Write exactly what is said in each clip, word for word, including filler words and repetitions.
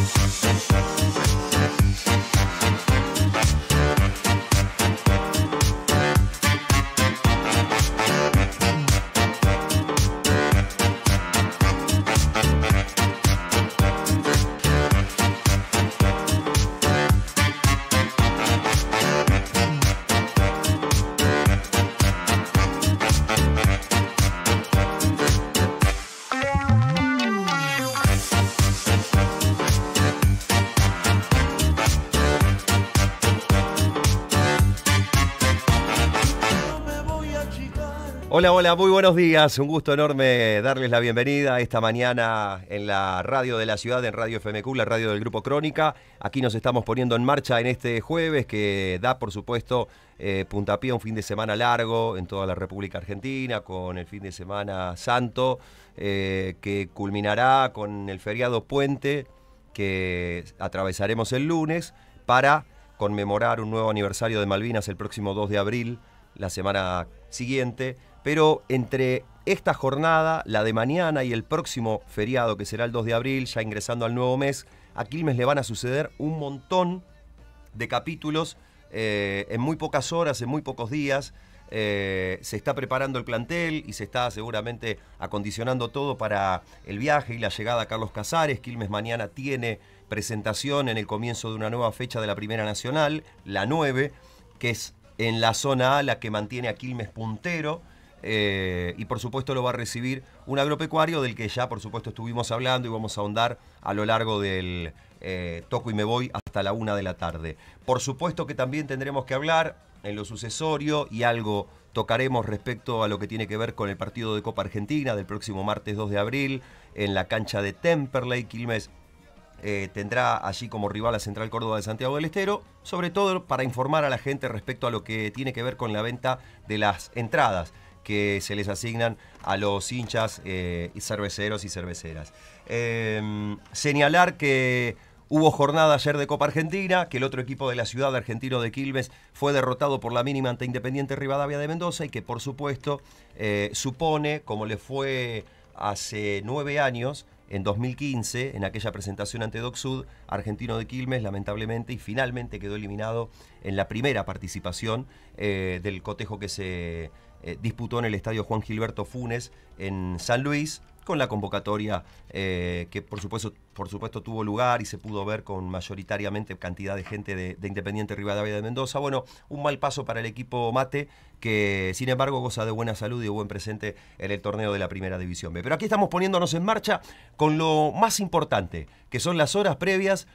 Hola, hola, muy buenos días. Un gusto enorme darles la bienvenida esta mañana en la radio de la ciudad, en Radio F M Q, la radio del Grupo Crónica. Aquí nos estamos poniendo en marcha en este jueves que da, por supuesto, eh, puntapié a un fin de semana largo en toda la República Argentina, con el fin de semana santo, eh, que culminará con el feriado puente que atravesaremos el lunes para conmemorar un nuevo aniversario de Malvinas el próximo dos de abril, la semana siguiente. Pero entre esta jornada, la de mañana y el próximo feriado, que será el dos de abril, ya ingresando al nuevo mes, a Quilmes le van a suceder un montón de capítulos eh, en muy pocas horas, en muy pocos días. Eh, se está preparando el plantel y se está seguramente acondicionando todo para el viaje y la llegada a Carlos Casares. Quilmes mañana tiene presentación en el comienzo de una nueva fecha de la Primera Nacional, la nueve, que es en la zona A la que mantiene a Quilmes puntero. Eh, y por supuesto lo va a recibir un agropecuario del que ya por supuesto estuvimos hablando y vamos a ahondar a lo largo del eh, Toco y Me Voy hasta la una de la tarde. Por supuesto que también tendremos que hablar en lo sucesorio y algo tocaremos respecto a lo que tiene que ver con el partido de Copa Argentina del próximo martes dos de abril en la cancha de Temperley. Quilmes Eh, tendrá allí como rival a Central Córdoba de Santiago del Estero, sobre todo para informar a la gente respecto a lo que tiene que ver con la venta de las entradas que se les asignan a los hinchas eh, y cerveceros y cerveceras. Eh, señalar que hubo jornada ayer de Copa Argentina, que el otro equipo de la ciudad, Argentino de Quilmes, fue derrotado por la mínima ante Independiente Rivadavia de Mendoza y que por supuesto eh, supone, como le fue hace nueve años, en dos mil quince, en aquella presentación ante Doc Sud, Argentino de Quilmes lamentablemente y finalmente quedó eliminado en la primera participación eh, del cotejo que se eh, disputó en el estadio Juan Gilberto Funes en San Luis, con la convocatoria eh, que por supuesto, por supuesto tuvo lugar y se pudo ver con mayoritariamente cantidad de gente de, de Independiente Rivadavia de Mendoza. Bueno, un mal paso para el equipo mate, que sin embargo goza de buena salud y de buen presente en el torneo de la Primera División B. Pero aquí estamos poniéndonos en marcha con lo más importante, que son las horas previas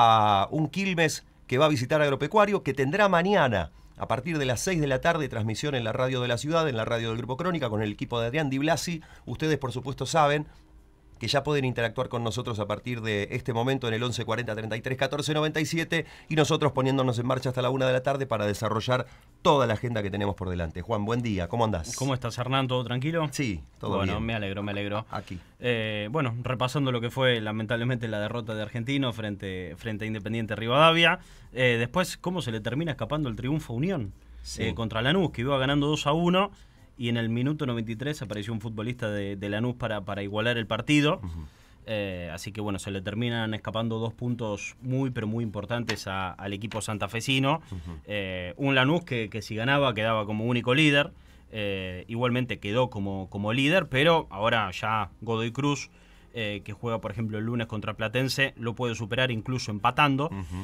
a un Quilmes que va a visitar Agropecuario, que tendrá mañana a partir de las seis de la tarde, transmisión en la radio de la ciudad, en la radio del Grupo Crónica, con el equipo de Adrián Di Blasi. Ustedes, por supuesto, saben que ya pueden interactuar con nosotros a partir de este momento en el once cuarenta treinta y tres catorce noventa y siete y nosotros poniéndonos en marcha hasta la una de la tarde para desarrollar toda la agenda que tenemos por delante. Juan, buen día, ¿cómo andás? ¿Cómo estás, Hernán? ¿Todo tranquilo? Sí, todo bueno, bien. Bueno, me alegro, me alegro. Aquí. Eh, bueno, repasando lo que fue lamentablemente la derrota de Argentino frente, frente a Independiente Rivadavia. Eh, después, ¿cómo se le termina escapando el triunfo a Unión? Sí. Eh, contra Lanús, que iba ganando dos a uno y en el minuto noventa y tres apareció un futbolista de, de Lanús para, para igualar el partido. Uh-huh. Eh, así que bueno, se le terminan escapando dos puntos muy pero muy importantes a, al equipo santafesino. Uh-huh. eh, un Lanús que, que si ganaba quedaba como único líder, eh, igualmente quedó como, como líder, pero ahora ya Godoy Cruz, eh, que juega por ejemplo el lunes contra Platense, lo puede superar incluso empatando. Uh-huh.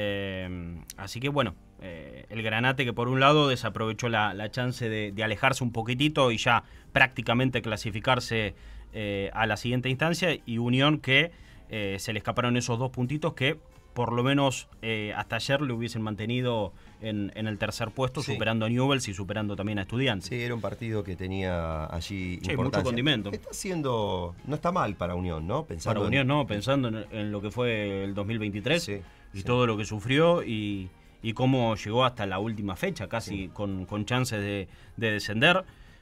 eh, así que bueno, eh, el Granate, que por un lado desaprovechó la, la chance de, de alejarse un poquitito y ya prácticamente clasificarse Eh, a la siguiente instancia, y Unión que eh, se le escaparon esos dos puntitos que por lo menos eh, hasta ayer le hubiesen mantenido en, en el tercer puesto, sí, superando a Newell's y superando también a Estudiantes. Sí, era un partido que tenía allí sí, importancia. mucho condimento. Está haciendo, no está mal para Unión, ¿no? Pensando para Unión, en... no, pensando en, en lo que fue el dos mil veintitrés, sí, y sí, todo lo que sufrió y, y cómo llegó hasta la última fecha, casi sí, con, con chances de, de descender.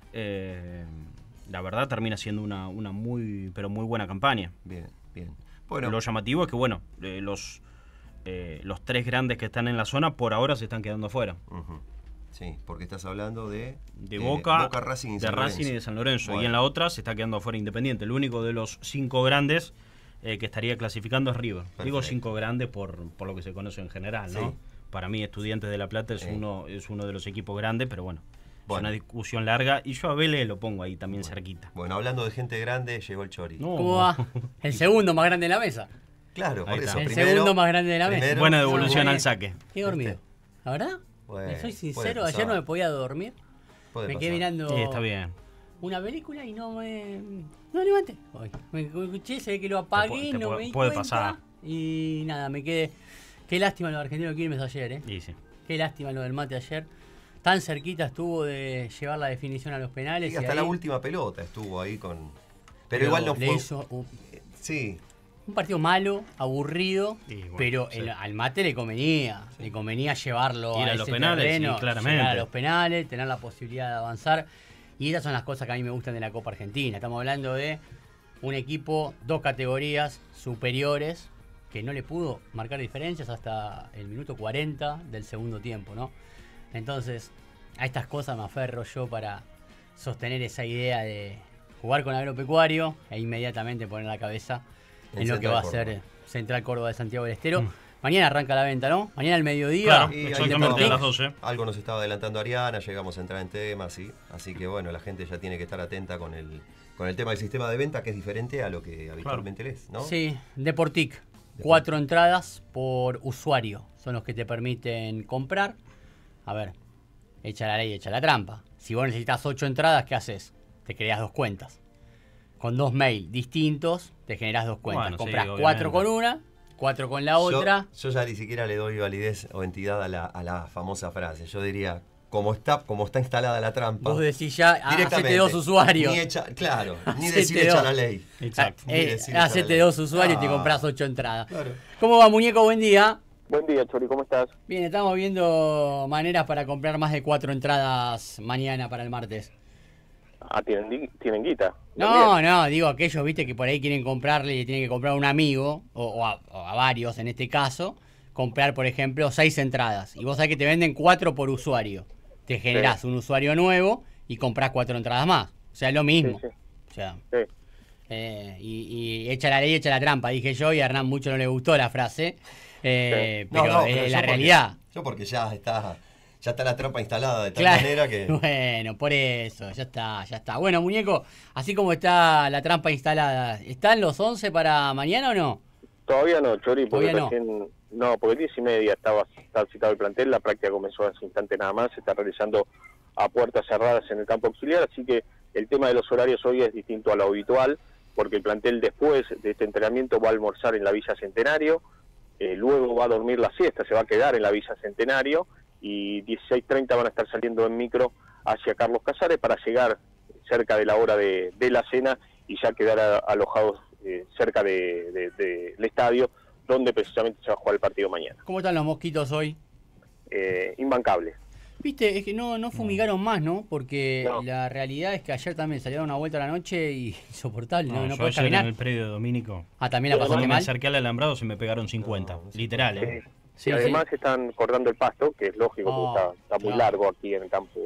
Eh, La verdad termina siendo una, una muy pero muy buena campaña. Bien, bien. Bueno, lo llamativo es que bueno, eh, los eh, los tres grandes que están en la zona por ahora se están quedando afuera. Uh-huh. Sí, porque estás hablando de de Boca, Boca Racing y de San Racing Lorenzo. y de San Lorenzo. Bueno. Y en la otra se está quedando afuera Independiente. El único de los cinco grandes eh, que estaría clasificando es River. Perfecto. Digo cinco grandes por, por lo que se conoce en general, ¿no? Sí. Para mí Estudiantes de La Plata es, sí. uno, es uno de los equipos grandes, pero bueno, bueno, es una discusión larga. Y yo a Vélez lo pongo ahí también bueno. cerquita. Bueno, hablando de gente grande, llegó el Chori. No. ¿Cómo va? El segundo más grande de la mesa. Claro, por eso. El Primero, segundo más grande de la mesa. Buena devolución no, al saque. Qué dormido. ¿La verdad? Bueno, soy sincero, ayer no me podía dormir. Puede me pasar. quedé mirando sí, está bien. una película y no me, no me levanté. Hoy. Me escuché, se ve que lo apagué, te, te no puede, me di puede cuenta. Pasar. Y nada, me quedé. Qué lástima lo de Argentino Quilmes ayer, ¿eh? Sí, sí. Qué lástima lo del mate ayer. Tan cerquita estuvo de llevar la definición a los penales. Y y hasta ahí... la última pelota estuvo ahí con. Pero, Pero igual no le fue. Hizo un... Sí. Un partido malo, aburrido, sí, bueno, pero sí. el, al mate le convenía. Sí. Le convenía llevarlo ir a, a los ese penales, terreno, sí, claramente. llegar a los penales, tener la posibilidad de avanzar. Y esas son las cosas que a mí me gustan de la Copa Argentina. Estamos hablando de un equipo, dos categorías superiores, que no le pudo marcar diferencias hasta el minuto cuarenta del segundo tiempo, ¿no? Entonces, a estas cosas me aferro yo para sostener esa idea de jugar con Agropecuario e inmediatamente poner la cabeza en, en lo que va a ser Central Córdoba de Santiago del Estero. Mm. Mañana arranca la venta, ¿no? Mañana al mediodía. Claro, y exactamente a las doce. Algo nos estaba adelantando Ariana, llegamos a entrar en temas, ¿sí? Así que bueno, la gente ya tiene que estar atenta con el, con el tema del sistema de venta, que es diferente a lo que habitualmente claro. es, ¿no? Sí, Deportic. Deportic. Cuatro entradas por usuario son los que te permiten comprar. A ver, echa la ley, echa la trampa. Si vos necesitas ocho entradas, ¿qué haces? Te creas dos cuentas. Con dos mails distintos, te generás dos cuentas. Bueno, Comprás sí, cuatro con una, cuatro con la otra. Yo, yo ya ni siquiera le doy validez o entidad a la, a la famosa frase. Yo diría, como está, como está instalada la trampa. Vos decís ya, hacete dos usuarios. Ni echa, claro, ni decir echa la ley. Exacto. Eh, hacete dos usuarios ah, y te comprás ocho entradas. Claro. ¿Cómo va, muñeco? Buen día. Buen día, Chori, ¿cómo estás? Bien, estamos viendo maneras para comprar más de cuatro entradas mañana para el martes. Ah, ¿tienen, tienen guita? No, no, digo aquellos, viste, que por ahí quieren comprarle y tienen que comprar a un amigo, o, o, a, o a varios en este caso, comprar, por ejemplo, seis entradas. Y vos sabés que te venden cuatro por usuario. Te generás sí. un usuario nuevo y comprás cuatro entradas más. O sea, es lo mismo. Sí, sí. O sea, sí. eh, y, y echa la ley, echa la trampa, dije yo, y a Hernán mucho no le gustó la frase. Eh, sí. pero, no, no, pero es la realidad. Porque, yo porque ya está... Ya está la trampa instalada de tal claro. manera que... Bueno, por eso, ya está, ya está. Bueno, muñeco, así como está la trampa instalada, ¿están los once para mañana o no? Todavía no, Chori, porque Todavía recién... No, no porque diez y media estaba, estaba citado el plantel, la práctica comenzó hace instante nada más, se está realizando a puertas cerradas en el campo auxiliar, así que el tema de los horarios hoy es distinto a lo habitual, porque el plantel después de este entrenamiento va a almorzar en la Villa Centenario, eh, luego va a dormir la siesta, se va a quedar en la Villa Centenario, y dieciséis treinta van a estar saliendo en micro hacia Carlos Casares para llegar cerca de la hora de, de la cena y ya quedar a, alojados eh, cerca del de, de, de estadio, donde precisamente se va a jugar el partido mañana. ¿Cómo están los mosquitos hoy? Eh, imbancables. Viste, es que no, no fumigaron más, ¿no? Porque no. la realidad es que ayer también salieron una vuelta a la noche y insoportable, no, no, no podés caminar. En el predio de Domínico. Ah, también la pasó Cuando mal. me acerqué al alambrado se me pegaron cincuenta, no, literal, ¿eh? Sí. Sí, y además sí. están cortando el pasto, que es lógico, oh, porque está, está muy claro. largo aquí en el campo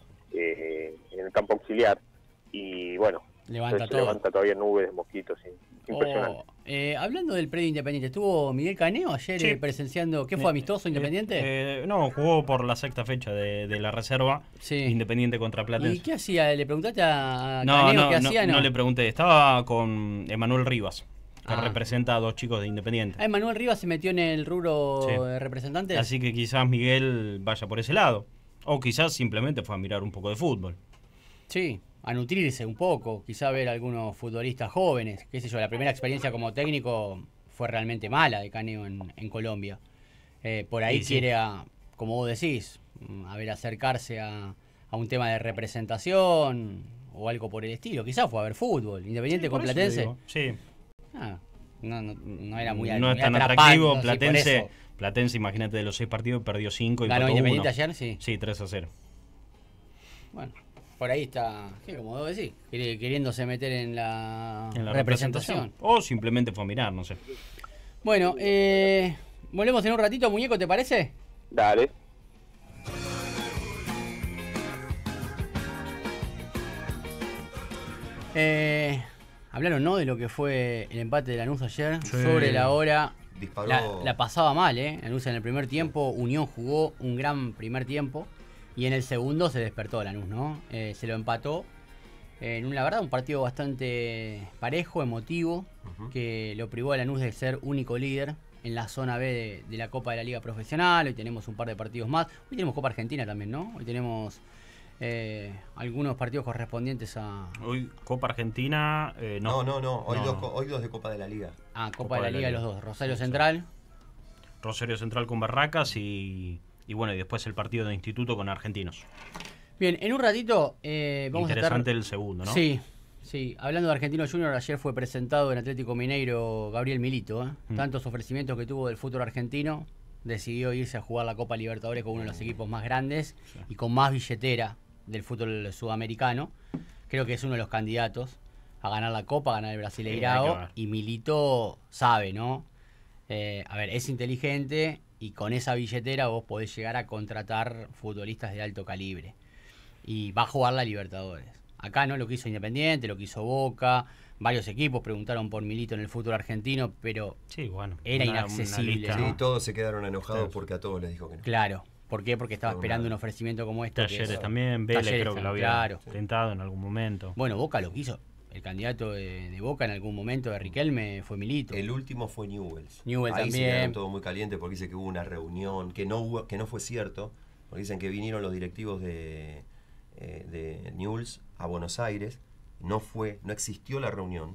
eh, en el campo auxiliar, y bueno, levanta, se todo. levanta todavía nubes de mosquitos, sí. Impresionante. Oh, eh, hablando del predio Independiente, ¿estuvo Miguel Caneo ayer sí. eh, presenciando? ¿Qué fue, amistoso Independiente? Eh, eh, no, jugó por la sexta fecha de, de la reserva, sí. Independiente contra Platense. ¿Y qué hacía? ¿Le preguntaste a no, Caneo no, qué no, hacía? No, no le pregunté, estaba con Emanuel Rivas, que ah. representa a dos chicos de Independiente. Ah, Emanuel Rivas se metió en el rubro sí. de representantes. Así que quizás Miguel vaya por ese lado. O quizás simplemente fue a mirar un poco de fútbol. Sí, a nutrirse un poco, quizás ver a algunos futbolistas jóvenes. Qué sé yo, la primera experiencia como técnico fue realmente mala de Caneo en, en Colombia. Eh, por ahí sí, quiere, sí. A, como vos decís, a ver, acercarse a, a un tema de representación o algo por el estilo. Quizás fue a ver fútbol, Independiente sí, con Platense. Sí. Ah, no, no, no era muy No muy es tan atractivo. No, Platense, sí, Platense, imagínate, de los seis partidos perdió cinco y ganó Independiente uno. ayer, sí. Sí, tres a cero. Bueno, por ahí está, ¿qué? Como vos decís, queriéndose meter en la, en la representación. representación. O simplemente fue a mirar, no sé. Bueno, eh, volvemos en un ratito, muñeco, ¿te parece? Dale. Eh... hablaron, ¿no?, de lo que fue el empate de Lanús ayer. Sí. Sobre la hora. Disparó. La, la pasaba mal, ¿eh? Lanús en el primer tiempo. Unión jugó un gran primer tiempo. Y en el segundo se despertó Lanús, ¿no? Eh, se lo empató. En un, la verdad, un partido bastante parejo, emotivo, uh-huh. que lo privó a Lanús de ser único líder en la zona B de, de la Copa de la Liga Profesional. Hoy tenemos un par de partidos más. Hoy tenemos Copa Argentina también, ¿no? Hoy tenemos eh, algunos partidos correspondientes a... Hoy Copa Argentina... Eh, no. no, no, no. Hoy, no. Dos, hoy dos de Copa de la Liga. Ah, Copa, Copa de la, de la Liga, Liga, los dos. Rosario Central. Rosario Central con Barracas y, y bueno, y después el partido de Instituto con Argentinos. Bien, en un ratito eh, vamos Interesante a estar... el segundo, ¿no? Sí, sí. Hablando de Argentino Junior, ayer fue presentado en Atlético Mineiro Gabriel Milito. ¿eh? Mm. Tantos ofrecimientos que tuvo del fútbol argentino, decidió irse a jugar la Copa Libertadores con uno de los equipos más grandes sí. y con más billetera del fútbol sudamericano. Creo que es uno de los candidatos a ganar la Copa, a ganar el Brasileirao. Sí, y Milito sabe, ¿no? Eh, a ver, es inteligente y con esa billetera vos podés llegar a contratar futbolistas de alto calibre. Y va a jugar la Libertadores. Acá no lo que hizo Independiente, lo que hizo Boca, varios equipos preguntaron por Milito en el fútbol argentino, pero sí, bueno, era una, inaccesible. una ¿no? ¿no? Sí, todos se quedaron enojados sí. porque a todos les dijo que no. Claro, ¿por qué? Porque estaba no, esperando nada. un ofrecimiento como este. Talleres que es, también, Vélez Talleres, creo que lo había claro. tentado en algún momento. Bueno, Boca lo quiso. El candidato de, de Boca en algún momento de Riquelme fue Milito. El último fue Newell's. Newell's Ahí también. se quedaron todo muy caliente porque dice que hubo una reunión, que no hubo, que no fue cierto, porque dicen que vinieron los directivos de, eh, de Newell's a Buenos Aires, no fue, no existió la reunión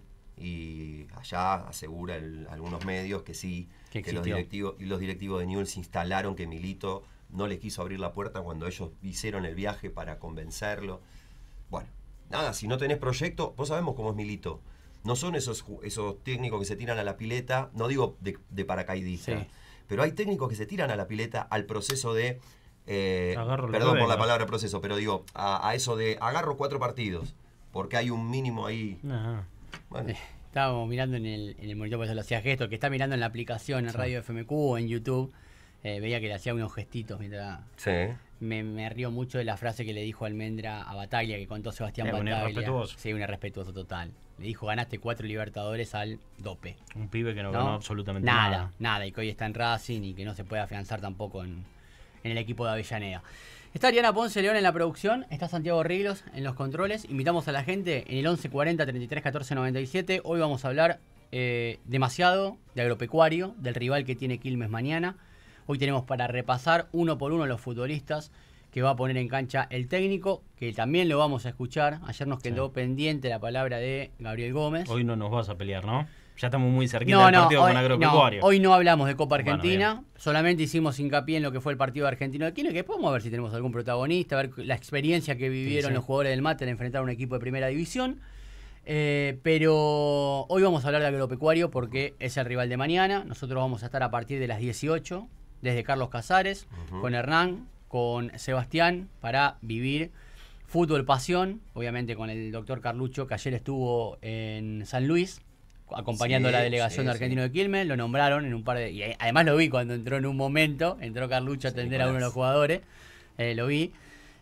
y allá asegura el, algunos medios que sí, que, que los directivos y los directivos de Newell's instalaron que Milito no les quiso abrir la puerta cuando ellos hicieron el viaje para convencerlo. Bueno. Nada, si no tenés proyecto, vos sabemos cómo es Milito. No son esos, esos técnicos que se tiran a la pileta, no digo de, de paracaidista, sí. pero hay técnicos que se tiran a la pileta al proceso de, eh, perdón por la palabra proceso, pero digo, a, a eso de agarro cuatro partidos, porque hay un mínimo ahí. Ajá. Bueno. Eh, estábamos mirando en el, en el monitor, por eso lo hacía gesto, que está mirando en la aplicación en sí. Radio F M Q o en YouTube, eh, veía que le hacía unos gestitos mientras... Sí. Me, me río mucho de la frase que le dijo Almendra a Bataglia, que contó Sebastián eh, Bataglia. Un irrespetuoso. Sí, un irrespetuoso total. Le dijo, ganaste cuatro Libertadores al dope. Un pibe que no, ¿no? ganó absolutamente nada. Nada, nada, y que hoy está en Racing y que no se puede afianzar tampoco en, en el equipo de Avellaneda. Está Ariana Ponce León en la producción, está Santiago Riglos en los controles. Invitamos a la gente en el once cuarenta, treinta y tres, catorce, noventa y siete. Hoy vamos a hablar eh, demasiado de Agropecuario, del rival que tiene Quilmes mañana. Hoy tenemos para repasar uno por uno los futbolistas que va a poner en cancha el técnico, que también lo vamos a escuchar. Ayer nos quedó sí. pendiente la palabra de Gabriel Gómez. Hoy no nos vas a pelear, ¿no? Ya estamos muy cerquita no, del no, partido hoy, con Agropecuario. No, hoy no hablamos de Copa Argentina, bueno, solamente hicimos hincapié en lo que fue el partido argentino de Quilmes, que después vamos a ver si tenemos algún protagonista, a ver la experiencia que vivieron sí, sí. los jugadores del Mate al enfrentar a un equipo de primera división. Eh, pero hoy vamos a hablar de Agropecuario porque es el rival de mañana. Nosotros vamos a estar a partir de las dieciocho, desde Carlos Casares, uh-huh. con Hernán, con Sebastián, para vivir fútbol pasión, obviamente con el doctor Carlucho, que ayer estuvo en San Luis, acompañando sí, a la delegación sí, de Argentino sí. de Quilmes, lo nombraron en un par de... Y además lo vi cuando entró en un momento, entró Carlucho a atender sí, a uno de los jugadores, eh, lo vi.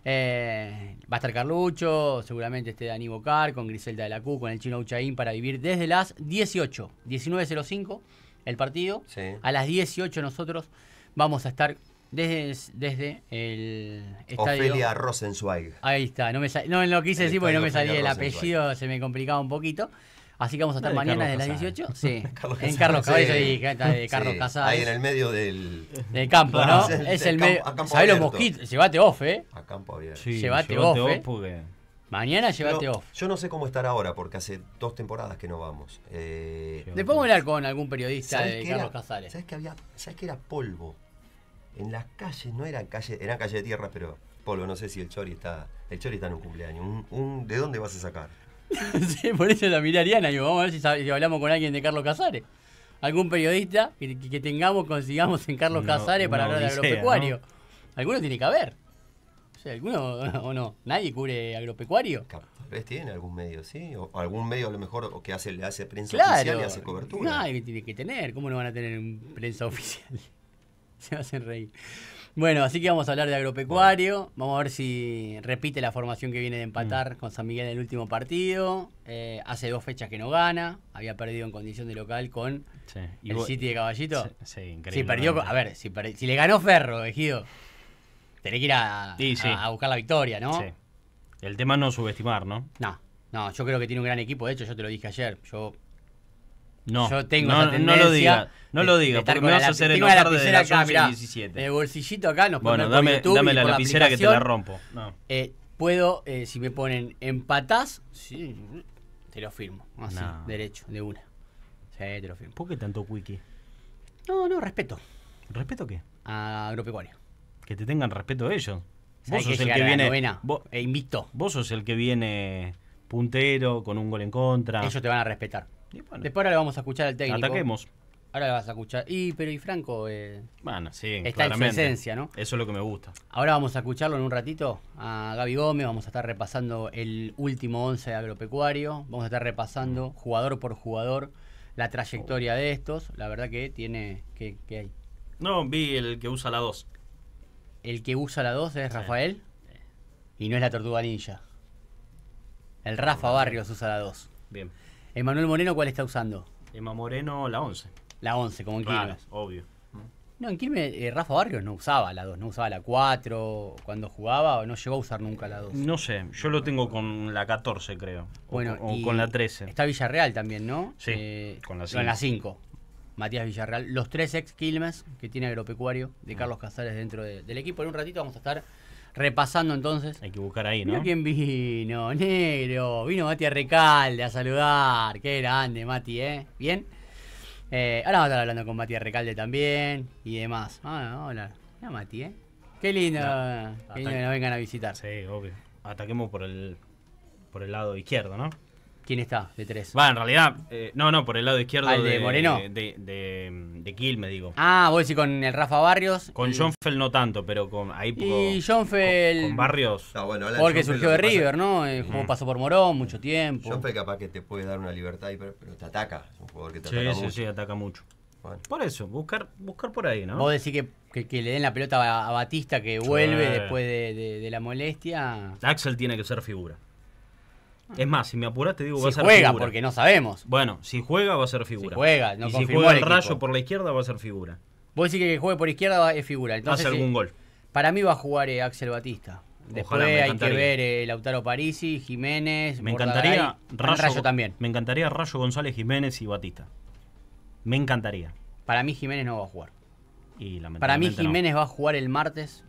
Eh, va a estar Carlucho, seguramente esté Dani Bocar, con Griselda de la Q, con el Chino Uchaín, para vivir desde las dieciocho, diecinueve cero cinco el partido. Sí. A las dieciocho nosotros vamos a estar desde, desde el estadio. Ofelia Rosenzweig. Ahí está, no me sal... no lo quise el decir porque no me salía el apellido, se me complicaba un poquito. Así que vamos a estar mañana desde las dieciocho. Sí, Carlos en Carlos Cabello y de Carlos sí, Casares. ahí en el medio del, del campo, ¿no? Es el, es el medio. ¿Sabés los mosquitos? Llévate off, ¿eh? A campo abierto. Sí, llévate off, off ¿eh? Porque... Mañana llévate Pero off. Yo no sé cómo estar ahora, porque hace dos temporadas que no vamos. Eh, Después vamos a hablar con algún periodista de Carlos era, Casares. ¿Sabes que había? ¿Sabes que era polvo? En las calles, no eran calles, eran calles de tierra, pero polvo. No sé si el Chori está, el Chori está en un cumpleaños. Un, un, ¿De dónde vas a sacar? Sí, por eso la miré a Ariana. Digo, vamos a ver si, si hablamos con alguien de Carlos Casares. Algún periodista que, que tengamos, consigamos en Carlos no, Casares para hablar de agropecuario. ¿No? Alguno tiene que haber. O sea, ¿alguno o no? ¿Nadie cubre agropecuario? Tal vez tiene algún medio, ¿sí? O algún medio a lo mejor o que hace, le hace prensa claro, oficial y hace cobertura. Nadie tiene que tener. ¿Cómo no van a tener prensa oficial? Se hacen reír. Bueno, así que vamos a hablar de Agropecuario. Vamos a ver si repite la formación que viene de empatar mm. con San Miguel en el último partido. Eh, hace dos fechas que no gana. Había perdido en condición de local con sí. el vos, City de Caballito. Sí, sí, increíble. Si perdió, a ver, si, per, si le ganó Ferro, Ejido, tenés que ir a, sí, sí. a, a buscar la victoria, ¿no? Sí. El tema es no subestimar, ¿no? No, no, yo creo que tiene un gran equipo. De hecho, yo te lo dije ayer. Yo... No, yo tengo no, esa tendencia no lo diga, no lo diga, porque me vas a hacer enojar desde las once y diecisiete. El bolsillito acá nos bueno, dame, por YouTube dame la lapicera la que te la rompo. No. Eh, puedo, eh, si me ponen empatás, sí, te lo firmo. Así, no. derecho, de una. Sí, te lo firmo. ¿Por qué tanto wiki? No, no, respeto. ¿Respeto qué? A Agropecuario. Que te tengan respeto a ellos. Vos sos el que viene. Novena, vos, e invicto. Vos sos el que viene puntero, con un gol en contra. Ellos te van a respetar. Bueno, después ahora le vamos a escuchar al técnico. Ataquemos. Ahora le vas a escuchar. Y, pero y Franco eh, bueno, sí, está claramente. En su esencia, ¿no? Eso es lo que me gusta. Ahora vamos a escucharlo en un ratito a Gaby Gómez. Vamos a estar repasando el último once de Agropecuario. Vamos a estar repasando jugador por jugador la trayectoria de estos. La verdad que tiene... ¿Qué, qué hay? No, vi el que usa la dos. El que usa la dos es Rafael. Sí. Y no es la Tortuga Ninja. El Rafa Barrios usa la dos. Bien. Emanuel Moreno, ¿cuál está usando? Emma Moreno, la once. La once, como en claro, Quilmes. Obvio. No, en Quilmes, eh, Rafa Barrios no usaba la dos, no usaba la cuatro cuando jugaba, o no llegó a usar nunca la dos. No sé, yo lo tengo con la catorce, creo. Bueno, o, o con la trece. Está Villarreal también, ¿no? Sí, eh, con la cinco. Con la cinco. Matías Villarreal. Los tres ex Quilmes que tiene Agropecuario, de Carlos Casares dentro de, del equipo. En un ratito vamos a estar repasando entonces. Hay que buscar ahí, ¿no? Mira quién vino, negro. Vino Mati Recalde a saludar. Qué grande, Mati, ¿eh? ¿Bien? Eh, ahora vamos a estar hablando con Mati Recalde también y demás. Ah, hola. Mira Mati, ¿eh? Qué lindo, no, qué lindo que nos vengan a visitar. Sí, obvio. Ataquemos por el, por el lado izquierdo, ¿no? ¿Quién está de tres? Va, en realidad, eh, no, no, por el lado izquierdo ¿Al de, de Moreno? De, de, de, de Quilmes, digo. Ah, vos decís con el Rafa Barrios. Con y... Jonfeld no tanto, pero con ahí poco, y Jonfeld con, con Barrios. No, bueno, porque surgió de River, ¿no? El juego mm. pasó por Morón mucho tiempo. Jonfeld capaz que te puede dar una libertad, pero, pero te ataca. Es un jugador que te sí, ataca sí, mucho. Sí, sí, ataca mucho. Bueno. Por eso, buscar buscar por ahí, ¿no? Vos decís que, que, que le den la pelota a, a Batista, que vuelve sí. después de, de, de la molestia. Axel tiene que ser figura. Es más, si me apuras te digo si va a ser juega, figura. Porque no sabemos. Bueno, si juega va a ser figura. Si juega, no y si confirmó juega el el Rayo equipo. por la izquierda va a ser figura. Vos decís que el que juegue por izquierda es figura. Entonces, hace algún eh, gol. Para mí va a jugar eh, Axel Batista. Después Ojalá, hay que ver eh, Lautaro Parisi, Jiménez, me encantaría Rayo, Rayo también. Me encantaría Rayo, González, Jiménez y Batista. Me encantaría. Para mí Jiménez no va a jugar. Y Para mí Jiménez no. va a jugar el martes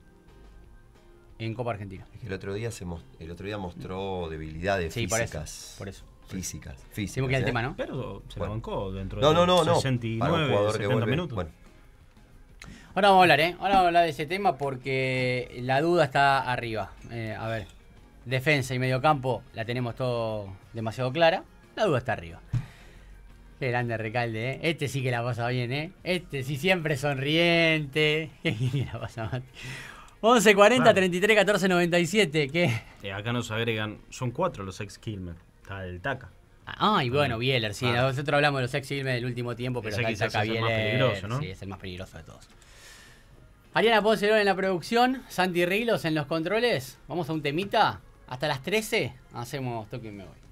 en Copa Argentina. Es que el otro día se most- el otro día mostró debilidades sí, físicas. Por eso. Por eso. Físicas, físicas. Tengo que ir al ¿eh? tema, ¿no? Pero se bueno. lo bancó dentro no, no, no, de sesenta y nueve, no. setenta minutos. Bueno. Ahora vamos a hablar, ¿eh? Ahora vamos a hablar de ese tema porque la duda está arriba. Eh, a ver, defensa y mediocampo la tenemos todo demasiado clara. La duda está arriba. Qué grande Recalde, ¿eh? Este sí que la pasa bien, ¿eh? Este sí siempre sonriente. Qué bien la pasa mal. once cuarenta, claro. treinta y tres, catorce, noventa y siete. ¿Qué? Eh, acá nos agregan, son cuatro los ex Quilmes. Está el Taca. Ah, y bueno, Bieler, sí. Ah. Nosotros hablamos de los ex Quilmes del último tiempo, pero ese está el Taca es Bieler. El más peligroso, ¿no? Sí, es el más peligroso de todos. Ariana Ponce en la producción, Santi Riglos en los controles. Vamos a un temita. Hasta las trece hacemos Toque y Me Voy.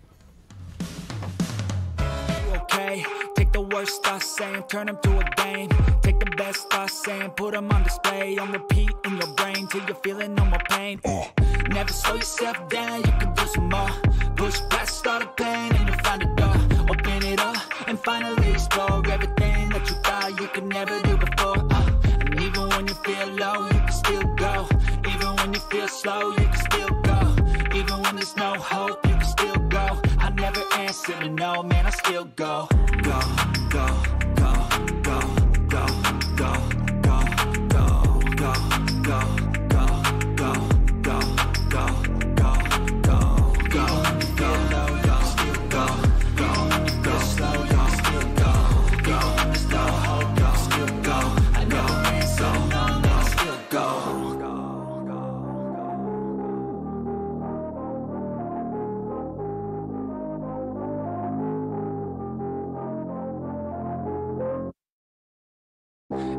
Okay, take the worst I say and turn them to a game. Take the best I say and put them on display. On repeat in your brain till you're feeling no more pain. Uh. Never slow yourself down, you can do some more. Push past all the pain and you'll find a door. Open it up and finally explore everything that you thought you could never do before. Uh. And even when you feel low, you can still go. Even when you feel slow, you can still go. Even when there's no hope, you can still go. I never answer to no, man, I still go. Go, go, go, go, go, go, go, go, go, go, go, go, go, go, go, go, go, go, low, y'all still go, go, go slow, y'all still go, go, there's no hope, y'all still go. I never answer to no, man, I still go.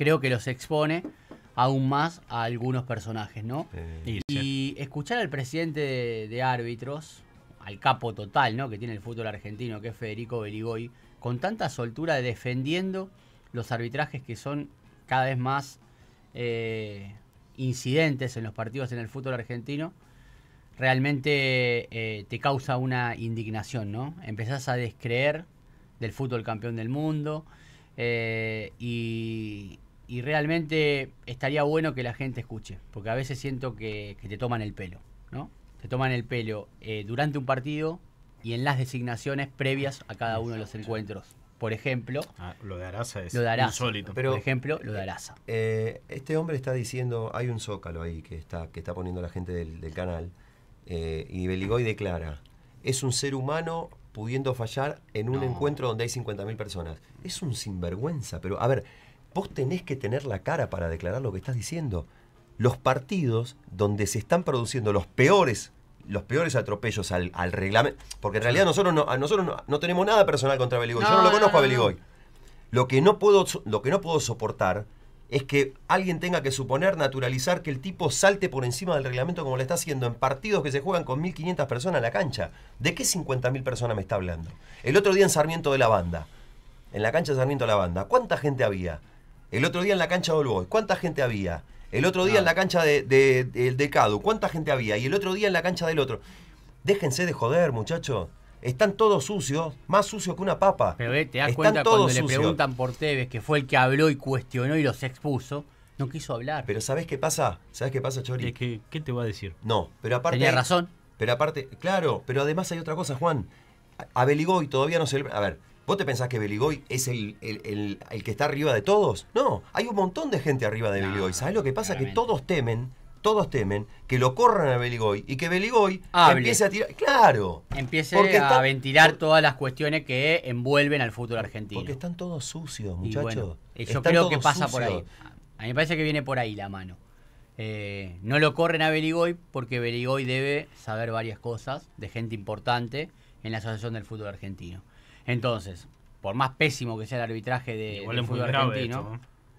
creo que los expone aún más a algunos personajes, ¿no? Eh, y, y escuchar al presidente de, de árbitros, al capo total, ¿no? Que tiene el fútbol argentino, que es Federico Beligoy, con tanta soltura defendiendo los arbitrajes que son cada vez más eh, incidentes en los partidos en el fútbol argentino, realmente eh, te causa una indignación, ¿no? Empezás a descreer del fútbol campeón del mundo eh, y, y realmente estaría bueno que la gente escuche, porque a veces siento que, que te toman el pelo, ¿no? Te toman el pelo eh, durante un partido y en las designaciones previas a cada uno de los encuentros. Por ejemplo, ah, lo de Araza es lo de Araza. insólito. Pero, por ejemplo, lo de Araza. Eh, este hombre está diciendo, hay un zócalo ahí que está, que está poniendo la gente del, del canal, eh, y Beligoy declara, es un ser humano pudiendo fallar en un No. encuentro donde hay cincuenta mil personas. Es un sinvergüenza, pero a ver, vos tenés que tener la cara para declarar lo que estás diciendo. Los partidos donde se están produciendo los peores los peores atropellos al, al reglamento, porque en realidad nosotros no, a nosotros no, no tenemos nada personal contra Beligoy. No, Yo no lo no, conozco no, a Beligoy. no. Lo que no puedo lo que no puedo soportar es que alguien tenga que suponer, naturalizar que el tipo salte por encima del reglamento como lo está haciendo en partidos que se juegan con mil quinientas personas en la cancha. ¿De qué cincuenta mil personas me está hablando? El otro día en Sarmiento de la Banda, en la cancha de Sarmiento de la Banda, ¿cuánta gente había? El otro día en la cancha de All Boys, ¿cuánta gente había? El otro día Ah. en la cancha de, de, de, de Cadu, ¿cuánta gente había? Y el otro día en la cancha del otro. Déjense de joder, muchachos. Están todos sucios, más sucios que una papa. Pero eh, te das Están cuenta todos cuando le sucios. preguntan por Tevez, que fue el que habló y cuestionó y los expuso, no quiso hablar. Pero ¿sabés qué pasa? ¿Sabés qué pasa, Chori? Es que, ¿qué te va a decir? No, pero aparte... Tenía razón. Pero aparte, claro, pero además hay otra cosa, Juan. A, a Beligoy todavía no se... A ver, ¿vos te pensás que Beligoy es el, el, el, el que está arriba de todos? No, hay un montón de gente arriba de No, Beligoy. ¿Sabés lo que pasa? claramente. Que todos temen, todos temen que lo corran a Beligoy y que Beligoy Hable. empiece a tirar... claro. Empiece Porque a está- ventilar por- todas las cuestiones que envuelven al fútbol argentino. Porque están todos sucios, Y muchachos. bueno, eh, yo Están creo que todos pasa por ahí. sucios. A mí me parece que viene por ahí la mano. Eh, no lo corren a Beligoy porque Beligoy debe saber varias cosas de gente importante en la Asociación del Fútbol Argentino. Entonces, por más pésimo que sea el arbitraje de, Igual del es muy fútbol grave argentino, esto, ¿no?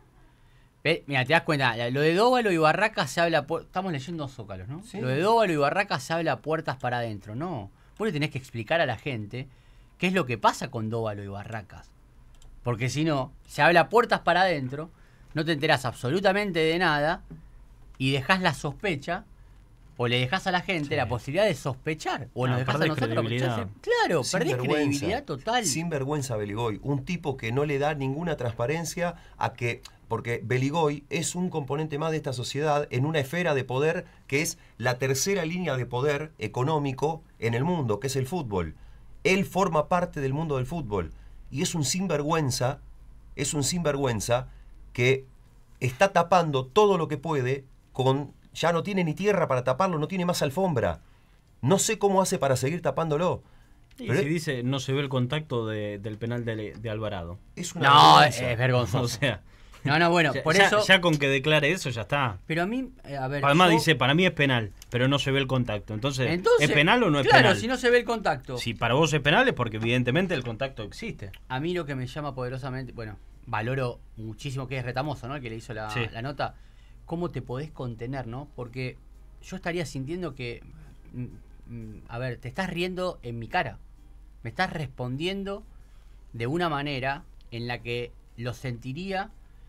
ve, mira, te das cuenta, lo de Dóvalo y Barracas se habla... Por, estamos leyendo Zócalos, ¿no? Sí. Lo de Dóvalo y Barracas se habla puertas para adentro. No, vos le tenés que explicar a la gente qué es lo que pasa con Dóvalo y Barracas. Porque si no, se habla puertas para adentro, no te enterás absolutamente de nada y dejás la sospecha o le dejás a la gente Sí. la posibilidad de sospechar o No, nos dejás a perdés nosotros la posibilidad de- credibilidad. Claro, Sin perdés vergüenza. credibilidad total. Sin vergüenza Beligoy, un tipo que no le da ninguna transparencia a que, porque Beligoy es un componente más de esta sociedad en una esfera de poder que es la tercera línea de poder económico en el mundo, que es el fútbol. Él forma parte del mundo del fútbol y es un sinvergüenza, es un sinvergüenza que está tapando todo lo que puede con... Ya no tiene ni tierra para taparlo, no tiene más alfombra. No sé cómo hace para seguir tapándolo. Y Pero si es- dice, no se ve el contacto de- del penal de, de Alvarado. Es una No, vergüenza. es vergonzoso. O sea, No, no, bueno, ya, por ya- eso... ya con que declare eso ya está. Pero a mí, eh, a ver... Además yo- dice, para mí es penal, pero no se ve el contacto. Entonces, Entonces, ¿es penal o no es claro, penal? si no se ve el contacto. Si para vos es penal es porque evidentemente el contacto existe. A mí lo que me llama poderosamente, bueno, valoro muchísimo que es Retamoso, ¿no? El que le hizo la, Sí. la nota. ¿Cómo te podés contener, no? Porque yo estaría sintiendo que, mm, mm, a ver, te estás riendo en mi cara. Me estás respondiendo de una manera en la que lo sentiría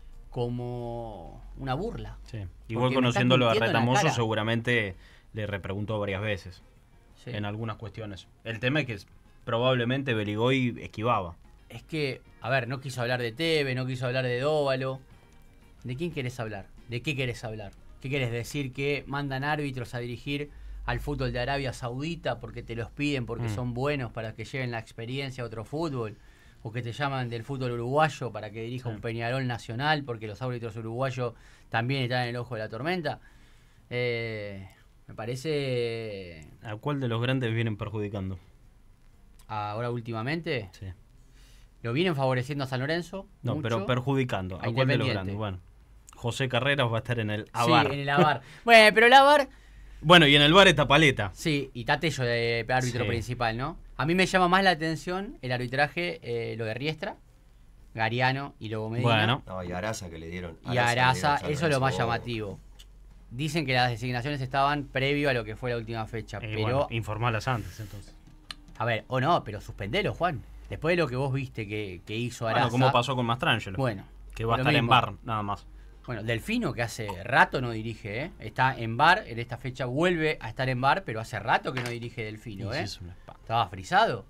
como una burla. Sí. Porque Igual me conociéndolo a estás mintiendo en la Retamoso cara. seguramente le repreguntó varias veces Sí. en algunas cuestiones. El tema es que probablemente Beligoy esquivaba. Es que, a ver, no quiso hablar de Tevez, no quiso hablar de Dóvalo. ¿De quién querés hablar? ¿De qué querés hablar? ¿Qué querés decir? ¿Que mandan árbitros a dirigir al fútbol de Arabia Saudita porque te los piden, porque Mm. son buenos para que lleven la experiencia a otro fútbol? ¿O que te llaman del fútbol uruguayo para que dirija Sí. un Peñarol nacional porque los árbitros uruguayos también están en el ojo de la tormenta? Eh, me parece... ¿A cuál de los grandes vienen perjudicando? Ahora últimamente Sí. lo vienen favoreciendo a San Lorenzo. No, mucho. pero perjudicando. A ¿A cuál de los Independiente. grandes? Bueno, José Carreras va a estar en el A V A R. Sí, en el A V A R. Bueno, pero el A V A R... Bueno, y en el V A R está Paleta. Sí, y Tatello de árbitro Sí. principal, ¿no? A mí me llama más la atención el arbitraje, eh, lo de Riestra, Gariano y Lobo Medina. Bueno. No, y Araza que le dieron. Y Araza, le dieron eso es lo más San Lorenzo. llamativo. Dicen que las designaciones estaban previo a lo que fue la última fecha, Eh, pero... bueno, informalas antes, entonces. A ver, o no, pero suspendelo, Juan. Después de lo que vos viste que, que hizo Araza... Bueno, como pasó con Mastrangelo. Bueno. Que va a lo estar en mismo. bar, nada más. Bueno, Delfino, que hace rato no dirige, ¿eh? Está en bar, en esta fecha vuelve a estar en bar, pero hace rato que no dirige Delfino, Sí, ¿eh? sí, es un espanto. Estaba frisado.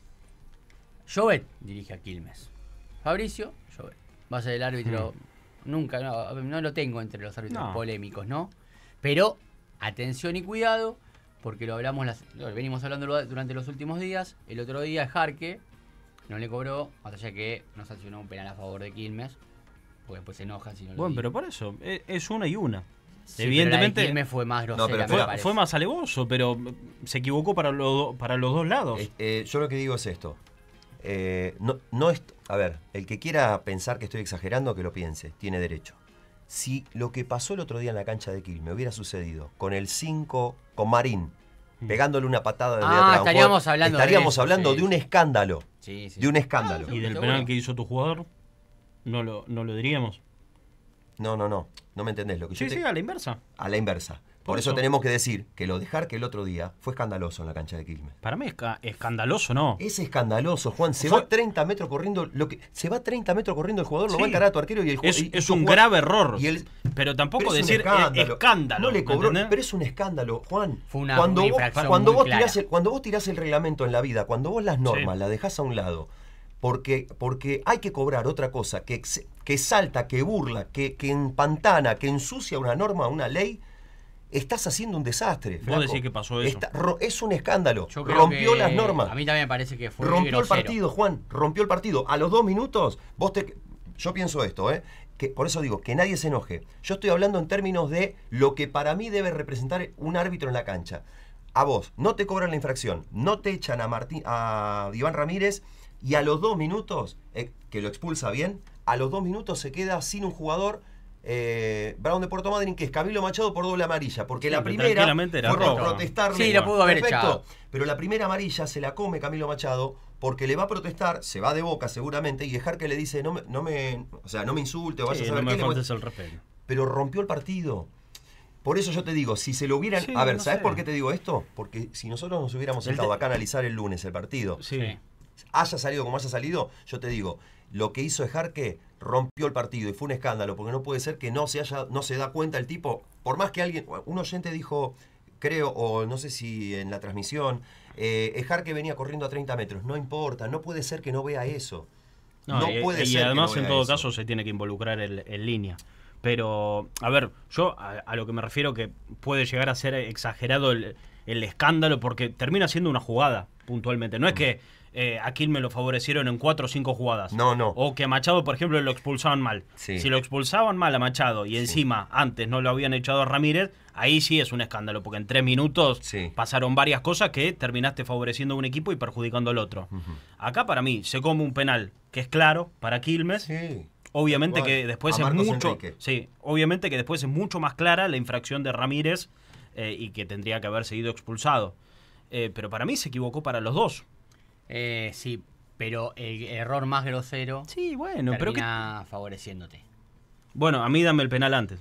Jovet dirige a Quilmes. Fabricio, Jovet. Va a ser el árbitro... Nunca, no, no lo tengo entre los árbitros No. polémicos, ¿no? Pero atención y cuidado, porque lo hablamos, las, lo venimos hablando durante los últimos días. El otro día Jarque no le cobró, más allá que no sancionó un penal a favor de Quilmes, porque después se enojan si no lo Bueno, digo. pero por eso, es, es una y una. Sí, Evidentemente pero la de Quilmes fue más grosera, pero me fue- fue, parece. fue más alevoso, pero se equivocó para, lo- para los dos lados. Eh, eh, yo lo que digo es esto. Eh, no, no es, a ver, el que quiera pensar que estoy exagerando, que lo piense, tiene derecho. Si lo que pasó el otro día en la cancha de Quilmes hubiera sucedido con el cinco, con Marín, pegándole una patada desde Ah, atrás, estaríamos Juan, hablando de estaríamos eso, hablando sí, de un sí. escándalo. Sí, sí. De un escándalo. Ah, Y del seguro. penal que hizo tu jugador, no lo, no lo diríamos. No, no, no. No me entendés lo que yo Sí, te- sí, a la inversa. a la inversa. Por, Por eso, eso. tenemos que decir que lo de Jarque el otro día fue escandaloso en la cancha de Quilmes. Para mí es ca- escandaloso, ¿no? Es escandaloso, Juan. Se Fue- va treinta metros corriendo. Lo que, se va treinta metros corriendo el jugador, lo Sí. va a encarar a tu arquero y el Es, ju- y es tu un jugador- grave error. y el- pero tampoco pero es un decir eh, escándalo. No le cobró, ¿entendés? pero es un escándalo, Juan. Fue una- cuando una vos, infracción cuando muy vos clara. tirás el, cuando vos tirás el reglamento en la vida, cuando vos las normas Sí. las dejás a un lado, porque, porque hay que cobrar otra cosa que, ex- que salta, que burla, que, que empantana, que ensucia una norma, una ley. Estás haciendo un desastre. Vos flaco. decís que pasó eso. Está- ro- es un escándalo. Yo creo Rompió que- las normas. A mí también me parece que fue Rompió el grosero. partido, Juan. Rompió el partido. A los dos minutos, vos te. Yo pienso esto, ¿eh? Que, por eso digo, que nadie se enoje. Yo estoy hablando en términos de lo que para mí debe representar un árbitro en la cancha. A vos, no te cobran la infracción, no te echan a Martín, a Iván Ramírez, y a los dos minutos, eh, que lo expulsa bien, a los dos minutos se queda sin un jugador. Eh, Brown de Puerto Madryn, que es Camilo Machado por doble amarilla, porque Sí, la que primera tranquilamente era fue por roja. protestarle. Sí, la pudo haber Perfecto. echado. Pero la primera amarilla se la come Camilo Machado porque le va a protestar, se va de boca seguramente, y dejar que le dice, no me, no me, o sea, no me insulte, o vaya Sí, a saber no qué. me le voy-". faltes el respeto. Pero rompió el partido. Por eso yo te digo, si se lo hubieran... Sí, a ver, no ¿sabes sé. por qué te digo esto? Porque si nosotros nos hubiéramos El sentado te- acá a analizar el lunes el partido, Sí. Sí. haya salido como haya salido, yo te digo, lo que hizo Ejarque rompió el partido y fue un escándalo, porque no puede ser que no se haya, no se da cuenta el tipo, por más que alguien, un oyente dijo, creo, o no sé si en la transmisión, eh, Ejarque venía corriendo a treinta metros, no importa, no puede ser que no vea eso. No, No, y, puede y ser. que además, no en vea todo eso. caso, se tiene que involucrar el- en línea. Pero, a ver, yo a, a lo que me refiero que puede llegar a ser exagerado el, el escándalo porque termina siendo una jugada, puntualmente. No es que eh, a Quilmes lo favorecieron en cuatro o cinco jugadas. No, no. O que a Machado, por ejemplo, lo expulsaban mal. Sí. Si lo expulsaban mal a Machado y encima antes no lo habían echado a Ramírez, ahí sí es un escándalo, porque en tres minutos Sí. pasaron varias cosas que terminaste favoreciendo a un equipo y perjudicando al otro. Acá para mí se come un penal que es claro para Quilmes. Sí. Obviamente Igual, que después a es Marcos mucho, Enrique. sí, obviamente que después es mucho más clara la infracción de Ramírez eh, y que tendría que haber seguido expulsado. Eh, pero para mí se equivocó para los dos. Eh, sí, pero el error más grosero Sí, bueno, pero que termina favoreciéndote. bueno, a mí dame el penal antes.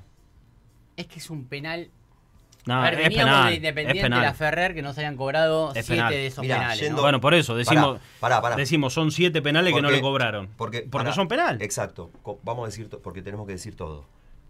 Es que es un penal. No, a ver, es veníamos penal, de es Independiente penal. La Ferrer que no se habían cobrado Es siete penal. de esos Mirá, penales. ¿no? yendo- Bueno, por eso decimos, Pará, pará, pará. decimos son siete penales que no Porque- le cobraron. Porque, porque pará, son penal. Exacto. Co- Vamos a decir, to- porque tenemos que decir todo.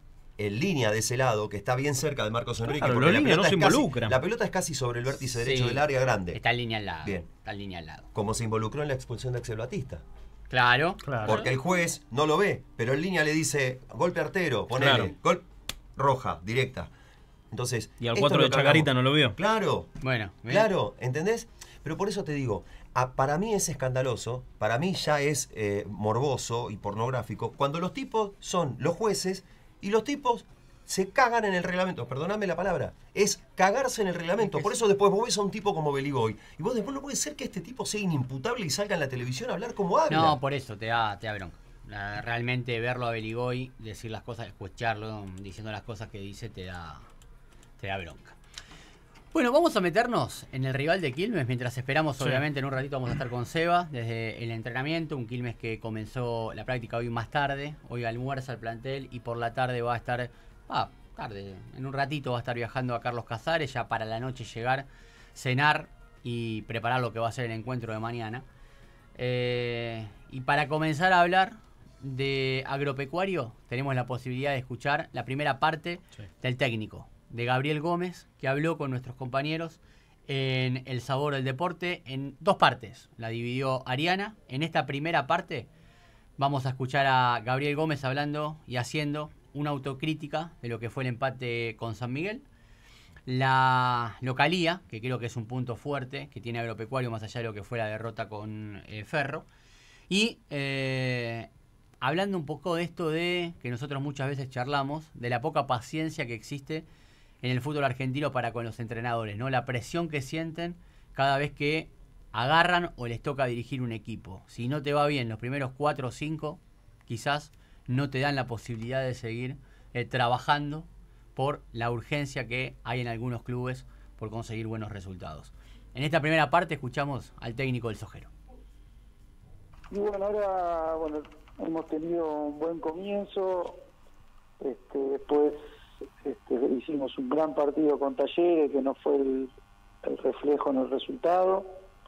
En línea de ese lado, que está bien cerca de Marcos Enrique, Claro, porque los la líneas pelota, no se es casi, involucran. la pelota es casi sobre el vértice derecho Sí. del área grande. Está en línea al lado. Bien. Está en línea al lado. Como se involucró en la expulsión de Axel Batista. Claro. Claro. Porque el juez no lo ve, pero en línea le dice golpe artero, ponele, Claro. gol roja, directa. Entonces, Y al esto cuatro es lo de que Chacarita hablamos. no lo vio. Claro, Bueno. ¿ves? claro, ¿entendés? Pero por eso te digo, a- para mí es escandaloso, para mí ya es eh, morboso y pornográfico, cuando los tipos son los jueces y los tipos se cagan en el reglamento, perdonadme la palabra, es cagarse en el reglamento. Por eso después vos ves a un tipo como Beligoy y vos después no puede ser que este tipo sea inimputable y salga en la televisión a hablar como habla. No, por eso te da, te da bronca. La- realmente verlo a Beligoy, decir las cosas, escucharlo diciendo las cosas que dice, te da, te da bronca. Bueno, vamos a meternos en el rival de Quilmes, mientras esperamos, sí. Obviamente, en un ratito vamos a estar con Seba, desde el entrenamiento, un Quilmes que comenzó la práctica hoy más tarde, hoy almuerza el plantel y por la tarde va a estar, ah, tarde, en un ratito va a estar viajando a Carlos Casares, ya para la noche llegar, cenar y preparar lo que va a ser el encuentro de mañana. Eh, y para comenzar a hablar de Agropecuario, tenemos la posibilidad de escuchar la primera parte, sí. del técnico, de Gabriel Gómez, que habló con nuestros compañeros en El Sabor del Deporte en dos partes. La dividió Ariana. En esta primera parte vamos a escuchar a Gabriel Gómez hablando y haciendo una autocrítica de lo que fue el empate con San Miguel. La localía, que creo que es un punto fuerte que tiene Agropecuario más allá de lo que fue la derrota con eh, Ferro. Y eh, hablando un poco de esto de que nosotros muchas veces charlamos, de la poca paciencia que existe en el fútbol argentino para con los entrenadores, ¿no? La presión que sienten cada vez que agarran o les toca dirigir un equipo. Si no te va bien los primeros cuatro o cinco, quizás no te dan la posibilidad de seguir eh, trabajando por la urgencia que hay en algunos clubes por conseguir buenos resultados. En esta primera parte escuchamos al técnico del Sojero. Y bueno, ahora bueno, hemos tenido un buen comienzo, este, después Este, hicimos un gran partido con Talleres, que no fue el, el reflejo en el resultado.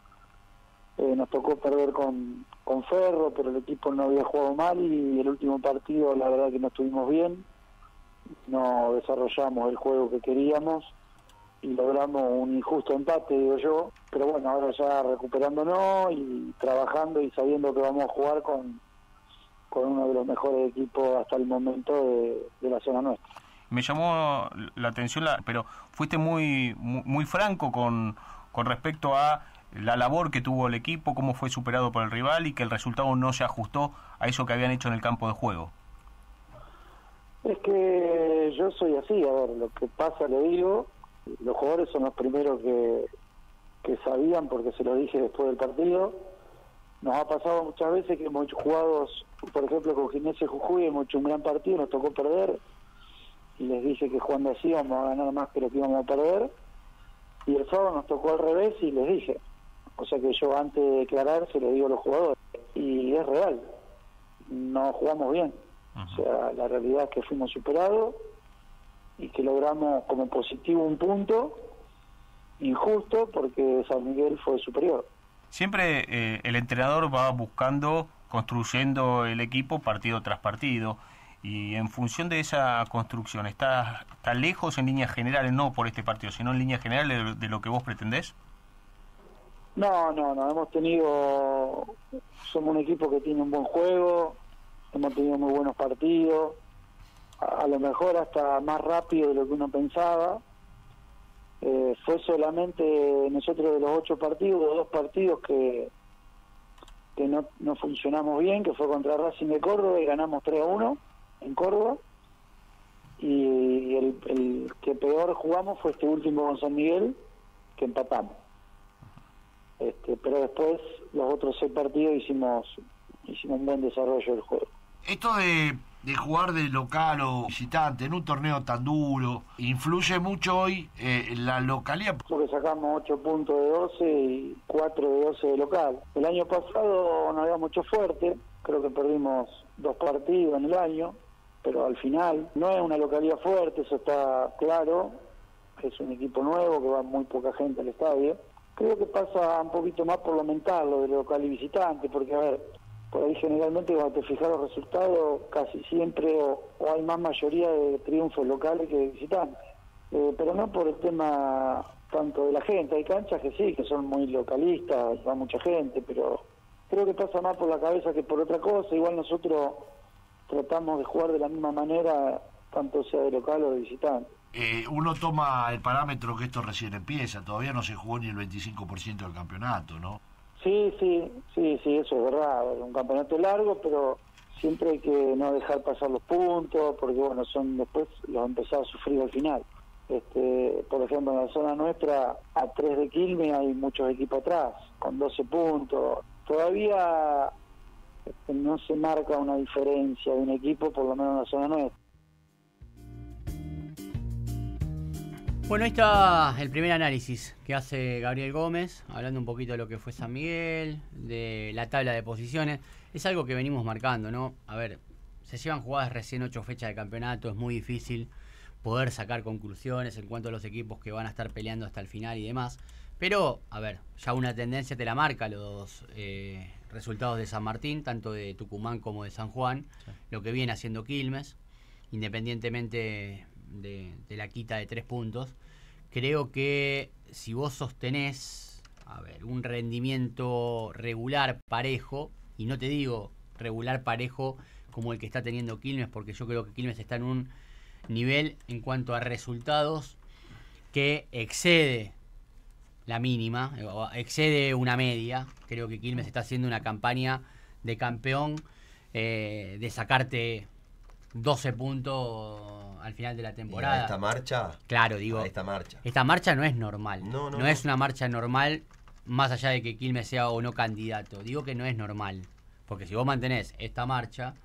Eh, nos tocó perder con, con Ferro, pero el equipo no había jugado mal y el último partido la verdad que no estuvimos bien. No desarrollamos el juego que queríamos y logramos un injusto empate, digo yo. Pero bueno, ahora ya recuperándonos y trabajando y sabiendo que vamos a jugar con, con uno de los mejores equipos hasta el momento de, de la zona nuestra. Me llamó la atención, la, pero fuiste muy, muy muy franco con, con respecto a la labor que tuvo el equipo, cómo fue superado por el rival y que el resultado no se ajustó a eso que habían hecho en el campo de juego. Es que yo soy así, a ver, lo que pasa le digo, los jugadores son los primeros que, que sabían porque se lo dije después del partido. Nos ha pasado muchas veces que hemos jugado, por ejemplo, con Gimnasia Jujuy, hemos hecho un gran partido, nos tocó perder. Y les dije que jugando así íbamos a ganar más que lo que íbamos a perder, y el sábado nos tocó al revés y les dije, o sea que yo antes de declarar se lo digo a los jugadores, y es real, no jugamos bien. Uh-huh. O sea, la realidad es que fuimos superados y que logramos como positivo un punto injusto porque San Miguel fue superior. Siempre eh, el entrenador va buscando, construyendo el equipo partido tras partido. Y en función de esa construcción, ¿está, está lejos en líneas generales, no por este partido, sino en líneas generales de, de lo que vos pretendés? No, no, no, hemos tenido, somos un equipo que tiene un buen juego, hemos tenido muy buenos partidos, a, a lo mejor hasta más rápido de lo que uno pensaba. Eh, fue solamente nosotros de los ocho partidos, de dos partidos que, que no, no funcionamos bien, que fue contra Racing de Córdoba y ganamos tres a uno. En Córdoba, y el, el que peor jugamos fue este último con San Miguel, que empatamos. Este, pero después los otros seis partidos hicimos hicimos un buen desarrollo del juego. Esto de, de jugar de local o visitante en un torneo tan duro, influye mucho hoy eh, en la localidad. Porque sacamos ocho puntos de doce y cuatro de doce de local. El año pasado no había mucho fuerte, creo que perdimos dos partidos en el año, pero al final no es una localidad fuerte, eso está claro, es un equipo nuevo que va muy poca gente al estadio. Creo que pasa un poquito más por lo mental, lo de local y visitante, porque a ver, por ahí generalmente cuando te fijas los resultados, casi siempre o, o hay más mayoría de triunfos locales que de visitantes, eh, pero no por el tema tanto de la gente, hay canchas que sí, que son muy localistas, va mucha gente, pero creo que pasa más por la cabeza que por otra cosa. Igual nosotros tratamos de jugar de la misma manera, tanto sea de local o de visitante. Eh, uno toma el parámetro que esto recién empieza, todavía no se jugó ni el veinticinco por ciento del campeonato, ¿no? Sí, sí, sí, sí, eso es verdad, es un campeonato largo, pero siempre hay que no dejar pasar los puntos, porque bueno, son después los empezar a sufrir al final. Este, por ejemplo, en la zona nuestra, a tres de Quilmes hay muchos equipos atrás, con doce puntos. Todavía este, no se marca una diferencia de un equipo, por lo menos en la zona nuestra. Bueno, ahí está el primer análisis que hace Gabriel Gómez, hablando un poquito de lo que fue San Miguel, de la tabla de posiciones. Es algo que venimos marcando, ¿no? A ver, se llevan jugadas recién ocho fechas de campeonato, es muy difícil poder sacar conclusiones en cuanto a los equipos que van a estar peleando hasta el final y demás. Pero, a ver, ya una tendencia te la marca los eh, resultados de San Martín, tanto de Tucumán como de San Juan, sí. Lo que viene haciendo Quilmes, independientemente de, de la quita de tres puntos. Creo que si vos sostenés, a ver, un rendimiento regular, parejo, y no te digo regular, parejo como el que está teniendo Quilmes, porque yo creo que Quilmes está en un nivel en cuanto a resultados que excede la mínima, excede una media. Creo que Quilmes está haciendo una campaña de campeón, eh, de sacarte doce puntos al final de la temporada. ¿Y a esta marcha? Claro, digo, a esta marcha. Esta marcha no es normal. No, no, no, no es una marcha normal, más allá de que Quilmes sea o no candidato. Digo que no es normal. Porque si vos mantenés esta marcha,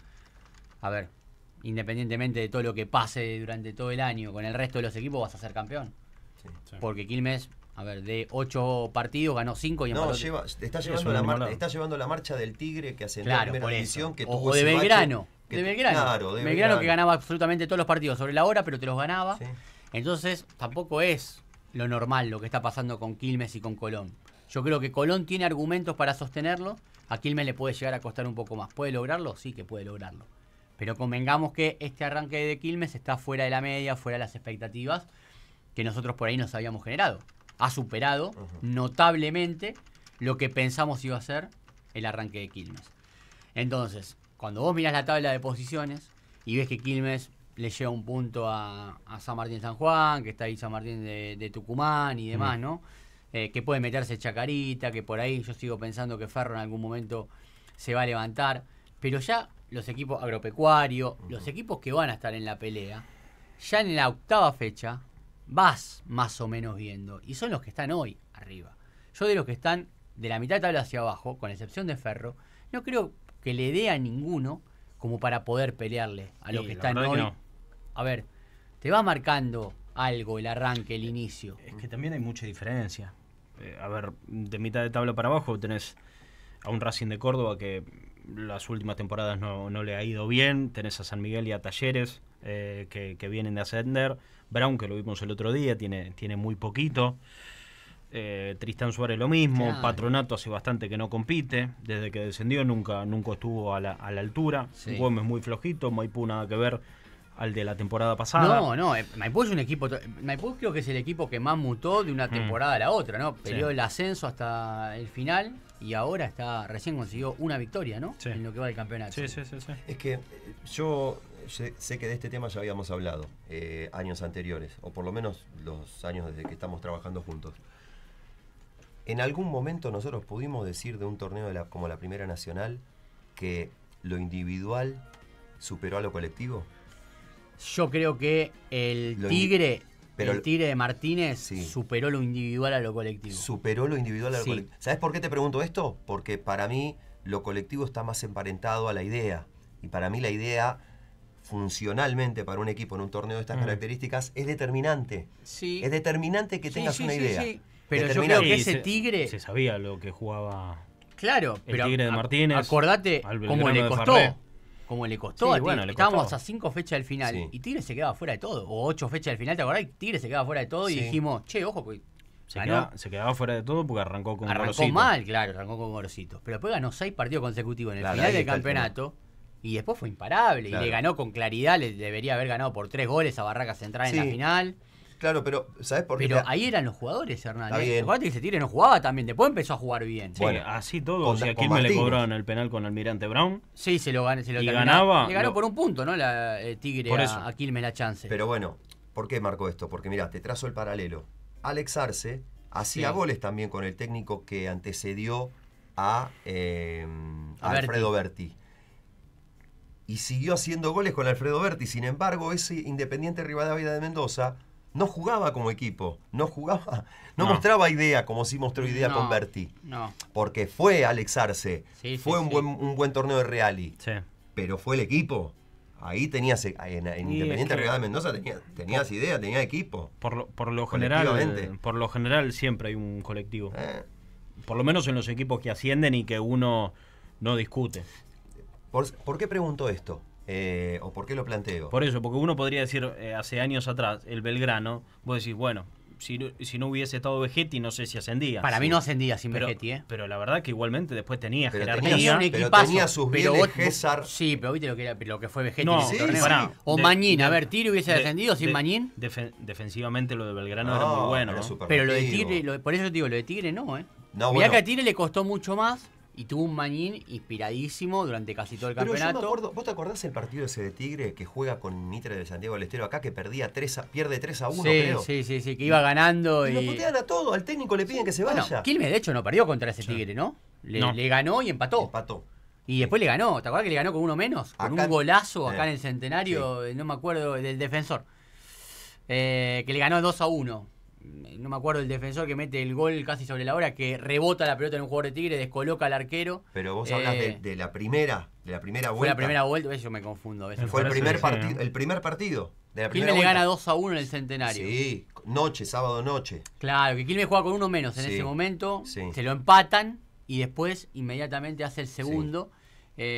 a ver, independientemente de todo lo que pase durante todo el año con el resto de los equipos, vas a ser campeón. Sí, sí. Porque Quilmes, a ver, de ocho partidos ganó cinco y no, lleva, está, llevando la mar, está llevando la marcha del Tigre que ascendió claro, a primera división. Que o, tuvo o de Belgrano. Que, de Belgrano. Claro, de Belgrano, Belgrano que ganaba absolutamente todos los partidos sobre la hora, pero te los ganaba. Sí. Entonces, tampoco es lo normal lo que está pasando con Quilmes y con Colón. Yo creo que Colón tiene argumentos para sostenerlo. A Quilmes le puede llegar a costar un poco más. ¿Puede lograrlo? Sí que puede lograrlo. Pero convengamos que este arranque de Quilmes está fuera de la media, fuera de las expectativas que nosotros por ahí nos habíamos generado. Ha superado uh-huh. notablemente lo que pensamos iba a ser el arranque de Quilmes. Entonces, cuando vos mirás la tabla de posiciones y ves que Quilmes le lleva un punto a, a San Martín San Juan, que está ahí San Martín de, de Tucumán y demás, uh-huh. ¿no? Eh, que puede meterse Chacarita, que por ahí yo sigo pensando que Ferro en algún momento se va a levantar. Pero ya los equipos agropecuarios, uh-huh. los equipos que van a estar en la pelea, ya en la octava fecha vas más o menos viendo. Y son los que están hoy arriba. Yo de los que están de la mitad de tabla hacia abajo, con excepción de Ferro, no creo que le dé a ninguno como para poder pelearle a los sí, que están hoy. No. A ver, te va marcando algo el arranque, el inicio. Es que también hay mucha diferencia. Eh, a ver, de mitad de tabla para abajo tenés a un Racing de Córdoba que las últimas temporadas no, no le ha ido bien. Tenés a San Miguel y a Talleres eh, que, que vienen de ascender. Brown, que lo vimos el otro día, tiene, tiene muy poquito. Eh, Tristán Suárez lo mismo. Claro. Patronato hace bastante que no compite. Desde que descendió nunca, nunca estuvo a la, a la altura. Sí. Gómez muy flojito. Maipú nada que ver al de la temporada pasada. No, no, Maipú es un equipo. Maipú creo que es el equipo que más mutó de una temporada mm. a la otra, ¿no? Peleó sí. el ascenso hasta el final y ahora está recién consiguió una victoria, ¿no? Sí. En lo que va del campeonato. Sí, sí, sí, sí. Es que yo sé, sé que de este tema ya habíamos hablado eh, años anteriores, o por lo menos los años desde que estamos trabajando juntos. En algún momento nosotros pudimos decir de un torneo de la, como la Primera Nacional que lo individual superó a lo colectivo. Yo creo que el Tigre, pero el Tigre de Martínez sí. superó lo individual a lo colectivo. Superó lo individual a lo sí. colectivo. ¿Sabes por qué te pregunto esto? Porque para mí lo colectivo está más emparentado a la idea. Y para mí la idea, funcionalmente para un equipo en un torneo de estas mm. características, es determinante. Sí. Es determinante que tengas sí, sí, una sí, idea. Sí. Pero yo creo que ese se, Tigre... Se sabía lo que jugaba claro, el pero Tigre de Martínez. Acordate cómo le costó. Cómo le costó. Sí, bueno, le Estábamos costó. a cinco fechas del final sí. y Tigre se quedaba fuera de todo. O ocho fechas del final, ¿te acordás? Tigre se quedaba fuera de todo sí. y dijimos, che, ojo, porque se, queda, se quedaba fuera de todo porque arrancó con Arrancó Gorosito. mal, claro, arrancó con Gorosito. Pero después ganó seis partidos consecutivos en el claro, final del campeonato y después fue imparable. Claro. Y le ganó con claridad, le debería haber ganado por tres goles a Barracas Central sí. en la final. Claro, pero ¿sabes por qué? Pero ahí eran los jugadores, Hernán. Acuérdate que ese Tigre no jugaba también, después empezó a jugar bien. Sí, bueno, así todo. Con, o sea, ¿quién me le cobraron el penal con Almirante Brown? Sí, se lo ganó. Se lo y ganaba. Le ganó lo... por un punto, ¿no? La, el Tigre por a, eso. a Quilmes la chance. Pero bueno, ¿por qué marcó esto? Porque mirá, te trazo el paralelo. Alex Arce hacía sí. goles también con el técnico que antecedió a, eh, a Alfredo Berti. Y siguió haciendo goles con Alfredo Berti. Sin embargo, ese Independiente Rivadavia de Mendoza no jugaba como equipo, no jugaba, no, no. mostraba idea como sí mostró idea no, con Berti. No. Porque fue Alex Arce, sí, fue sí, un sí. buen un buen torneo de Reali. Sí. Pero fue el equipo. ahí tenías, en, en Independiente es que, Rivadavia Mendoza tenías, tenías idea, tenías equipo. Por lo, por lo general, por lo general siempre hay un colectivo. Eh. Por lo menos en los equipos que ascienden y que uno no discute. ¿Por, ¿por qué pregunto esto? Eh, ¿O por qué lo planteo? Por eso, porque uno podría decir, eh, hace años atrás, el Belgrano, vos decís, bueno, si, si no hubiese estado Vegetti, no sé si ascendía. Para sí. mí no ascendía sin pero, Vegetti, ¿eh? Pero la verdad que igualmente después tenía pero jerarquía. Tenía, un pero tenía sus Vélez, César. Sí, pero viste lo que, era, lo que fue Vegetti no, en ese sí, torneo. Pará, o de, Mañín, de, a ver, Tigre hubiese de, descendido sin de, Mañín. Defen, defensivamente lo de Belgrano no, era muy bueno. ¿no? Pero lo de Tigre, lo, por eso te digo, lo de Tigre no, ¿eh? No, Mirá bueno. que a Tigre le costó mucho más. Y tuvo un Mañín inspiradísimo durante casi todo el Pero campeonato. Yo me acuerdo, ¿vos te acordás el partido ese de Tigre que juega con Mitre de Santiago del Estero acá, que perdía tres a, pierde tres a uno, sí, creo? Sí, sí, sí, que iba ganando. Y, y... lo putean a todo, al técnico le piden que se vaya. Bueno, Quilmes de hecho no perdió contra ese Tigre, ¿no? Le, no. le ganó y empató. Empató. Y después le ganó, ¿te acuerdas que le ganó con uno menos? Con acá, un golazo acá eh, en el Centenario, sí. no me acuerdo, del defensor. Eh, que le ganó dos a uno. No me acuerdo el defensor que mete el gol casi sobre la hora, que rebota la pelota en un jugador de Tigre, descoloca al arquero. Pero vos hablas eh, de, de la primera, de la primera vuelta. Fue la primera vuelta, yo me confundo. A veces fue el primer, partid, el primer partido. De la Quilmes le gana dos a uno en el Centenario. Sí, noche, sábado noche. Claro, que Quilmes juega con uno menos en sí, ese momento, sí. se lo empatan y después inmediatamente hace el segundo. Sí.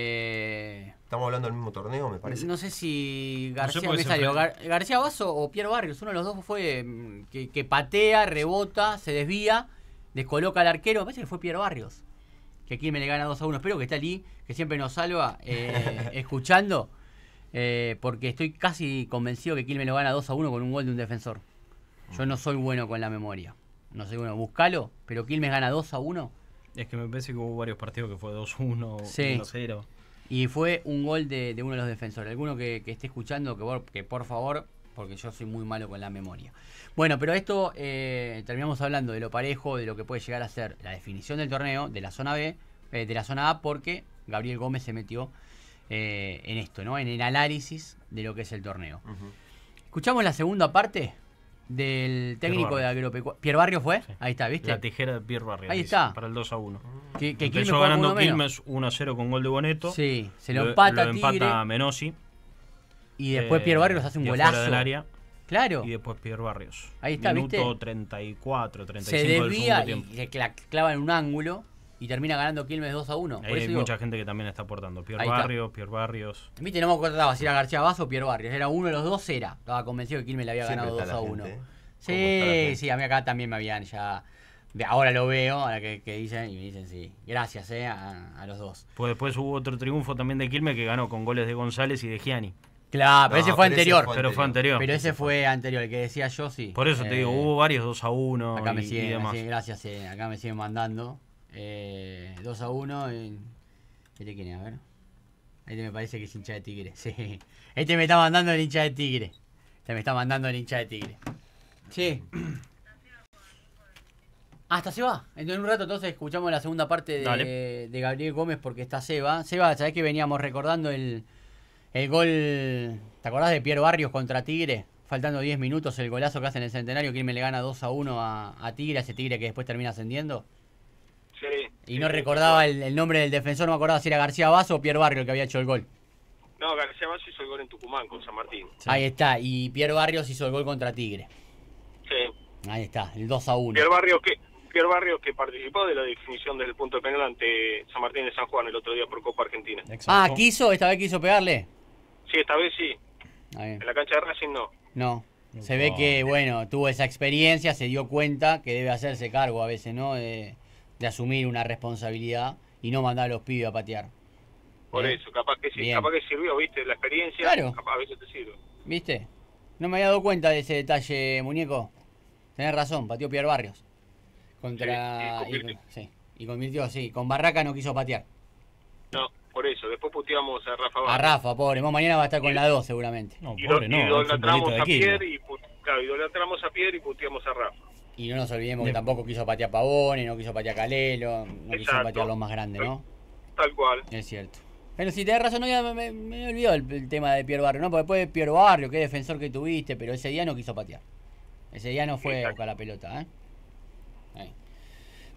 Eh, Estamos hablando del mismo torneo, me parece. No sé si García no sé me salió. Gar García Basso o Pierre Barrios, uno de los dos fue que, que patea, rebota, se desvía, descoloca al arquero. Me parece que fue Pierre Barrios. Que aquí me le gana dos a uno. Espero que esté allí, que siempre nos salva, eh, escuchando, eh, porque estoy casi convencido que Quilmes lo gana dos a uno con un gol de un defensor. Yo no soy bueno con la memoria. No soy bueno. Buscalo, pero Quilmes gana dos a uno. Es que me parece que hubo varios partidos que fue dos uno, sí. uno cero. Y fue un gol de, de uno de los defensores. Alguno que, que esté escuchando, que por, que por favor, porque yo soy muy malo con la memoria. Bueno, pero esto, eh, terminamos hablando de lo parejo, de lo que puede llegar a ser la definición del torneo, de la zona B, eh, de la zona A, porque Gabriel Gómez se metió eh, en esto, ¿no? En el análisis de lo que es el torneo. Uh-huh. Escuchamos la segunda parte del técnico de Agropecuaria. ¿Pierre Barrios fue? Sí. Ahí está, ¿viste? La tijera de Pierre Barrios. Ahí está. Para el dos a uno. Que, que empezó ganando Quilmes uno a cero con gol de Boneto. Sí, se lo empata lo, lo empata Menossi. Y después eh, Pierre Barrios hace un golazo. Del área. Claro. Y después Pierre Barrios. Ahí está, Minuto ¿viste? treinta y cuatro, treinta y cinco cinco del segundo tiempo. Y se clava en un ángulo y termina ganando Quilmes dos a uno. Ahí hay digo, mucha gente que también está aportando. Pierre Barrios, está. Pierre Barrios. Viste, no me acordaba si era García Basso o Pierre Barrios. Era uno de los dos, era. Estaba convencido que Quilmes le había Siempre ganado dos a uno. Gente, ¿eh? Sí, sí, a mí acá también me habían ya... Ahora lo veo, ahora que, que dicen, y me dicen sí. Gracias, eh, a, a los dos. Pues después hubo otro triunfo también de Quilmes que ganó con goles de González y de Gianni. Claro, pero no, ese fue pero anterior. Ese fue pero fue anterior. Pero ese fue anterior, el que decía yo, sí. Por eso eh, te digo, hubo varios dos a uno acá me y, siguen, y demás. Me siguen, gracias, eh, acá me siguen mandando. Eh, dos a uno. En... ¿Este quién es? A ver. Este me parece que es hincha de Tigre. Sí. Este me está mandando el hincha de Tigre. Este me está mandando el hincha de Tigre. Sí. Hasta se va. En un rato entonces escuchamos la segunda parte de, de Gabriel Gómez porque está Seba. Seba, ¿sabés que veníamos recordando el, el gol? ¿Te acordás de Pierre Barrios contra Tigre? Faltando diez minutos, el golazo que hace en el Centenario, que me le gana dos a uno a, a Tigre, a ese Tigre que después termina ascendiendo. Sí. Y no recordaba el, el nombre del defensor, no me acordaba si era García Basso o Pierre Barrios el que había hecho el gol. No, García Basso hizo el gol en Tucumán con San Martín. Sí. Ahí está, y Pierre Barrios hizo el gol contra Tigre. Sí. Ahí está, el dos a uno. Pierre Barrios que... Pierre Barrios que participó de la definición desde el punto de penal ante San Martín de San Juan el otro día por Copa Argentina. Exacto. Ah, ¿quiso? ¿Esta vez quiso pegarle? Sí, esta vez sí. En la cancha de Racing no. No. Se ve que, bueno, tuvo esa experiencia, se dio cuenta que debe hacerse cargo a veces, ¿no? De, de asumir una responsabilidad y no mandar a los pibes a patear. Por ¿Eh? eso, capaz que sí, Bien. capaz que sirvió, ¿viste? La experiencia, claro. capaz a veces te sirve. ¿Viste? No me había dado cuenta de ese detalle, muñeco. Tenés razón, pateó Pierre Barrios. Contra... Sí, y, sí, y convirtió, sí. Con Barraca no quiso patear. No, por eso. Después puteamos a Rafa Barrios. A Rafa, pobre. Vos mañana va a estar con y, la dos seguramente. No, y pobre, lo, no. Idolatramos a Pierre y, claro, idolatramos a Pierre y puteamos a Rafa. Y no nos olvidemos que tampoco quiso patear Pavone, no quiso patear Calelo, no Exacto. quiso patear los más grandes, ¿no? Tal cual. Es cierto. Pero si tenés razón, no, ya me, me, me olvidó el, el tema de Pierre Barrio, ¿no? Porque después Pierre Barrio, qué defensor que tuviste, pero ese día no quiso patear. Ese día no fue a buscar la pelota, ¿eh? Ahí.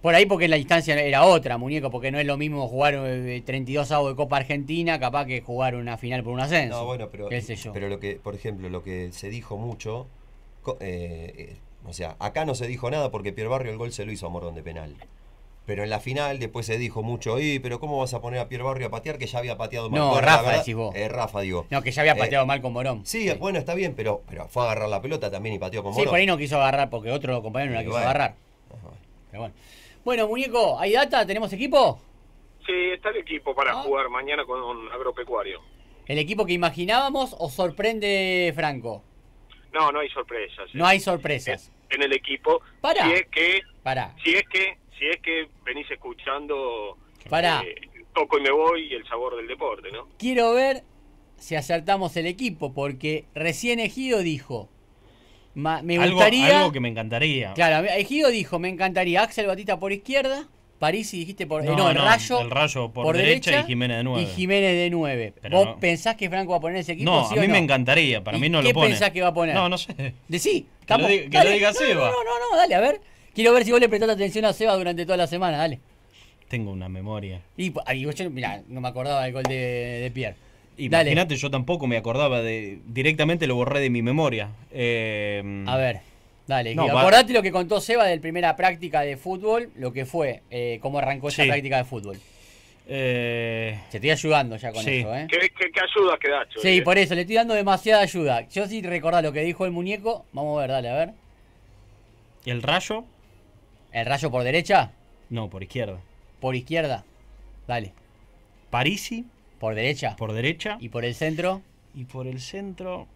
Por ahí porque la instancia era otra, muñeco, porque no es lo mismo jugar eh, treinta y dos avos de Copa Argentina, capaz que jugar una final por un ascenso. No, bueno, pero, qué sé yo. pero lo que, por ejemplo, lo que se dijo mucho, eh, eh, o sea, acá no se dijo nada porque Pierre Barrio el gol se lo hizo a Morón de penal. Pero en la final después se dijo mucho, y pero ¿cómo vas a poner a Pierre Barrio a patear que ya había pateado mal? No, Bueno, Rafa, la verdad, decís vos. Eh, Rafa, digo. No, que ya había pateado Eh, mal con Morón. Sí, Sí. bueno, está bien, pero, pero fue a agarrar la pelota también y pateó con Sí, Morón. por ahí no quiso agarrar porque otro compañero no la Y quiso bueno. agarrar. Ajá. Pero bueno. Bueno, muñeco, ¿hay data? ¿Tenemos equipo? Sí, está el equipo para Ah. jugar mañana con Agropecuario. ¿El equipo que imaginábamos o sorprende Franco? No, no hay sorpresas. No hay sorpresas. En el equipo. Pará. Si es que, Pará, si es que, si es que venís escuchando pará. eh, Toco y me voy y el sabor del deporte, ¿no? Quiero ver si acertamos el equipo, porque recién Ejido dijo, ma- me Algo, gustaría... algo que me encantaría. Claro, Ejido dijo, me encantaría Axel Batista por izquierda, Parisi dijiste por... eh, No, no, el no, Rayo, el Rayo por derecha y Jiménez de nueve. Y Jiménez de nueve. Pero ¿Vos no. pensás que Franco va a poner ese equipo? No, sí a o mí no? me encantaría, para ¿Y mí no qué lo pone. pensás que va a poner? No, no sé. Decí, Que lo estamos- diga- que dale. lo diga No, Seba. No, no, no, dale, a ver. Quiero ver si vos le prestaste atención a Seba durante toda la semana, dale. Tengo una memoria. Y, y yo, mirá, no me acordaba del gol de, de Pierre. Dale. Imagínate, yo tampoco me acordaba de... Directamente lo borré de mi memoria. Eh, A ver, dale. No, y va- acordate lo que contó Seba de la primera práctica de fútbol, lo que fue, eh, cómo arrancó esa Sí. práctica de fútbol. eh, Te estoy ayudando ya con Sí. eso, ¿eh? ¿Qué, qué, qué ayuda que da, Sí, por eso, le estoy dando demasiada ayuda. Yo sí recordá lo que dijo el muñeco. Vamos a ver, dale, a ver. ¿El Rayo? ¿El Rayo por derecha? No, por izquierda. ¿Por izquierda? Dale. Parisi, ¿Por derecha? por derecha. ¿Y por el centro? Y por el centro...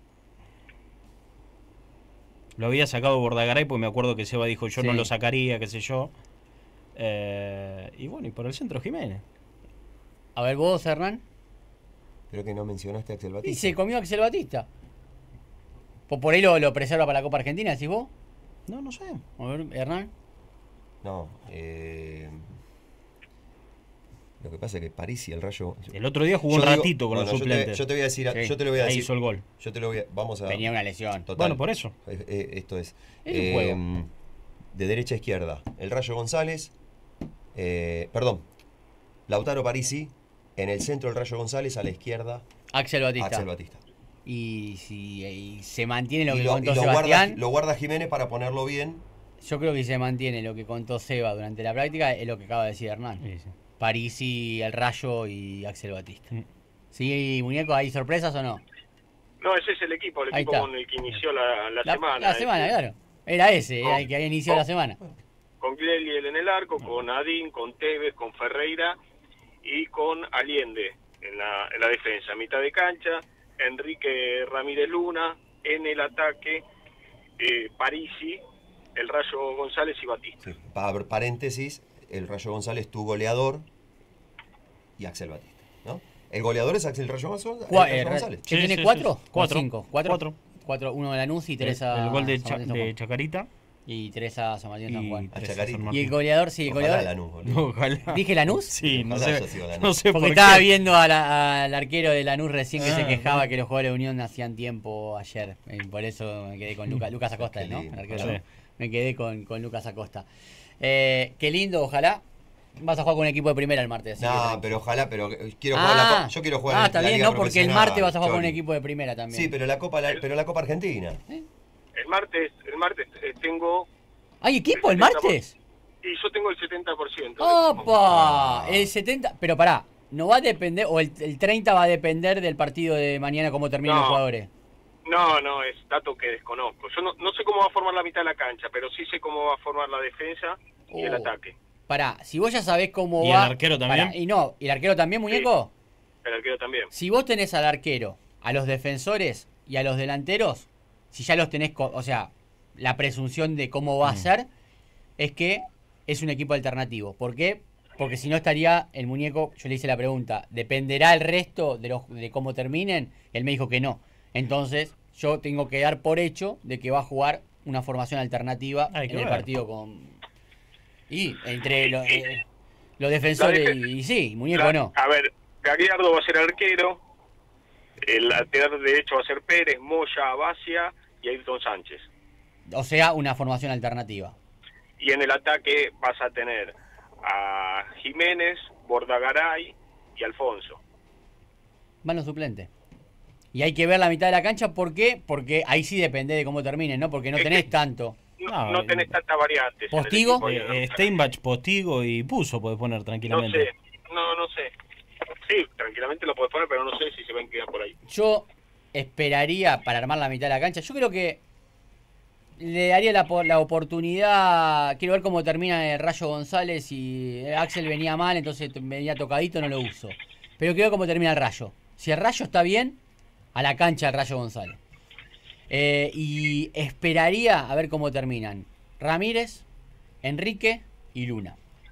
Lo había sacado Bordagaray porque me acuerdo que Seba dijo yo Sí. no lo sacaría, qué sé yo. Eh, y bueno, y por el centro Jiménez. A ver, vos, Hernán. Creo que no mencionaste a Axel Y Batista. se comió Axel Batista. ¿Por, por ahí lo, lo preserva para la Copa Argentina, decís vos? No, no sé. A ver, Hernán. No, eh... Lo que pasa es que París y el Rayo... El otro día jugó Yo un digo- ratito con bueno, los yo te- suplentes. Yo te voy a decir, Sí, yo te lo voy a Ahí decir. hizo el gol. Yo te lo voy a, vamos a... Tenía una lesión. Total. Bueno, por eso. Eh, eh, esto es. Es un eh, juego. de derecha a izquierda, el Rayo González. eh, perdón, Lautaro Parisi. En el centro, el Rayo González. A la izquierda, Axel Batista. Axel Batista. Y si y se mantiene lo Y que lo, contó y lo guarda, Sebastián, lo guarda Jiménez para ponerlo bien. yo creo que si se mantiene lo que contó Seba durante la práctica, es lo que acaba de decir Hernán. Sí, sí. Parisi, el Rayo y Axel Batista. Mm. ¿Sí, muñeco, hay sorpresas o no? No, ese es el equipo, el Ahí equipo está. con el que inició la, la La, semana. la eh. semana, claro. Era ese, Con- era el que había iniciado con- la semana. Con Glieliel en el arco, con Adín, con Tevez, con Ferreira y con Allende en la, en la defensa. Mitad de cancha, Enrique Ramírez Luna, en el ataque, eh, Parisi, el Rayo González y Batista. Sí. Para abrir paréntesis, el Rayo González, tu goleador. Y Axel Batista, ¿no? El goleador es Axel Rayo González. Cua- el Rayo eh, González. ¿qué Sí, tiene sí, cuatro? sí. ¿O Cuatro. cinco? ¿Cuatro? Cuatro. Cuatro, uno de Lanús y tres a... El gol de, San Cha- Martín San de Juan. Chacarita. Y tres a San Martín San Y Juan. A tres a Chacarita. San Y Martín. el goleador, sí, el Ojalá goleador... Lanús, boludo. Ojalá. ¿Dije Lanús? Sí, no Ojalá sé, haya sido Lanús. no sé por Porque qué. estaba viendo a la- al arquero de Lanús recién que se Ah, quejaba no. que los jugadores de Unión hacían tiempo ayer. Y por eso me quedé con Luca- Lucas Acosta, Qué ¿no? lindo. El arquero de Sí. Lanús. Me quedé con, con Lucas Acosta. Eh, qué lindo, ojalá. Vas a jugar con un equipo de primera el martes. así que No, tranqui. pero ojalá, pero quiero jugar la Ah, Copa. Yo quiero jugar ah, la está bien, Liga no, porque el Profesional, martes vas a jugar con un Choli. equipo de primera también. Sí, pero la Copa, la- pero la Copa Argentina. El martes, el martes eh, tengo... ¿Hay equipo el martes? Y yo tengo el setenta por ciento. del equipo. ¡Opa! El setenta... Pero pará, no va a depender, o el, el treinta va a depender del partido de mañana, cómo terminen No. los jugadores. No, no, es dato que desconozco. Yo no, no sé cómo va a formar la mitad de la cancha, pero sí sé cómo va a formar la defensa y el Oh. ataque. Pará, si vos ya sabés cómo ¿Y va... el arquero también? Pará, y no, ¿y el arquero también, muñeco? El arquero también. Si vos tenés al arquero, a los defensores y a los delanteros, si ya los tenés, co- o sea, la presunción de cómo va a ser, es que es un equipo alternativo. ¿Por qué? Porque si no estaría el muñeco, yo le hice la pregunta, ¿dependerá el resto de, los, de cómo terminen? Él me dijo que no. Entonces, yo tengo que dar por hecho de que va a jugar una formación alternativa Hay que en el ver. partido con... Y entre lo- eh, los defensores La y, defe- y sí, muñeco La- no. A ver, Gagliardo va a ser arquero, el lateral derecho va a ser Pérez, Moya, Abacia y Ayrton Sánchez. O sea, una formación alternativa. y en el ataque vas a tener a Jiménez, Bordagaray y Alfonso. Van los suplentes. Y hay que ver la mitad de la cancha, ¿por qué? Porque ahí sí depende de cómo terminen, ¿no? Porque no Es tenés que tanto. No, No, no tenés tantas variantes. en el ¿Postigo? equipo, y en Eh, la- Steinbach, Postigo y Puso podés poner No tranquilamente. sé, no, no sé. Sí, tranquilamente lo podés poner, pero no sé si se van a quedar por ahí. Yo esperaría para armar la mitad de la cancha. Yo creo que le daría la, po- la oportunidad. Quiero ver cómo termina el Rayo González. Y Axel venía mal, entonces venía tocadito, no lo uso. Pero quiero ver cómo termina el Rayo. Si el Rayo está bien, a la cancha el Rayo González. Eh, y esperaría a ver cómo terminan Ramírez, Enrique y Luna.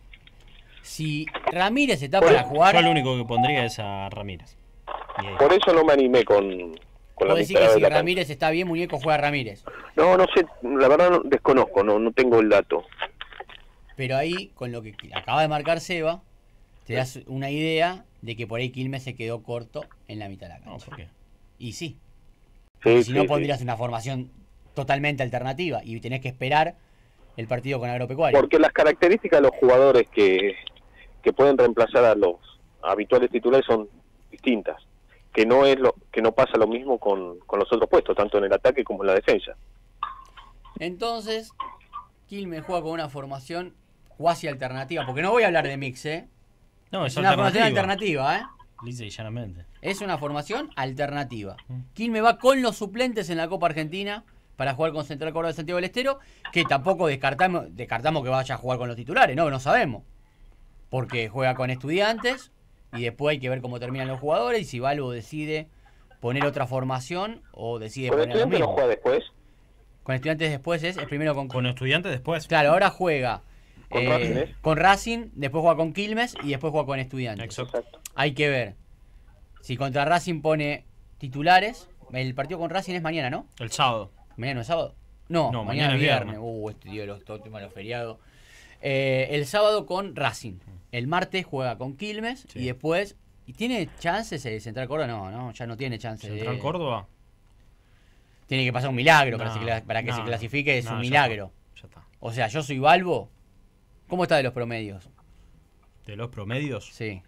Si Ramírez está para jugar, Yo lo único que pondría es a Ramírez. Y ahí. Por eso no me animé con, con la vos decís mitad que de si la cancha. Ramírez está bien, Muñeco juega Ramírez. No, no sé, la verdad no, desconozco, no, no tengo el dato. Pero ahí, con lo que acaba de marcar Seba, te das una idea de que por ahí Quilmes se quedó corto en la mitad de la No, cancha. ¿por qué? Y sí, Sí, si sí, no sí. pondrías una formación totalmente alternativa y tenés que esperar el partido con Agropecuario. Porque las características de los jugadores que, que pueden reemplazar a los habituales titulares son distintas, que no es lo que no pasa lo mismo con, con los otros puestos, tanto en el ataque como en la defensa. Entonces, Quilmes juega con una formación cuasi alternativa, porque no voy a hablar de mix, ¿eh? No, Es es una formación alternativa. alternativa, ¿eh? Lisa y llanamente. Es una formación alternativa. Mm. Quilmes va con los suplentes en la Copa Argentina para jugar con Central Córdoba de Santiago del Estero, que tampoco descartamos, descartamos que vaya a jugar con los titulares, no, no sabemos. Porque juega con Estudiantes y después hay que ver cómo terminan los jugadores y si Balbo decide poner otra formación o decide ¿Con poner lo Estudiantes no mismo. juega después? Con Estudiantes después es, es primero con... Con Estudiantes después. Claro, ahora juega Con eh, Racing, ¿eh? con Racing, después juega con Quilmes y después juega con Estudiantes. Exacto. Exacto. Hay que ver. Si contra Racing pone titulares, el partido con Racing es mañana, ¿no? El sábado. ¿Mañana no es sábado? No, No, mañana, mañana es es viernes. viernes. Uh, este día de los, todo el tema de los feriados. Eh, el sábado con Racing. El martes juega con Quilmes Sí. y después... ¿Y tiene chances el Central Córdoba? No, no, ya no tiene chances. Central de- Córdoba. Tiene que pasar un milagro para, No, se cla- para que no, se clasifique, es no, un ya milagro. está, Ya está. O sea, yo soy Balbo. ¿Cómo está de los promedios? De los promedios. Sí.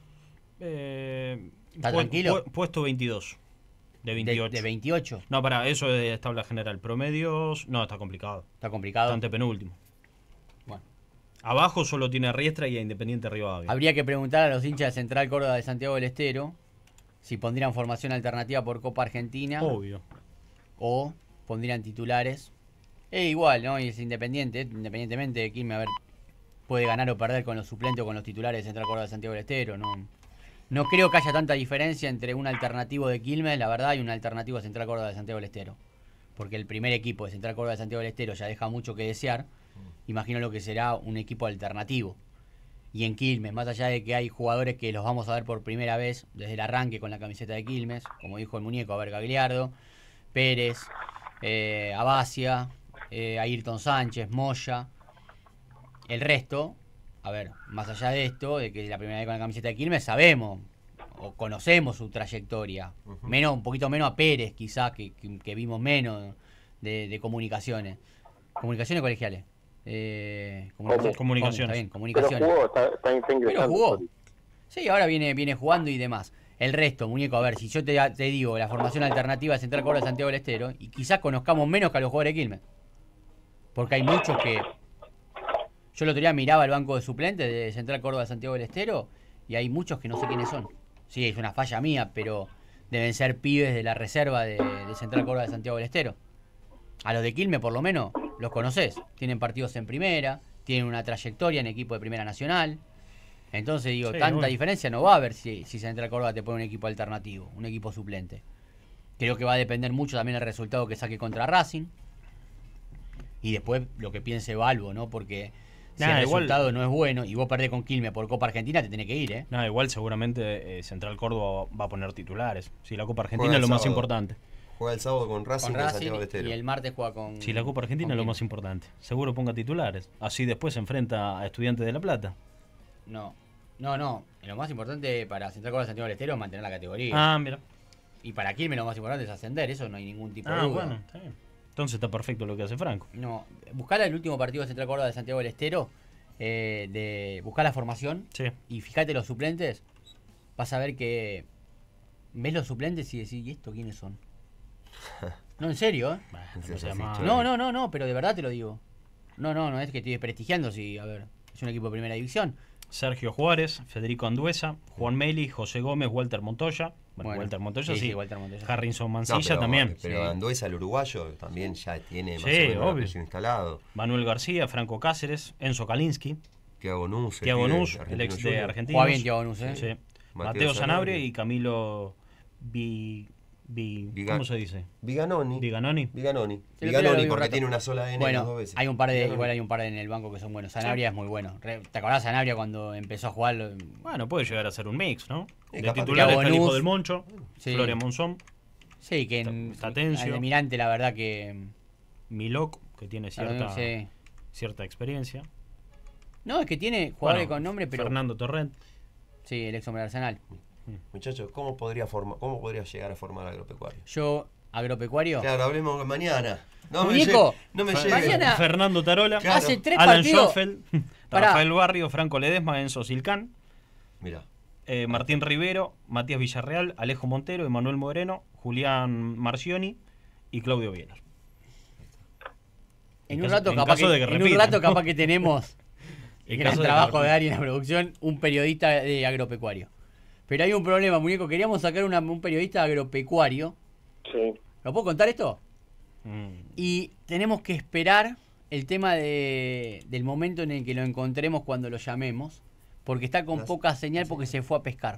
Eh, ¿Está pu- tranquilo? pu- puesto veintidós. De De, veintiocho. de veintiocho. No, para, eso es tabla general. Promedios. No, está complicado. Está complicado. Está antepenúltimo. Bueno. Abajo solo tiene a Riestra y a Independiente Rivadavia. Habría que preguntar a los hinchas de Central Córdoba de Santiago del Estero si pondrían formación alternativa por Copa Argentina Obvio. o pondrían titulares. E igual, ¿no? Y es independiente, independientemente de quién a ver puede ganar o perder con los suplentes o con los titulares de Central Córdoba de Santiago del Estero. No, no creo que haya tanta diferencia entre un alternativo de Quilmes, la verdad, y un alternativo de Central Córdoba de Santiago del Estero. Porque el primer equipo de Central Córdoba de Santiago del Estero ya deja mucho que desear. Imagino lo que será un equipo alternativo. Y en Quilmes, más allá de que hay jugadores que los vamos a ver por primera vez desde el arranque con la camiseta de Quilmes, como dijo el muñeco, a ver, Gagliardo, Pérez, eh, Abacia, eh, Ayrton Sánchez, Moya. El resto, a ver, más allá de esto, de que es la primera vez con la camiseta de Quilmes, sabemos o conocemos su trayectoria. Ujú. Menos, un poquito menos a Pérez, quizás, que, que- que vimos menos de, de comunicaciones. Comunicaciones colegiales. Eh, comunicaciones. Comunicaciones. Está bien, Pero comunicaciones. jugó, está, está, está ingresando. Pero jugó. Sí, ahora viene, viene jugando y demás. El resto, muñeco, a ver, si yo te, te digo la formación alternativa de Central Córdoba de Santiago del Estero, y quizás conozcamos menos que a los jugadores de Quilmes. Porque hay muchos que... Yo el otro día miraba el banco de suplentes de Central Córdoba de Santiago del Estero, y hay muchos que no sé quiénes son. Sí, es una falla mía, pero deben ser pibes de la reserva de, de Central Córdoba de Santiago del Estero. A los de Quilmes, por lo menos, los conoces. Tienen partidos en primera, tienen una trayectoria en equipo de Primera Nacional. Entonces, digo, Sí, tanta bueno. diferencia no va a haber si, si Central Córdoba te pone un equipo alternativo, un equipo suplente. Creo que va a depender mucho también el resultado que saque contra Racing. Y después lo que piense Balbo, ¿no? Porque si Nah, el igual- resultado no es bueno y vos perdés con Quilmes por Copa Argentina, te tenés que ir, ¿eh? No, igual seguramente eh, Central Córdoba va a poner titulares. Si la Copa Argentina Juega es el lo más sábado. importante. Juega el sábado con Racing Con con Racing Santiago del Estero. y el martes juega con... Si la Copa Argentina con es lo Quilmes. más importante. Seguro ponga titulares. Así después se enfrenta a Estudiantes de La Plata. No, no, no. Lo más importante para Central Córdoba de Santiago del Estero es mantener la categoría. Ah, mira. Y para Quilmes lo más importante es ascender, eso no hay ningún tipo de Ah, duda. bueno, está bien. Entonces está perfecto lo que hace Franco. No, buscar el último partido de Central Córdoba de Santiago del Estero, eh, de buscar la formación Sí. y fíjate los suplentes, vas a ver que ves los suplentes y decís, ¿y esto quiénes son? No, en serio, ¿eh? Bueno, Sí, no sí, sea sí, malo. Chori. No, no, no, no, pero de verdad te lo digo. No, no, no es que estoy desprestigiando, si, a ver, es un equipo de primera división. Sergio Juárez, Federico Anduesa, Juan Meli, José Gómez, Walter Montoya. Bueno, Bueno, Walter Montoya sí, sí. sí, Walter Montoya. Harrison No, Mancilla pero, también. Pero Sí. Anduesa, el uruguayo, también ya tiene más Sí, o menos la obvio. presión instalado. Manuel García, Franco Cáceres, Enzo Kalinski, Tiago Nuz. el Tiago pibe Nuz, el argentino ex de junior. Argentina. Juega bien Tiago Nuz, ¿eh? Sí. Mateo Mateo Sanabria Sanabria y Camilo Vi, Vi- Viga- ¿cómo se dice? Viganoni. Viganoni. Viganoni. Sí, lo que Viganoni lo vi un porque rato. tiene una sola N Bueno, las dos veces. hay un par de, Viganoni. igual hay un par en el banco que son buenos. Sanabria es muy bueno. Re- ¿Te acordás de Sanabria cuando empezó a jugar? lo- Bueno, puede llegar a ser un mix, ¿no? Sí, De capaz que titular Tiago está el hijo Nuz. del Moncho, Sí. Florian Monzón, Sí, que en Está- está Tencio. en Almirante la verdad que... Milok, que tiene cierta, sí. cierta experiencia. No, es que tiene jugadores Bueno, con nombre, pero... Fernando Torrent. Sí, el ex hombre de Arsenal. Muchachos, ¿cómo podría, forma, ¿cómo podría llegar a formar agropecuario? Yo, agropecuario... Claro, hablemos mañana. No me Muñeco, llegue- no me Fer- llegue. mañana- Fernando Tarola, Claro. Hace tres Alan partidos... Schoffel, Pará. Rafael Barrio, Franco Ledesma, Enzo Silcán, Mirá. eh, Martín Rivero, Matías Villarreal, Alejo Montero, Emanuel Moreno, Julián Marcioni y Claudio Bieler. En En un caso- rato en capaz caso que, de que en un repitan, rato ¿no? capaz que tenemos En gran caso de trabajo que- de Ari en la producción, un periodista de agropecuario. Pero hay un problema, muñeco. Queríamos sacar una- un periodista agropecuario. Sí. ¿Lo puedo contar esto? Mm, Y tenemos que esperar el tema de, del momento en el que lo encontremos cuando lo llamemos, porque está con Las- poca señal porque se fue a pescar.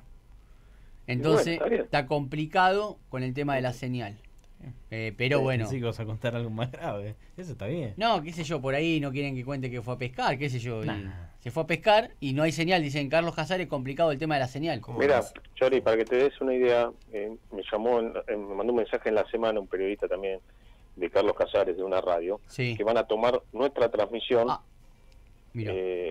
Entonces bueno, está bien. está complicado con el tema de la señal. Eh, pero bueno. Pensé que ibas a contar algo más grave. Eso está bien. No, qué sé yo, por ahí no quieren que cuente que fue a pescar, qué sé yo. y Nah. se fue a pescar y no hay señal, dicen Carlos Casares, complicado el tema de la señal. ¿Cómo Mira, vas? Chori, para que te des una idea, eh, me llamó, en- en- me mandó un mensaje en la semana un periodista también de Carlos Casares de una radio, Sí. que van a tomar nuestra transmisión Ah, mira. eh,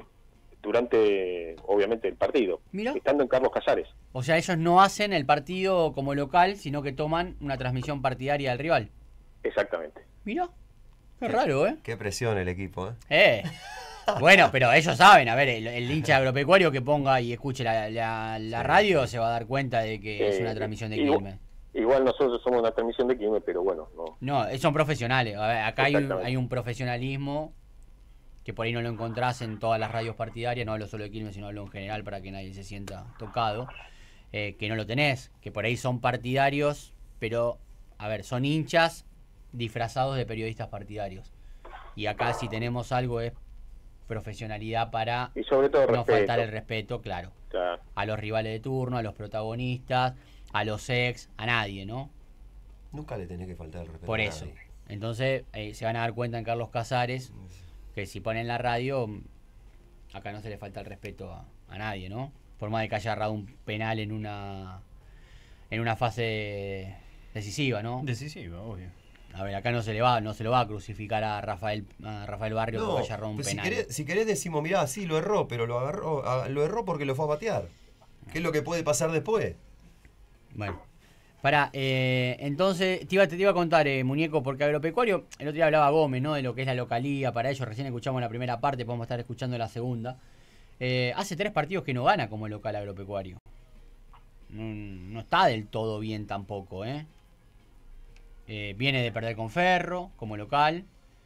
durante, obviamente, el partido, Mira. estando en Carlos Casares. O sea, ellos no hacen el partido como local, sino que toman una transmisión partidaria del rival. Exactamente. Mira. Qué raro, ¿eh? Qué presión el equipo, ¿eh? Eh. Bueno, pero ellos saben, a ver, el, el hincha agropecuario que ponga y escuche la, la- la Sí, radio se va a dar cuenta de que es Eh, una transmisión de igual- Quilmes. Igual nosotros somos una transmisión de Quilmes, pero bueno, no. No, eh, son profesionales. A ver, acá hay un, Exactamente. hay un profesionalismo que por ahí no lo encontrás en todas las radios partidarias. No hablo solo de Quilmes, sino hablo en general para que nadie se sienta tocado. Eh, que no lo tenés, que por ahí son partidarios, pero, a ver, son hinchas disfrazados de periodistas partidarios. Y acá si tenemos algo es profesionalidad para Y sobre todo no respeto. faltar el respeto, claro, O sea, a los rivales de turno, a los protagonistas, a los ex, a nadie, ¿no? Nunca le tenés que faltar el respeto Por a eso. nadie. Entonces eh, se van a dar cuenta en Carlos Casares que si ponen la radio, mm, acá no se le falta el respeto a, a nadie, ¿no? Por más de que haya agarrado un penal en una en una fase decisiva, ¿no? Decisivo, obvio. A ver, acá no se le va, no se lo va a crucificar a Rafael, a Rafael Barrio No, porque haya agarrado un pues si, penal. querés, si querés decimos, mirá, sí, lo erró, pero lo agarró, a- lo erró porque lo fue a patear. ¿Qué es lo que puede pasar después? Bueno. Para, eh, entonces, te iba, te iba a contar, eh, muñeco, porque agropecuario, el otro día hablaba Gómez, ¿no? De lo que es la localía, para ellos recién escuchamos la primera parte, podemos estar escuchando la segunda. Eh, hace tres partidos que no gana como local agropecuario. No, no está del todo bien tampoco, ¿eh? Eh, viene de perder con Ferro, como local.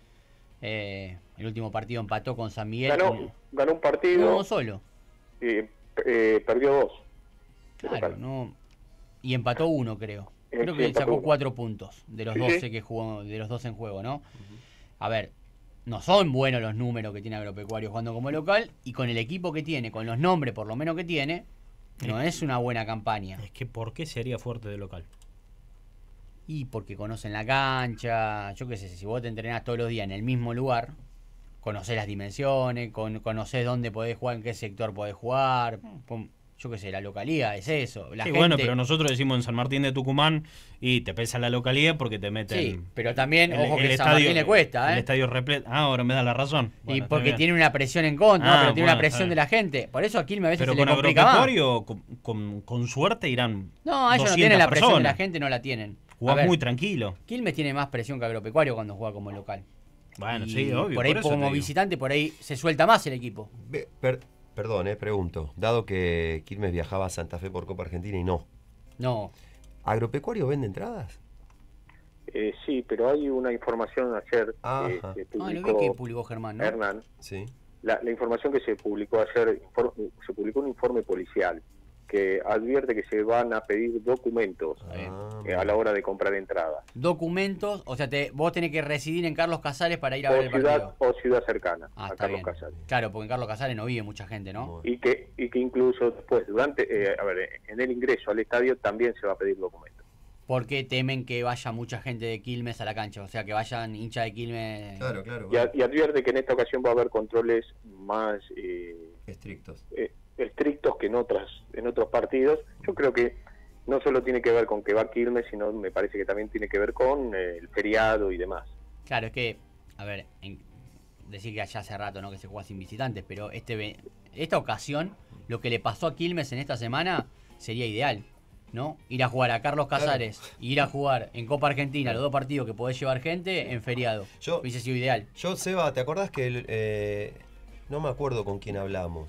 Eh, el último partido empató con San Miguel. ganó, ganó un partido Uno solo. y eh, perdió dos. Claro, no. Y empató uno, creo. Eh, Creo sí, que empató sacó uno. cuatro puntos de los Sí, doce sí. que jugó, de los doce en juego, ¿no? A ver, no son buenos los números que tiene Agropecuario jugando como local, y con el equipo que tiene, con los nombres por lo menos que tiene, no es una buena campaña. Es que ¿por qué se haría fuerte de local? Y porque conocen la cancha, yo qué sé, si vos te entrenás todos los días en el mismo lugar, conocés las dimensiones, con, conocés dónde podés jugar, en qué sector podés jugar, pum, yo qué sé, la localidad es eso. La Sí, gente, bueno, pero nosotros decimos en San Martín de Tucumán y te pesa la localidad porque te meten... Sí, pero también, el- ojo el que San estadio- Martín le cuesta, ¿eh? El estadio repleto. Ah, ahora me da la razón. Y Bueno, está porque bien. tiene una presión en contra, Ah, ¿no? Pero tiene bueno, una presión está de la gente. Por eso a Quilmes a veces Pero se le con complica más. agropecuario, con, con, con suerte irán No, ellos no doscientas tienen la presión de la personas. gente, no la tienen. jugás ver, muy tranquilo. Quilmes tiene más presión que Agropecuario cuando juega como local. Bueno, Y sí, obvio. Por ahí por eso te como digo. visitante, por ahí se suelta más el equipo. Ve- per- perdón, eh, pregunto. Dado que Quilmes viajaba a Santa Fe por Copa Argentina y no, No. ¿Agropecuario vende entradas? Eh, sí, pero hay una información ayer Ajá. eh, que Ah, lo vi publicó que publicó Germán, ¿no? Hernán. Sí. La, la información que se publicó ayer, infor- se publicó un informe policial que advierte que se van a pedir documentos Ah, eh, a la hora de comprar entradas. Documentos, o sea, te, vos tenés que residir en Carlos Casares para ir a O ver el ciudad, partido. o ciudad cercana Ah, a está Carlos bien. Casares. Claro, porque en Carlos Casares no vive mucha gente, ¿no? Muy Y que, y que incluso después, durante, eh, a ver, en el ingreso al estadio también se va a pedir documentos. Porque temen que vaya mucha gente de Quilmes a la cancha, o sea, que vayan hinchas de Quilmes. Claro, claro. Y, a- y advierte que en esta ocasión va a haber controles más eh, Estrictos. eh, estrictos que en otras en otros partidos. Yo creo que no solo tiene que ver con que va Quilmes, sino me parece que también tiene que ver con eh, el feriado y demás. Claro, es que, a ver, en- decir que allá hace rato, ¿no? Que se juega sin visitantes, pero este ve- esta ocasión, lo que le pasó a Quilmes en esta semana sería ideal, ¿no? Ir a jugar a Carlos Casares y ir a jugar en Copa Argentina, los dos partidos que podés llevar gente, en feriado. Yo- Hubiese sido ideal. Yo, Seba, ¿te acordás que el, eh, no me acuerdo con quién hablamos?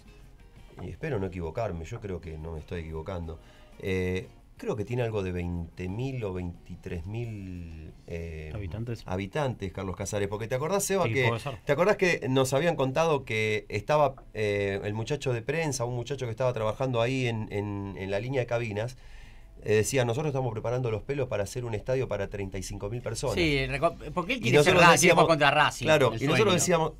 Y espero no equivocarme, yo creo que no me estoy equivocando. Eh, creo que tiene algo de veinte mil o veintitrés mil eh, ¿Habitantes? habitantes, Carlos Casares. Porque te acordás, Seba, Sí, que puede ser. te acordás que nos habían contado que estaba eh, el muchacho de prensa, un muchacho que estaba trabajando ahí en, en- en la línea de cabinas. Eh, decía, nosotros estamos preparando los pelos para hacer un estadio para treinta y cinco mil personas. Sí, reco- porque él Y quiere ser nosotros Racing, decíamos- juega contra Racing. Claro, el y nosotros sueño. decíamos,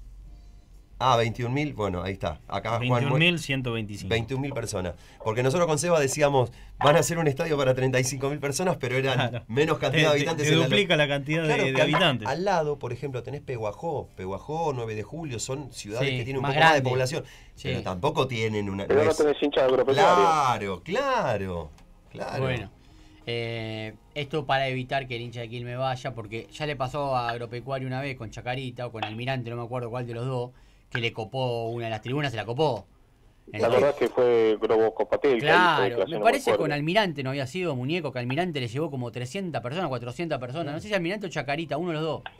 ah, veintiún mil, bueno, ahí está. Acá Juan veintiún mil ciento veinticinco. veintiún mil personas. Porque nosotros con Seba decíamos, van a hacer un estadio para treinta y cinco mil personas, pero eran Claro. menos cantidad de Te- habitantes. te en la- duplica la cantidad de- Claro, de que al- habitantes. Al lado, por ejemplo, tenés Pehuajó. Pehuajó, nueve de julio, son ciudades Sí, que tienen un más poco más de grande. población. Sí. Pero tampoco tienen una... Pero no no es- tenés hinchas de agropecuario. Claro, claro, claro. Bueno, eh, esto para evitar que el hincha de Quilmes vaya, porque ya le pasó a Agropecuario una vez con Chacarita o con Almirante, no me acuerdo cuál de los dos, que le copó una de las tribunas, se la copó. La Entonces, verdad que fue Grobo Copatel. que ahí fue claro, declaración, me no parece acuerdo. con Almirante no había sido Muñeco, que Almirante le llevó como trescientas personas, cuatrocientas personas, no sé si Almirante o Chacarita, uno de los dos.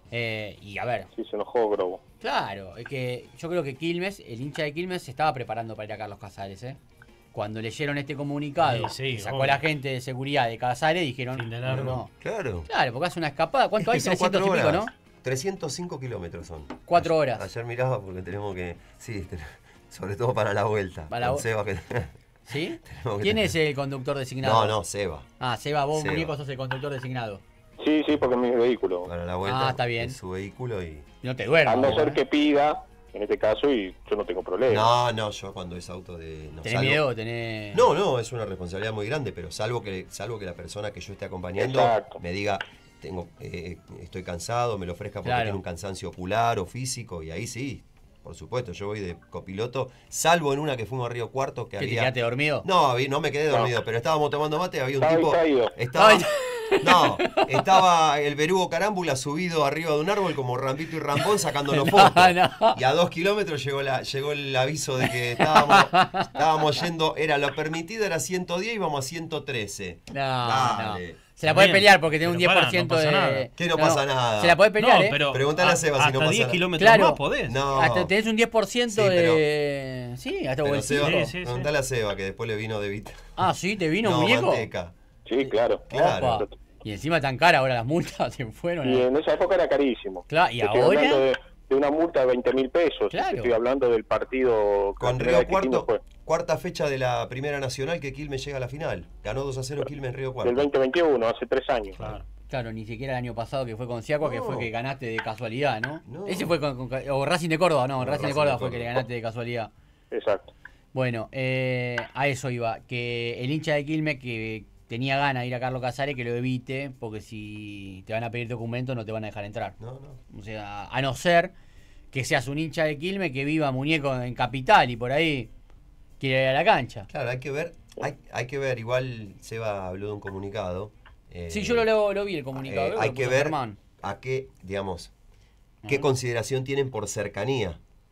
Eh, y a ver, Sí, se enojó Grobo. claro, es que yo creo que Quilmes, el hincha de Quilmes, se estaba preparando para ir a Carlos Casares, ¿eh? Cuando leyeron este comunicado, Sí, sí, que sacó obvio. la gente de seguridad de Casares, dijeron, Fin de no, largo. no. Claro. Claro, porque hace una escapada. ¿Cuánto hay? Es que son trescientos y cuatro pico, horas. ¿no? trescientos cinco kilómetros son. Cuatro Ayer- horas. Ayer miraba porque tenemos que... Sí, ten- sobre todo para la vuelta. Para la Con vu- Seba que... ¿Sí? Tenemos que ¿Quién tener- es el conductor designado? No, no, Seba. Ah, Seba, vos, Seba. muñeco, sos el conductor designado. Sí, sí, porque es mi vehículo. Para la vuelta Ah, está bien. en su vehículo y... No te duermas. A no vos, ser ¿eh? que pida, en este caso, y yo no tengo problema. No, no, yo cuando es auto de... No, ¿Tenés salvo- miedo? ¿Tenés...? No, no, es una responsabilidad muy grande, pero salvo que salvo que la persona que yo esté acompañando Exacto. me diga, tengo eh, estoy cansado, me lo ofrezca porque Claro. tiene un cansancio ocular o físico, y ahí sí, por supuesto, yo voy de copiloto, salvo en una que fuimos a Río Cuarto que ¿Que te había... quedaste dormido? No, había- no me quedé dormido, pero estábamos tomando mate, había un Estaba tipo... distraído. Estaba, Ay. no, estaba el verugo carámbula subido arriba de un árbol como Rampito y Rambón sacándonos No, fotos. no. Y a dos kilómetros llegó, la, llegó el aviso de que estábamos, estábamos yendo, era lo permitido era ciento diez y íbamos a ciento trece. No, Dale. no. Se la podés Bien, pelear porque tiene un pero diez por pará, ciento no pasa de... nada. ¿Qué no pasa nada? Se la podés pelear, No, ¿eh? pero Preguntale a Seba si hasta no pasa diez nada. kilómetros Claro. más podés. No. Hasta tenés un diez por ciento Sí, pero- de... Sí, hasta Pero bolsillo. Seba, Sí, sí, sí. preguntale a Seba que después le vino de Vita. Ah, ¿sí? ¿Te vino No, muñeco? manteca. Sí, claro. Claro. Opa. Y encima tan cara ahora las multas se fueron. Y ¿eh? en esa época era carísimo. Claro, ¿y Estoy ahora? hablando de, de una multa de veinte mil pesos. Claro. Estoy hablando del partido Con la primera Río vez que Quilmes Cuarto, fue. cuarta fecha de la Primera Nacional que Quilmes llega a la final. Ganó dos a cero Quilmes en Río Del Cuarto. veinte veintiuno, hace tres años. Claro. Claro, ni siquiera el año pasado que fue con Siacua, que No. fue que ganaste de casualidad, ¿no? No. Ese fue con, con- o Racing de Córdoba, no, No, Racing, Racing de de Córdoba fue Córdoba. que le ganaste de casualidad. Exacto. Bueno, eh, a eso iba, que el hincha de Quilmes que tenía ganas de ir a Carlos Casares que lo evite, porque si te van a pedir documentos no te van a dejar entrar. No, no. O sea, a no ser que seas un hincha de Quilmes que viva muñeco en Capital y por ahí quiere ir a la cancha. Claro, hay que ver, hay, hay que ver, igual Seba habló de un comunicado. eh, Sí, yo lo, lo, lo vi el comunicado. eh, creo hay lo que puso ver Germán. a qué, digamos, qué Ujú. consideración tienen por cercanía.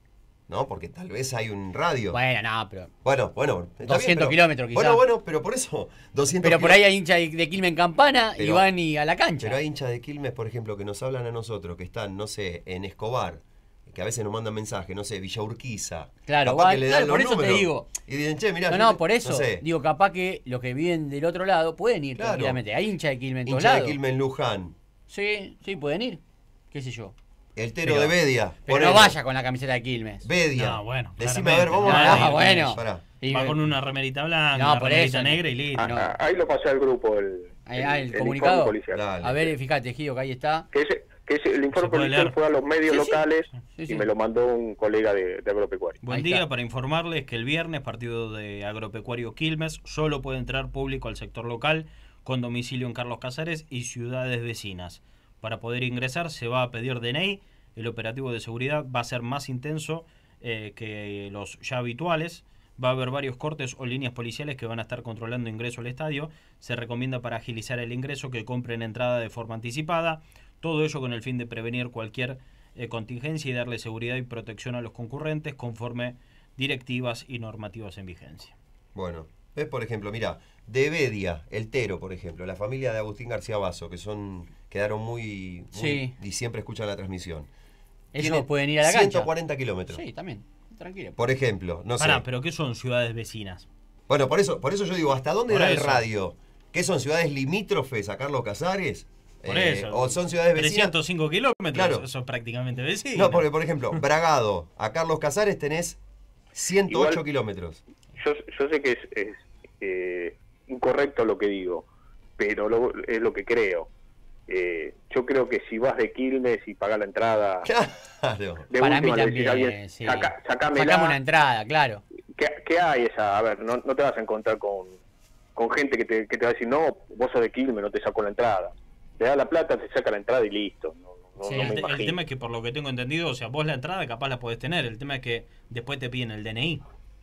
¿no? Porque tal vez hay un radio. Bueno, no, pero... Bueno, bueno. está doscientos bien, pero- kilómetros quizás. Bueno, bueno, pero por eso, doscientos Pero por ahí kilómetros. hay hinchas de, de Quilmes en Campana y Pero- van y a la cancha. Pero hay hinchas de Quilmes, por ejemplo, que nos hablan a nosotros, que están, no sé, en Escobar, que a veces nos mandan mensajes, no sé, Villa Urquiza. Claro, Capaz va- que le claro, dan por los eso te números. digo. Y dicen, che, mirá. No, yo no, te- por eso. no sé, Digo, capaz que los que viven del otro lado pueden ir Claro. tranquilamente. Hay hinchas de Quilmes en todos hincha de lados. Quilmes en Luján, Sí, sí, pueden ir. ¿Qué sé yo? el Tero Pero- de Bedia. Pero ponele. no vaya con la camiseta de Quilmes. Bedia. No, bueno, Decime, a ver, claramente. vamos No, a no, bueno. Pará. Y- Va con una remerita blanca, No, una por remerita eso, negra y listo. Ah, no. Ah, ahí lo pasé al grupo, el, Ahí, ah, el informe comunicado. policial. Dale. A ver, fíjate, Gido, que ahí está. Que ese, que ese- el Se informe puede policial leer. fue a los medios Sí, sí. locales Sí, sí. y me lo mandó un colega de, de agropecuario. Buen Ahí día, está. para informarles que el viernes, partido de Agropecuario Quilmes, solo puede entrar público al sector local con domicilio en Carlos Casares y ciudades vecinas. Para poder ingresar se va a pedir D N I, el operativo de seguridad va a ser más intenso eh, que los ya habituales, va a haber varios cortes o líneas policiales que van a estar controlando ingreso al estadio, se recomienda para agilizar el ingreso que compren entrada de forma anticipada, todo ello con el fin de prevenir cualquier eh, contingencia y darle seguridad y protección a los concurrentes conforme directivas y normativas en vigencia. Bueno, ves, por ejemplo, mira, de Bedia, el Tero, por ejemplo, la familia de Agustín García Basso, que son quedaron muy, muy- Sí. y siempre escuchan la transmisión. Ellos Tiene pueden ir a la cancha. ciento cuarenta kilómetros. Sí, también. Tranquilo. Por ejemplo, no Pará, sé. pero ¿qué son ciudades vecinas? Bueno, por eso, por eso yo digo, ¿hasta dónde Por da el eso. radio? ¿Qué son ciudades limítrofes a Carlos Casares? Por Eh, eso. ¿O son ciudades vecinas? trescientos cinco kilómetros, Claro. eso es prácticamente vecino. No, porque por ejemplo, Bragado, a Carlos Casares tenés ciento ocho Igual- kilómetros. Yo, yo sé que es, es, eh, incorrecto lo que digo, pero lo- es lo que creo. Eh, yo creo que si vas de Quilmes y pagas la entrada, Claro. de Para mí última le decís también, a alguien, sí. saca, sacámela. Sacame una entrada, claro. ¿Qué, qué hay esa? A ver, no, no te vas a encontrar con, con gente que te, que te va a decir, no, vos sos de Quilmes, no te saco la entrada. Te da la plata, te saca la entrada y listo. No, no, Sí, no el, me te- el imagino. tema es que por lo que tengo entendido, o sea, vos la entrada capaz la podés tener, el tema es que después te piden el D N I,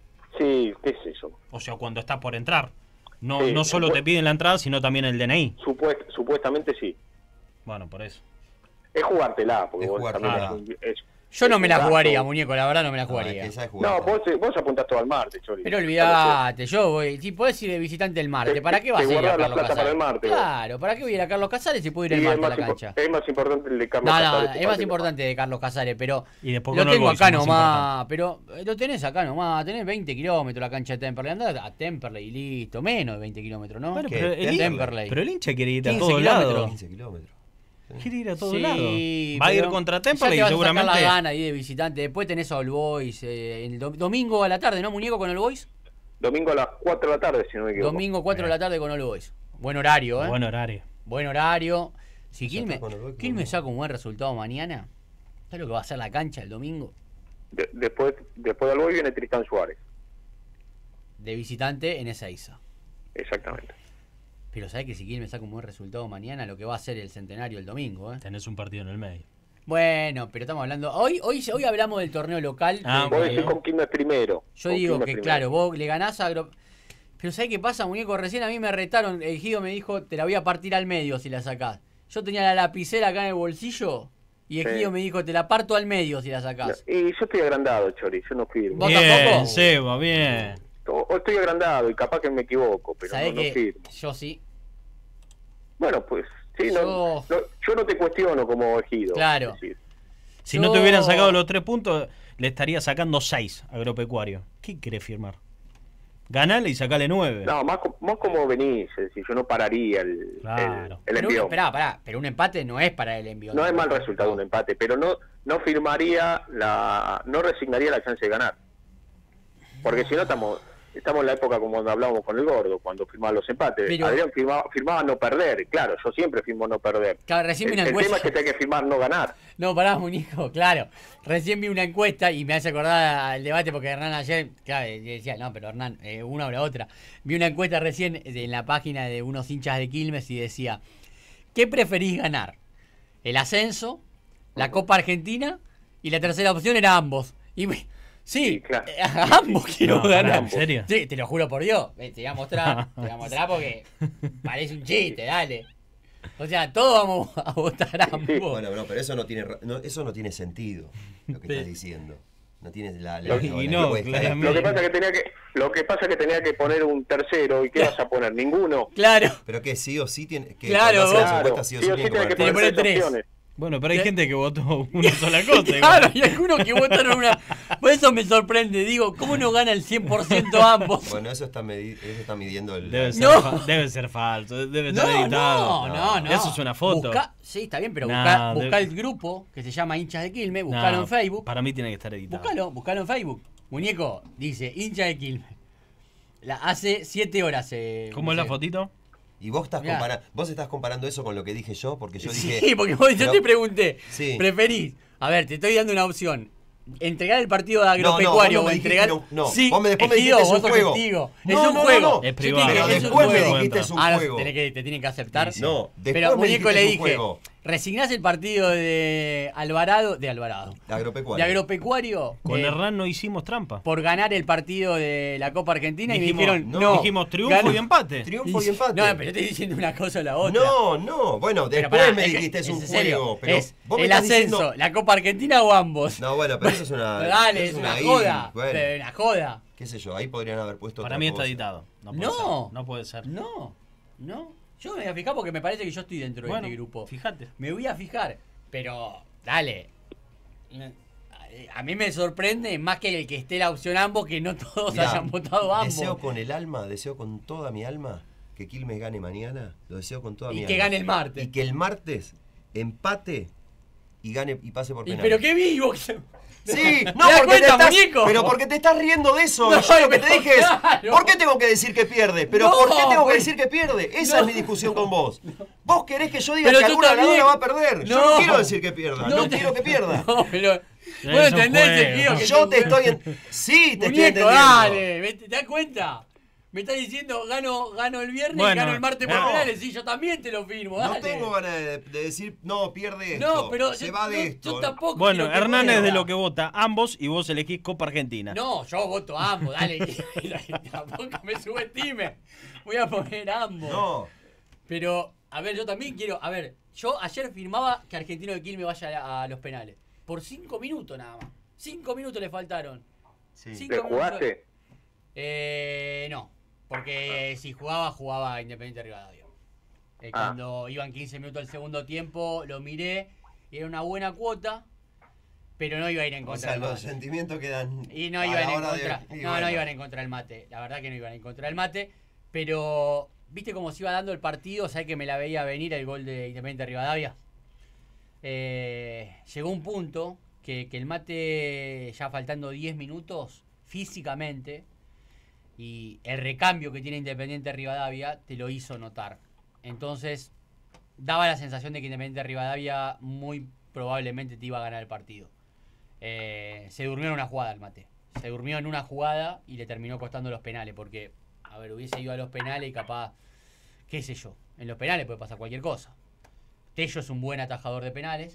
Sí, ¿qué es eso? o sea, cuando estás por entrar. No, Sí, no solo después- te piden la entrada, sino también el D N I. Supuest, supuestamente sí. Bueno, por eso. Es jugártela, porque Es vos también jugártela. es un- es- Yo no es me un la gasto. jugaría, muñeco, la verdad no me la No, es jugaría. que esa es jugar. No, vos, vos apuntás todo al martes, Chori. Pero olvídate, yo voy, si podés ir de visitante el martes, Te- ¿para qué vas te a ir a guardás la Carlos plata Casares? para el martes, vos. Claro, ¿para qué voy a ir a Carlos Casares si puedo ir Y el es, martes a más la impo- cancha? es más importante el de Carlos No, no, Casares que es más cualquier importante de Carlos Casares, pero Y después lo con el tengo Boys, acá es más nomás, pero eh, lo tenés acá nomás, tenés veinte kilómetros la cancha de Temperley, andá a Temperley y listo, menos de veinte kilómetros, ¿no? Bueno, ¿Qué? pero, el, Temperley. Temperley. pero el hincha quiere ir a quince todos kilómetros. lados. quince kilómetros. Quiere ir a todos Sí, lados. Va a ir pero contra ya Temperley te y vas a sacar seguramente. la gana ahí de visitante. Después tenés a All Boys, eh, el do- domingo a la tarde, ¿no, muñeco, con All Boys? Domingo a las cuatro de la tarde, si no me equivoco. Domingo cuatro de la tarde con All Boys. Buen horario, ¿eh? Buen horario. Buen horario. Si Ya Quilmes, está con All Boys, Quilmes no. saca un buen resultado mañana, ¿sabes lo que va a hacer la cancha el domingo? De- después, después del Boy viene Tristán Suárez. De visitante en Ezeiza. Exactamente. Pero sabés que si Quilmes saca un buen resultado mañana, lo que va a ser el centenario el domingo, ¿eh? Tenés un partido en el medio. Bueno, pero estamos hablando. Hoy, hoy, hoy hablamos del torneo local. Ah, de- Vos bueno. decís con Quilmes primero. Yo con digo Quilmes que, primero. claro, vos le ganás a Agro... Pero ¿sabés qué pasa, muñeco? Recién a mí me retaron. El Gido me dijo, te la voy a partir al medio si la sacás. Yo tenía la lapicera acá en el bolsillo y el Sí. Gido me dijo, te la parto al medio si la sacás. Y yo estoy agrandado, Chori, yo no firmo. ¿Vos Bien, tampoco? Seba, bien. O, o estoy agrandado y capaz que me equivoco, pero ¿Sabés no, no que firmo. yo sí? Bueno, pues, sí, no, Yo- no- yo no te cuestiono como ejido. Claro. es decir, Si Yo- no te hubieran sacado los tres puntos, le estaría sacando seis a Agropecuario. ¿Qué querés firmar? Ganale y sacale nueve. no, más, co- más como venís, es decir, yo no pararía el, Claro. el, el Pero un, envión. esperá, pará, pero un empate no es para el envío. No es mal resultado un empate, pero no no firmaría la, no resignaría la chance de ganar. Porque si no estamos estamos en la época como cuando hablábamos con el Gordo, cuando firmaban los empates. Pero- Adrián firmaba, firmaba no perder, claro, yo siempre firmo no perder. Claro, recién vi El, una el tema encuesta. es que te hay que firmar no ganar. No, pará, muñeco, claro. Recién vi una encuesta y me hace acordar al debate porque Hernán ayer, claro, decía, no, pero Hernán, eh, una o la otra. Vi una encuesta recién en la página de unos hinchas de Quilmes y decía, ¿qué preferís ganar? ¿El ascenso? ¿La Copa Argentina? Y la tercera opción era ambos. Y me- sí, Sí, claro. eh, a ambos quiero No, pará, ganar. ¿en serio? Sí, te lo juro por Dios. Eh, Te voy a mostrar, te voy a mostrar porque parece un chiste, dale. O sea, todos vamos a votar a ambos. Bueno, no, pero eso no tiene ra- no, eso no tiene sentido, lo que Pero- estás diciendo. No tienes la... la, Lo- la- y la no, encuesta. claramente. Lo que pasa que tenía que, lo que pasa que tenía que poner un tercero, ¿y qué vas a poner? Ninguno. Claro. Pero que sí o sí tiene... Que Claro, cuando hacen las vos- encuestas sí o sí tienen que tiene que poner poner poner tres tres. opciones. Bueno, pero hay ¿Qué? gente que votó una sola cosa. Claro, igual. y algunos que votaron una. Por eso me sorprende. Digo, ¿cómo no gana el cien por ciento ambos? Bueno, eso está, medi- eso está midiendo el... Debe ser, No. fa- debe ser falso, debe No, estar editado. no, no, no. Eso es una foto. Busca- sí, está bien, pero No, busca, busca de- el grupo que se llama Hinchas de Quilmes, No, buscalo en Facebook. Para mí tiene que estar editado. Búscalo, búscalo en Facebook. Muñeco, dice Hinchas de Quilmes. La, hace siete horas. Eh, ¿Cómo es la sé. fotito? Y vos estás, Mirá. compara- vos estás comparando eso con lo que dije yo, porque yo dije... Sí, porque vos, yo Pero- te pregunté, Sí. ¿preferís? A ver, te estoy dando una opción. ¿Entregar el partido de No, no, agropecuario vos no o me dijiste entregar...? no, no. Sí, Vos me- después me Ejido, dijiste es un vos sos juego. testigo. No, es un no, no, juego. no. Es Yo privado. te dije, Pero es un después me juego. dijiste es un Ah, no, juego. tenés que, te tienen que aceptar. Sí, sí. No, después pero me Muñeco dijiste le es un dije, juego. resignás el partido de Alvarado, de Alvarado, Agropecuario. de agropecuario, Con eh, Hernán no hicimos trampa. por ganar el partido de la Copa Argentina Dijimos- y me dijeron, no, no, Dijimos triunfo ganó. y empate. Triunfo y empate. No, pero estoy diciendo una cosa o la otra. No, no. Bueno, Pero después pará, me es que- dijiste es un en serio, juego. Pero es vos me el estás ascenso, diciendo- la Copa Argentina o ambos. No, bueno, pero eso es una... Dale, eso es una ahí, joda. bueno, pero una joda. qué sé yo, ahí podrían haber puesto Para otra mí está cosa. editado. No puede No. ser. No puede ser. No, no. Yo me voy a fijar porque me parece que yo estoy dentro Bueno, de este grupo. fíjate. Me voy a fijar, pero dale. A mí me sorprende más que el que esté la opción ambos que no todos Mirá, hayan votado ambos. Deseo con el alma, deseo con toda mi alma que Quilmes gane mañana. Lo deseo con toda Y mi que alma. gane el martes. Y que el martes empate y gane y pase por Y penales. pero qué vivo. Sí, ¿Te no, das porque te cuenta, estás, muñeco? pero porque te estás riendo de eso. No, Yo lo que te pero dije es, claro. ¿por qué tengo que decir que pierde? Pero No, ¿por qué tengo porque- que decir que pierde? Esa No. es mi discusión con vos. Vos querés que yo diga Pero que yo alguna también. ganadora va a perder. Yo no No. quiero decir que pierda, no, te- quiero que pierda. No, pero. Es Vos un entendés, juego. Ezequiel, que Yo es te un estoy juego. en... Sí, te estoy Muñeco, entendiendo. dale, ¿me- ¿te das cuenta? Me estás diciendo, gano, gano el viernes y Bueno, gano el martes por no. penales. Sí, yo también te lo firmo. No dale. tengo ganas de, de decir, no, pierde esto. No, pero se yo, va de no, esto. yo tampoco. Bueno, quiero que Hernán es de pierda. lo que vota ambos y vos elegís Copa Argentina. No, yo voto a ambos, dale. Tampoco me subestime. Voy a poner ambos. No. Pero, a ver, yo también quiero. A ver, yo ayer firmaba que Argentino de Quilmes vaya a, a los penales. Por cinco minutos nada más. Cinco minutos le faltaron. Sí. Cinco ¿Te minutos. jugaste? Eh, no. Porque si jugaba, jugaba Independiente Rivadavia. Eh, Ah. Cuando iban quince minutos del segundo tiempo, lo miré. Y era una buena cuota. Pero no iba a ir en O contra sea, del los mate. sentimientos quedan. Y no a iban la en hora de- contra. y No, bueno. no iban en contra del mate. La verdad que no iban en contra del mate. Pero, ¿viste cómo se iba dando el partido? ¿Sabés que me la veía venir el gol de Independiente Rivadavia? Eh, llegó un punto que, que el mate, ya faltando diez minutos, físicamente, y el recambio que tiene Independiente Rivadavia, te lo hizo notar. Entonces, daba la sensación de que Independiente Rivadavia muy probablemente te iba a ganar el partido. Eh, se durmió en una jugada el mate. Se durmió en una jugada y le terminó costando los penales. Porque, a ver, hubiese ido a los penales y capaz, qué sé yo, en los penales puede pasar cualquier cosa. Tello es un buen atajador de penales.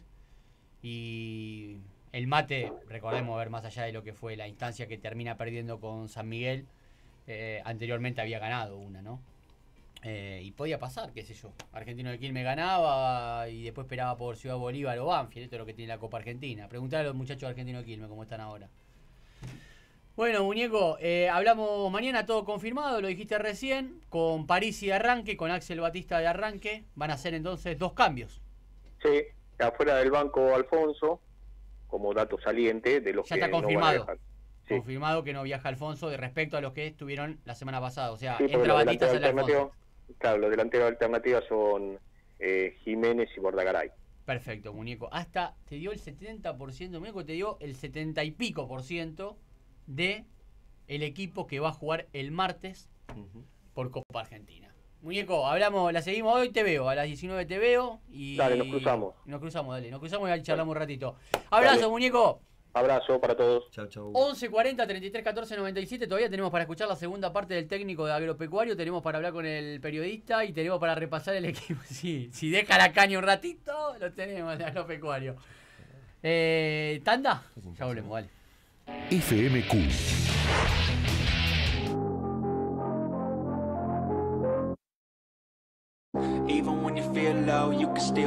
Y el mate, recordemos, a ver, más allá de lo que fue la instancia que termina perdiendo con San Miguel, eh, anteriormente había ganado una, ¿no? Eh, y podía pasar, qué sé yo. Argentino de Quilmes ganaba y después esperaba por Ciudad Bolívar o Banfield. Esto es lo que tiene la Copa Argentina. Preguntale a los muchachos de Argentino de Quilmes cómo están ahora. Bueno, muñeco, eh, hablamos mañana, todo confirmado, lo dijiste recién, con Parisi de arranque, con Axel Batista de arranque. Van a ser entonces dos cambios. Sí, afuera del banco Alfonso, como dato saliente de los Ya que está no van a confirmado. viajar. Sí. Confirmado que no viaja Alfonso de respecto a los que estuvieron la semana pasada. O sea, Sí, porque entra los Batista, delanteros sale Alfonso. alternativos, claro, los delanteros alternativos son eh, Jiménez y Bordagaray. Perfecto, muñeco. Hasta te dio el setenta por ciento, muñeco, te dio el setenta y pico por ciento de el equipo que va a jugar el martes Ujú. por Copa Argentina. Muñeco, hablamos, la seguimos hoy, te veo, a las diecinueve te veo y... Dale, nos cruzamos. Nos cruzamos, dale, nos cruzamos y charlamos un ratito. Abrazo, Dale. muñeco. Abrazo para todos. Chau, chau. once cuarenta, treinta y tres, catorce, noventa y siete. Todavía tenemos para escuchar la segunda parte del técnico de Agropecuario. Tenemos para hablar con el periodista y tenemos para repasar el equipo. Sí, si deja la caña un ratito, lo tenemos de Agropecuario. Eh, ¿Tanda? Ya volvemos, vale. F M Q. Even when you feel low, you can still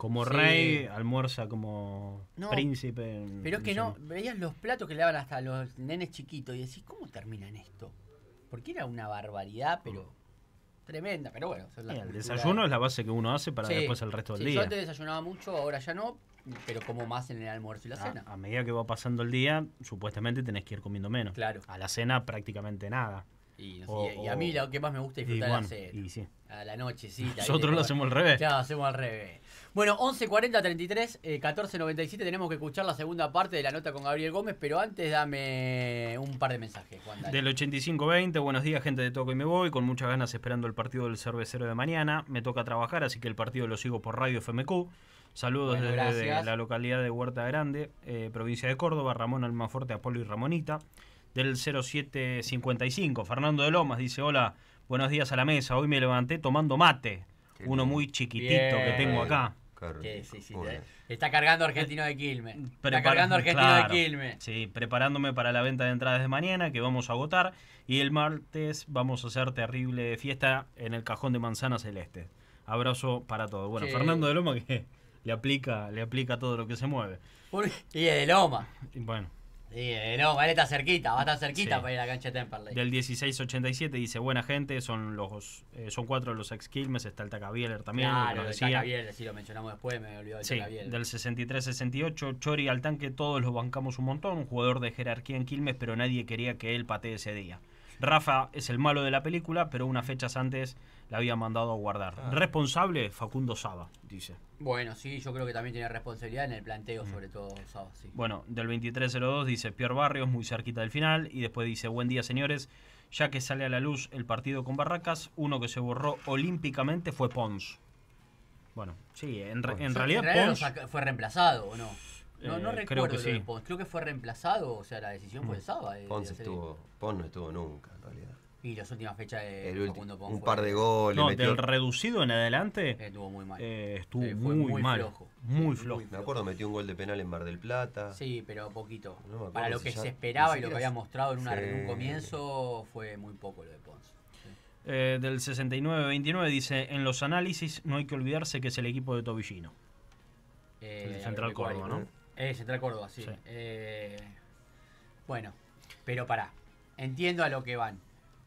Como Sí. rey, almuerza como No, príncipe. Pero es que sé. no, veías los platos que le daban hasta a los nenes chiquitos y decís, ¿cómo terminan esto? Porque era una barbaridad, pero tremenda. Pero bueno, esa es la Sí, el cultura. desayuno es la base que uno hace para Sí, después el resto del sí, día. Yo antes desayunaba mucho, ahora ya no, pero como más en el almuerzo y la A, cena. a medida que va pasando el día, supuestamente tenés que ir comiendo menos. Claro. A la cena prácticamente nada. Y, no sé, O- y- y a mí lo que más me gusta es y disfrutar bueno, la cena. y sí. A la nochecita. Nosotros ¿viste? lo hacemos al revés. Claro, hacemos al revés. Bueno, once cuarenta treinta y tres, eh, catorce noventa y siete. Tenemos que escuchar la segunda parte de la nota con Gabriel Gómez, pero antes dame un par de mensajes, Juan. Dale. Del ochenta y cinco veinte, buenos días, gente de Toco y Me Voy, con muchas ganas esperando el partido del Cervecero de mañana. Me toca trabajar, así que el partido lo sigo por Radio F M Q. Saludos Bueno, desde gracias. la localidad de Huerta Grande, eh, provincia de Córdoba, Ramón Almaforte, Apolo y Ramonita. Del cero siete cincuenta y cinco, Fernando de Lomas dice, hola, buenos días a la mesa, hoy me levanté tomando mate. Qué Uno bien. muy chiquitito Bien. que tengo acá. Que sí, sí, Muy te- bien. está cargando Argentino de Quilmes. Está Prepara- cargando Argentino claro, de Quilmes. Sí, preparándome para la venta de entradas de mañana que vamos a agotar. Y el martes vamos a hacer terrible fiesta en el Cajón de Manzana Celeste. Abrazo para todos. Bueno, Sí. Fernando de Loma que le aplica, le aplica todo lo que se mueve. Por- Y es de Loma. Y bueno, Sí, de Loma, él está cerquita, va a estar cerquita Sí. para ir a la cancha de Temperley. del dieciséis ochenta y siete dice, buena gente, son los eh, son cuatro de los ex Quilmes, está el Taca Bieler también, lo que Claro, nos el decía. Taca Biel, sí lo mencionamos después, me olvidó del Sí, Taca Biel. del sesenta y tres sesenta y ocho, Chori al tanque, todos lo bancamos un montón, un jugador de jerarquía en Quilmes, pero nadie quería que él patee ese día. Rafa es el malo de la película, pero unas fechas antes la había mandado a guardar. Ah. Responsable, Facundo Saba, dice. Bueno, sí, yo creo que también tiene responsabilidad en el planteo, Mm. sobre todo Saba, sí. Bueno, del veintitrés cero dos dice Pierre Barrios, muy cerquita del final, y después dice, buen día señores, ya que sale a la luz el partido con Barracas, uno que se borró olímpicamente fue Pons. Bueno, sí, en, re- en Yo- realidad lo Pons... saca- fue reemplazado, ¿o no? No, no Eh, recuerdo creo que lo de sí. Pons. Creo que fue reemplazado, o sea, la decisión fue de Saba. de- Pons de hacer- estuvo, Pons no estuvo nunca, en realidad. Y las últimas fechas de El ulti- Facundo Pons un fue- par de goles. No, metió- del reducido en adelante estuvo muy mal. eh, estuvo Sí, fue muy, muy mal. flojo. Muy Sí, flojo. muy Me acuerdo, metió un gol de penal en Mar del Plata. Sí, pero poquito. No me acuerdo Para lo si que ya- se esperaba ni y lo que siquiera había mostrado en, una- se- en un comienzo fue muy poco lo de Pons. Sí. Eh, del sesenta y nueve veintinueve dice, en los análisis no hay que olvidarse que es el equipo de Tobillino. Eh, El Central agropecuario. Córdoba, ¿no? Eh, Central Córdoba, sí. Sí. Eh, bueno, pero pará. Entiendo a lo que van.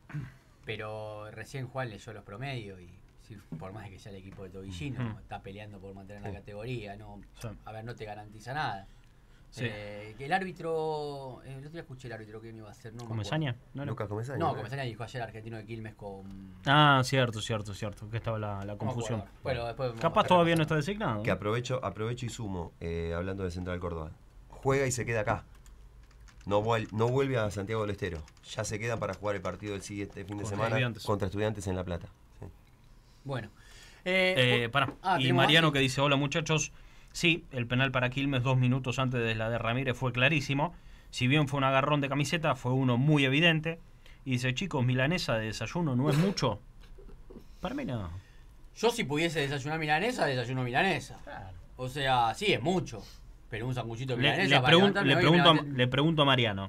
Pero recién Juan leyó los promedios y sí, por más de que sea el equipo de Tobillino, Mm. está peleando por mantener la categoría. No, Sí. a ver, no te garantiza nada. Sí. Eh, que el árbitro, eh, el otro día escuché el árbitro que iba a hacer, no me acuerdo. ¿Comesaña? ¿No era? Lucas Comesaña. No, ¿no? Comesaña dijo ayer Argentino de Quilmes con... Ah, cierto, cierto, cierto, que estaba la, la no me confusión. acuerdo. Bueno, después vamos Capaz a todavía no repasar. está designado. Que aprovecho, aprovecho y sumo, eh, hablando de Central Córdoba. Juega y se queda acá. No, vuel- no vuelve a Santiago del Estero. Ya se quedan para jugar el partido del siguiente fin de Contra semana Estudiantes. contra Estudiantes en La Plata. Sí. Bueno. Eh, Eh, pará. ah, y ¿tenemos más? Mariano Sí. que dice, hola muchachos, sí, el penal para Quilmes dos minutos antes de la de Ramírez fue clarísimo. Si bien fue un agarrón de camiseta, fue uno muy evidente. Y dice, chicos, milanesa de desayuno no es mucho. Para mí no. Yo si pudiese desayunar milanesa, desayuno milanesa. O sea, sí, es mucho. Pero un sanguchito de Le, milanesa le para pregun- levantarme le hoy pregunto, a, me levanté- le pregunto a Mariano,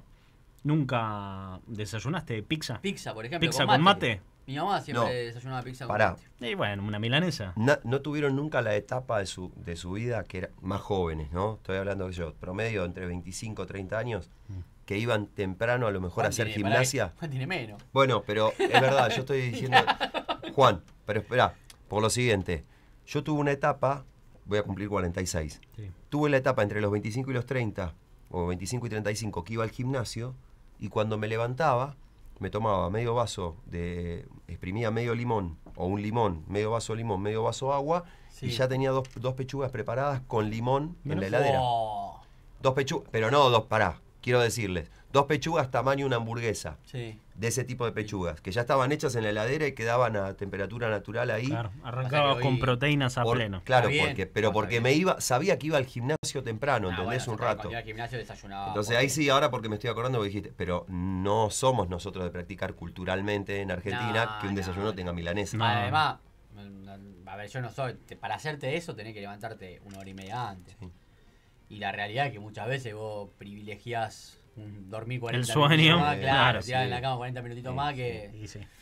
¿nunca desayunaste pizza? Pizza, por ejemplo. ¿Pizza con mate? Mi mamá siempre No. desayunaba pizza Pará. con mate. Y bueno, una milanesa. Na- no tuvieron nunca la etapa de su, de su vida que era más jóvenes, ¿no? Estoy hablando de yo, promedio entre veinticinco y treinta años, que iban temprano a lo mejor a Juan hacer tiene- pará, gimnasia. Juan tiene menos. Bueno, pero es verdad, yo estoy diciendo... Juan, pero espera, por lo siguiente, yo tuve una etapa, voy a cumplir cuarenta y seis, Sí. tuve la etapa entre los veinticinco y los treinta, o veinticinco y treinta y cinco, que iba al gimnasio, y cuando me levantaba, me tomaba medio vaso de... exprimía medio limón, o un limón, medio vaso de limón, medio vaso de agua, Sí. y ya tenía dos, dos pechugas preparadas con limón en la Mirá. heladera. Oh, Dos pechugas, pero no dos, pará, quiero decirles, dos pechugas tamaño una hamburguesa, sí. de ese tipo de pechugas, que ya estaban hechas en la heladera y quedaban a temperatura natural ahí. Claro, Pasa arrancaba que con hoy- proteínas a Por- pleno. Claro, Está bien, porque, pero está porque bien. me iba, sabía que iba al gimnasio temprano, Ah, ¿entendés? bueno, Un yo rato. cuando iba al gimnasio desayunaba. Entonces por- ahí sí, ahora porque me estoy acordando, porque dijiste, pero no somos nosotros de practicar culturalmente en Argentina No, que un no, desayuno no. tenga milanesa. No. Además, mm, a ver, yo no soy. te- Para hacerte eso tenés que levantarte una hora y media antes. Sí. Y la realidad es que muchas veces vos privilegiás un dormir cuarenta El sueño, minutos más, eh, claro, claro, tirás sí. en la cama cuarenta minutitos Sí, más sí. que. Y sí.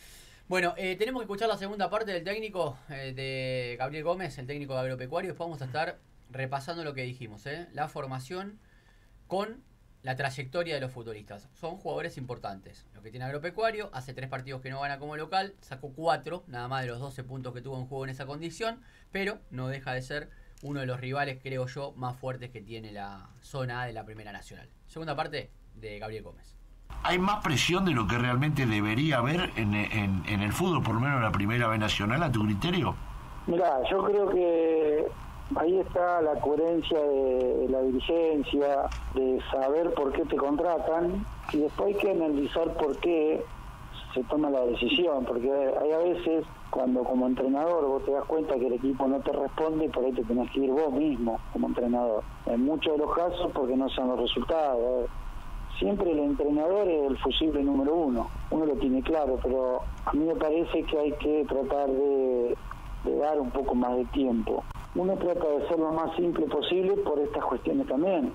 Bueno, eh, tenemos que escuchar la segunda parte del técnico eh, de Gabriel Gómez, el técnico de Agropecuario. Después vamos a estar repasando lo que dijimos, ¿eh? La formación con la trayectoria de los futbolistas. Son jugadores importantes. Lo que tiene Agropecuario, hace tres partidos que no gana como local, sacó cuatro, nada más de los doce puntos que tuvo en juego en esa condición, pero no deja de ser uno de los rivales, creo yo, más fuertes que tiene la zona A de la Primera Nacional. Segunda parte de Gabriel Gómez. ¿Hay más presión de lo que realmente debería haber en, en, en el fútbol, por lo menos en la Primera B Nacional, a tu criterio? Mirá, yo creo que ahí está la coherencia de, de la dirigencia, de saber por qué te contratan, y después hay que analizar por qué se toma la decisión, porque hay a veces cuando como entrenador vos te das cuenta que el equipo no te responde, por ahí te tenés que ir vos mismo como entrenador. En muchos de los casos porque no sean los resultados. Siempre el entrenador es el fusible número uno, uno lo tiene claro, pero a mí me parece que hay que tratar de, de dar un poco más de tiempo. Uno trata de ser lo más simple posible por estas cuestiones también,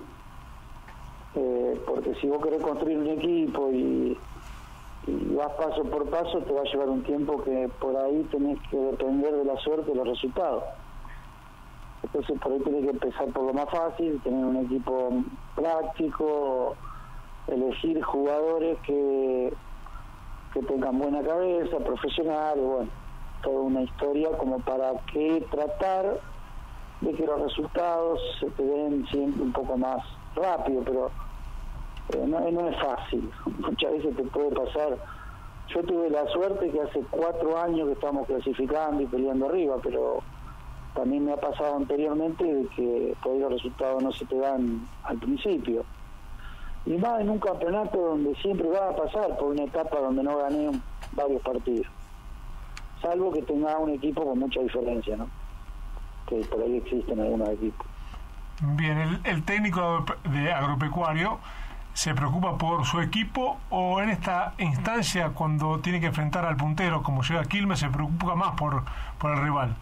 eh, porque si vos querés construir un equipo y, y vas paso por paso, te va a llevar un tiempo que por ahí tenés que depender de la suerte y los resultados. Entonces por ahí tenés que empezar por lo más fácil, tener un equipo práctico, elegir jugadores que, que tengan buena cabeza, profesionales, bueno, toda una historia como para que tratar de que los resultados se te den siempre un poco más rápido, pero eh, no, no es fácil. Muchas veces te puede pasar. Yo tuve la suerte que hace cuatro años que estamos clasificando y peleando arriba, pero también me ha pasado anteriormente de que por ahí los resultados no se te dan al principio. Y más en un campeonato donde siempre va a pasar por una etapa donde no gané varios partidos. Salvo que tenga un equipo con mucha diferencia, ¿no? Que por ahí existen algunos equipos. Bien, el, el técnico de Agropecuario se preocupa por su equipo, o en esta instancia cuando tiene que enfrentar al puntero como llega Quilmes se preocupa más por, por el rival.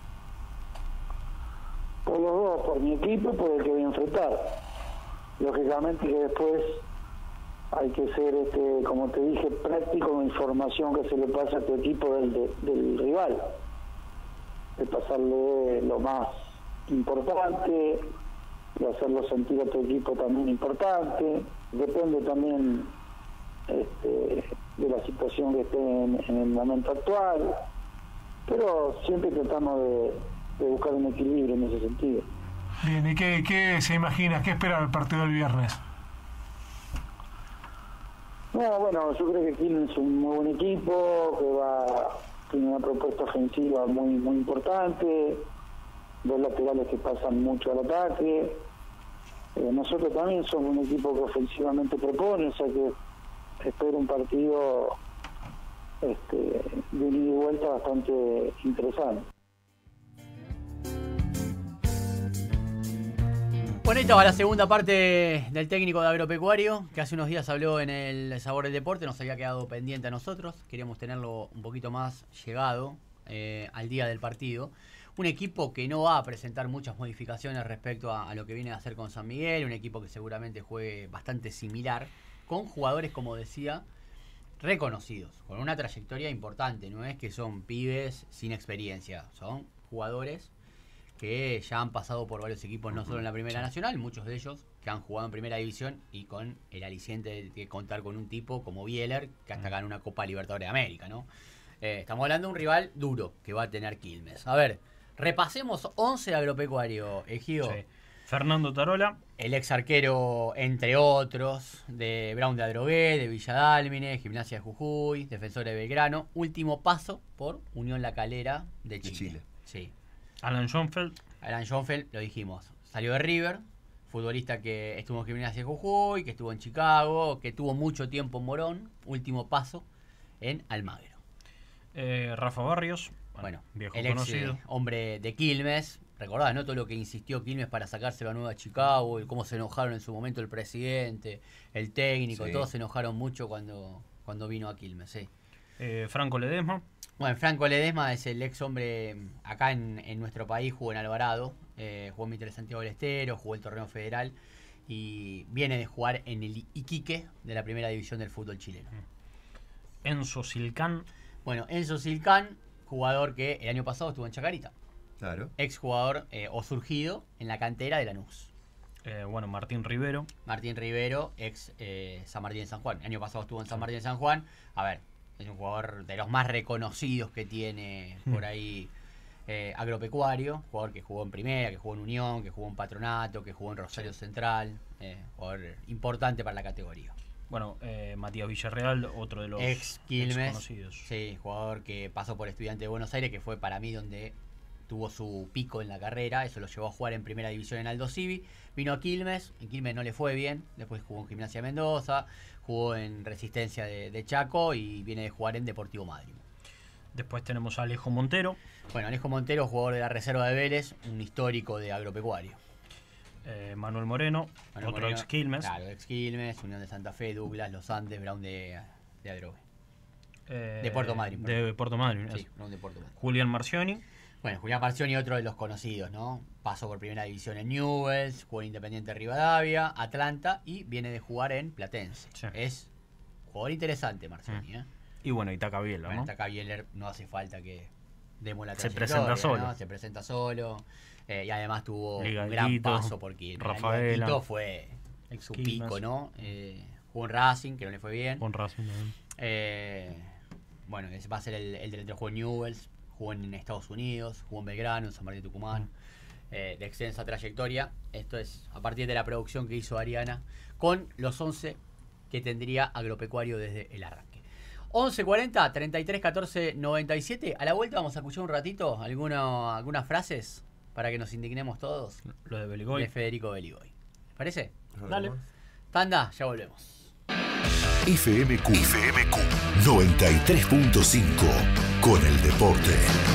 Por los dos, por mi equipo y por el que voy a enfrentar. Lógicamente que después hay que ser, este, como te dije, práctico con información que se le pasa a tu equipo del, de, del rival. De pasarle lo más importante, de hacerlo sentir a tu equipo también importante. Depende también este, de la situación que esté en, en el momento actual. Pero siempre tratamos de, de buscar un equilibrio en ese sentido. Bien, ¿y qué, qué se imagina? ¿Qué espera el partido del viernes? No, bueno, yo creo que Quilmes es un muy buen equipo, que va tiene una propuesta ofensiva muy muy importante, dos laterales que pasan mucho al ataque. Eh, nosotros también somos un equipo que ofensivamente propone, o sea que espero un partido este, de ida y vuelta bastante interesante. Bueno, esta va la segunda parte del técnico de Agropecuario, que hace unos días habló en el Sabor del Deporte, nos había quedado pendiente a nosotros, queríamos tenerlo un poquito más llegado eh, al día del partido. Un equipo que no va a presentar muchas modificaciones respecto a, a lo que viene a hacer con San Miguel, un equipo que seguramente juegue bastante similar, con jugadores, como decía, reconocidos, con una trayectoria importante, no es que son pibes sin experiencia, son jugadores que ya han pasado por varios equipos, no solo en la Primera Nacional, muchos de ellos que han jugado en Primera División y con el aliciente de contar con un tipo como Bieler, que hasta ganó una Copa Libertadores de América, ¿no? Eh, estamos hablando de un rival duro que va a tener Quilmes. A ver, repasemos once de Agropecuario, Ejido. Sí. Fernando Tarola. El ex arquero, entre otros, de Brown de Adrogué, de Villa Dálmine, Gimnasia de Jujuy, Defensor de Belgrano. Último paso por Unión La Calera de Chile. De Chile. Sí. Alan Schoenfeld. Alan Schoenfeld, lo dijimos, salió de River, futbolista que estuvo en Gimnasia de Jujuy, que estuvo en Chicago, que tuvo mucho tiempo en Morón, último paso en Almagro. Eh, Rafa Barrios, bueno, bueno viejo el ex conocido. eh, hombre de Quilmes, recordás, ¿no? Todo lo que insistió Quilmes para sacarse la nueva Chicago, y cómo se enojaron en su momento el presidente, el técnico, Sí. todos se enojaron mucho cuando, cuando vino a Quilmes, sí. Eh, Franco Ledesma. Bueno, Franco Ledesma es el ex hombre acá en, en nuestro país, jugó en Alvarado, eh, jugó en Mitre Santiago del Estero, jugó el torneo federal y viene de jugar en el Iquique de la primera división del fútbol chileno. Enzo Silcán. Bueno, Enzo Silcán, jugador que el año pasado estuvo en Chacarita. Claro. Ex jugador eh, o surgido en la cantera de Lanús. Eh, bueno, Martín Rivero. Martín Rivero, ex eh, San Martín de San Juan. El año pasado estuvo en San Martín de San Juan. A ver, es un jugador de los más reconocidos que tiene por ahí eh, Agropecuario. Jugador que jugó en Primera, que jugó en Unión, que jugó en Patronato, que jugó en Rosario Central. Eh, jugador importante para la categoría. Bueno, eh, Matías Villarreal, otro de los ex Quilmes, conocidos. Sí, jugador que pasó por Estudiantes de Buenos Aires, que fue para mí donde tuvo su pico en la carrera. Eso lo llevó a jugar en primera división en Aldo Civi. Vino a Quilmes, en Quilmes no le fue bien. Después jugó en Gimnasia Mendoza, jugó en Resistencia de, de Chaco y viene de jugar en Deportivo Madrid. Después tenemos a Alejo Montero. Bueno, Alejo Montero, jugador de la reserva de Vélez, un histórico de Agropecuario. Eh, Manuel Moreno, Manuel otro Moreno, ex Quilmes. Claro, ex Quilmes, Unión de Santa Fe, Douglas, Los Andes, Brown de, de Adrogué. Eh, de Puerto Madryn. De Puerto Madryn. Sí, Brown de Puerto Madryn. Julián Marcioni. Bueno, Julián Marcioni, otro de los conocidos, ¿no? Pasó por primera división en Newell's, jugó en Independiente Rivadavia, Atlanta y viene de jugar en Platense. Sí. Es jugador interesante, Marcioni, Mm. ¿eh? Y bueno, Itaca Bieler, Bueno, ¿no? Itaca Bieler no hace falta que demos la Se trayectoria, presenta solo. ¿no? Se presenta solo. Eh, y además tuvo Liga un de gran Quito, paso porque Rafaela. Quito fue Ex su Quilmes. pico, ¿no? Eh, jugó en Racing, que no le fue bien. Con Racing también. Eh, bueno, ese va a ser el, el delantero. Jugó en Newell's, jugó en Estados Unidos, jugó en Belgrano, en San Martín de Tucumán. Mm. Eh, de extensa trayectoria. Esto es a partir de la producción que hizo Ariana con los once que tendría Agropecuario desde el arranque. once cuarenta, treinta y tres catorce noventa y siete. A la vuelta vamos a escuchar un ratito alguna, algunas frases para que nos indignemos todos. Lo de Beligoy. De Federico Beligoy. ¿Les parece? Dale. Tanda, ya volvemos. F M Q, F M Q noventa y tres punto cinco con el deporte.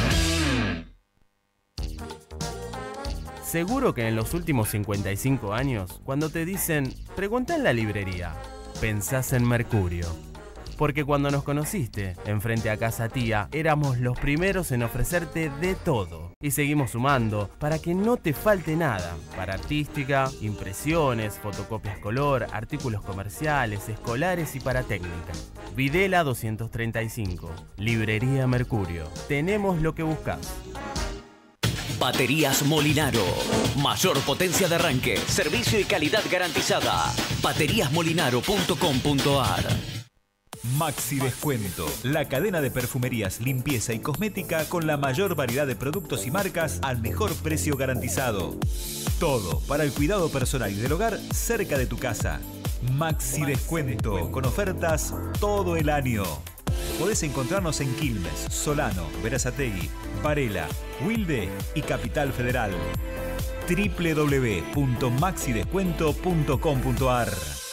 Seguro que en los últimos cincuenta y cinco años, cuando te dicen, pregunta en la librería, pensás en Mercurio. Porque cuando nos conociste, enfrente a Casa Tía, éramos los primeros en ofrecerte de todo. Y seguimos sumando para que no te falte nada. Para artística, impresiones, fotocopias color, artículos comerciales, escolares y para técnica. Videla doscientos treinta y cinco. Librería Mercurio. Tenemos lo que buscas. Baterías Molinaro. Mayor potencia de arranque, servicio y calidad garantizada. baterías molinaro punto com punto ar. Maxi Descuento, la cadena de perfumerías, limpieza y cosmética con la mayor variedad de productos y marcas al mejor precio garantizado. Todo para el cuidado personal y del hogar cerca de tu casa. Maxi Descuento, con ofertas todo el año. Podés encontrarnos en Quilmes, Solano, Berazategui, Varela, Wilde y Capital Federal. doble u doble u doble u punto maxi descuento punto com punto ar.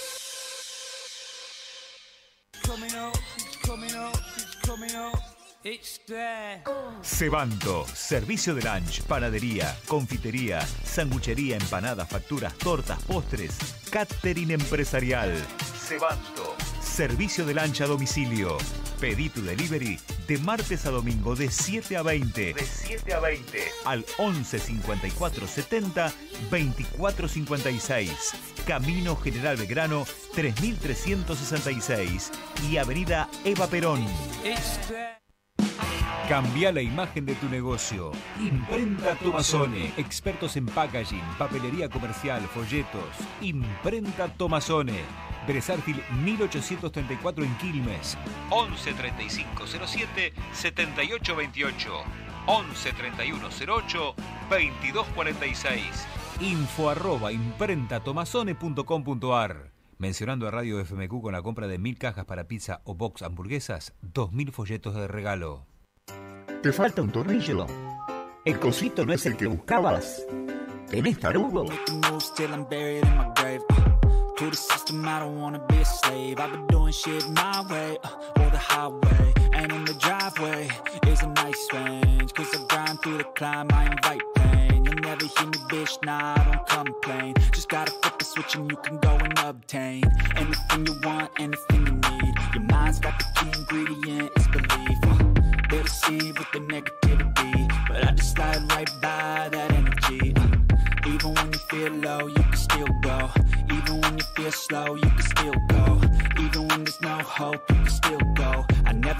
Cebanto, servicio de lunch, panadería, confitería, sanguchería, empanadas, facturas, tortas, postres, catering empresarial. Cebanto, servicio de lunch a domicilio. Pedí tu delivery de martes a domingo de siete a veinte. De siete a veinte. Al once cincuenta y cuatro setenta veinticuatro cincuenta y seis. Camino General Belgrano tres mil trescientos sesenta y seis y Avenida Eva Perón. Cambia la imagen de tu negocio. Imprenta Tomazone. Expertos en packaging, papelería comercial, folletos. Imprenta Tomazone. Bresarfield mil ochocientos treinta y cuatro en Quilmes. once treinta y cinco cero siete setenta y ocho veintiocho. once treinta y uno cero ocho veintidós cuarenta y seis. Info arroba imprentatomazone punto com punto ar. Mencionando a Radio F M Q con la compra de mil cajas para pizza o box hamburguesas, dos mil folletos de regalo. ¿Te falta un tornillo? ¿El cosito no es el que buscabas? ¿Tenés tarugo? To the system, I don't wanna be a slave. I've been doing shit my way, uh, or the highway. And in the driveway is a nice range. Cause I grind through the climb, I invite pain. You'll never hear me, bitch, nah, I don't complain. Just gotta flip the switch and you can go and obtain anything you want, anything you need. Your mind's got the key ingredient, it's belief. uh, They'll deceive with the negativity, but I just slide right by that energy. uh, Even when you feel low, you can still go. Even when you feel slow, you can still go. Even when there's no hope, you can still go. I never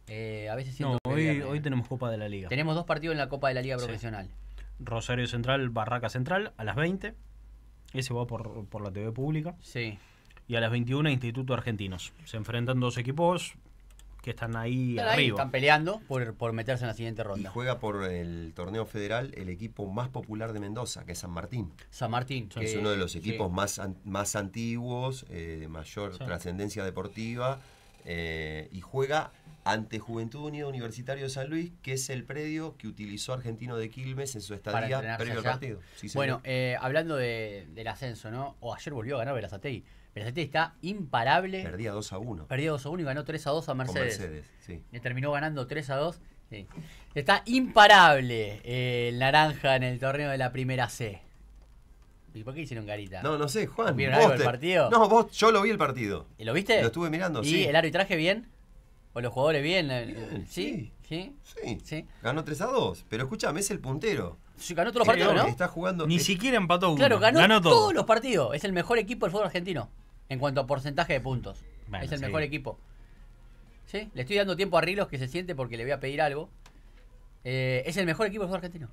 Eh, a veces siento No, que hoy, viernes. hoy tenemos Copa de la Liga. Tenemos dos partidos en la Copa de la Liga Sí. Profesional. Rosario Central, Barraca Central, a las veinte. Ese va por, por la T V pública. Sí. Y a las veintiuna, Instituto Argentinos. Se enfrentan dos equipos que están ahí Están ahí, arriba. están peleando por, por meterse en la siguiente Y ronda. juega por el torneo federal el equipo más popular de Mendoza, que es San Martín. San Martín. Es que- uno de los equipos sí. más, an- más antiguos, eh, de mayor Sí. trascendencia deportiva, eh, y juega ante Juventud Unida Universitario de San Luis, que es el predio que utilizó Argentino de Quilmes en su Para estadía entrenarse previo al allá. partido. Sí, señor. Bueno, eh, hablando de, del ascenso, ¿no? O ayer volvió a ganar Berazategui. Berazategui está imparable. Perdía dos a uno. Perdió dos a uno y ganó tres a dos a Con Mercedes. Mercedes, sí. Le terminó ganando tres a dos. Sí. Está imparable eh, el naranja en el torneo de la primera C. ¿Y por qué hicieron carita? No, no sé, Juan. ¿Vieron vos algo del te- partido? No, vos, yo lo vi el partido. ¿Y lo viste? Lo estuve mirando, ¿Y sí. el arbitraje bien? ¿O los jugadores bien? Bien, ¿Sí? ¿Sí? Sí. ¿Sí? Ganó tres a dos, pero escúchame, es el puntero. Sí, ganó todos los Creo partidos, que ¿no? Está jugando. Ni es- siquiera empató uno. Claro, ganó, todo. todos los partidos. Es el mejor equipo del fútbol argentino en cuanto a porcentaje de puntos. Bueno, es el sí. mejor equipo. ¿Sí? Le estoy dando tiempo a Rilos que se siente porque le voy a pedir algo. Eh, es el mejor equipo del fútbol argentino.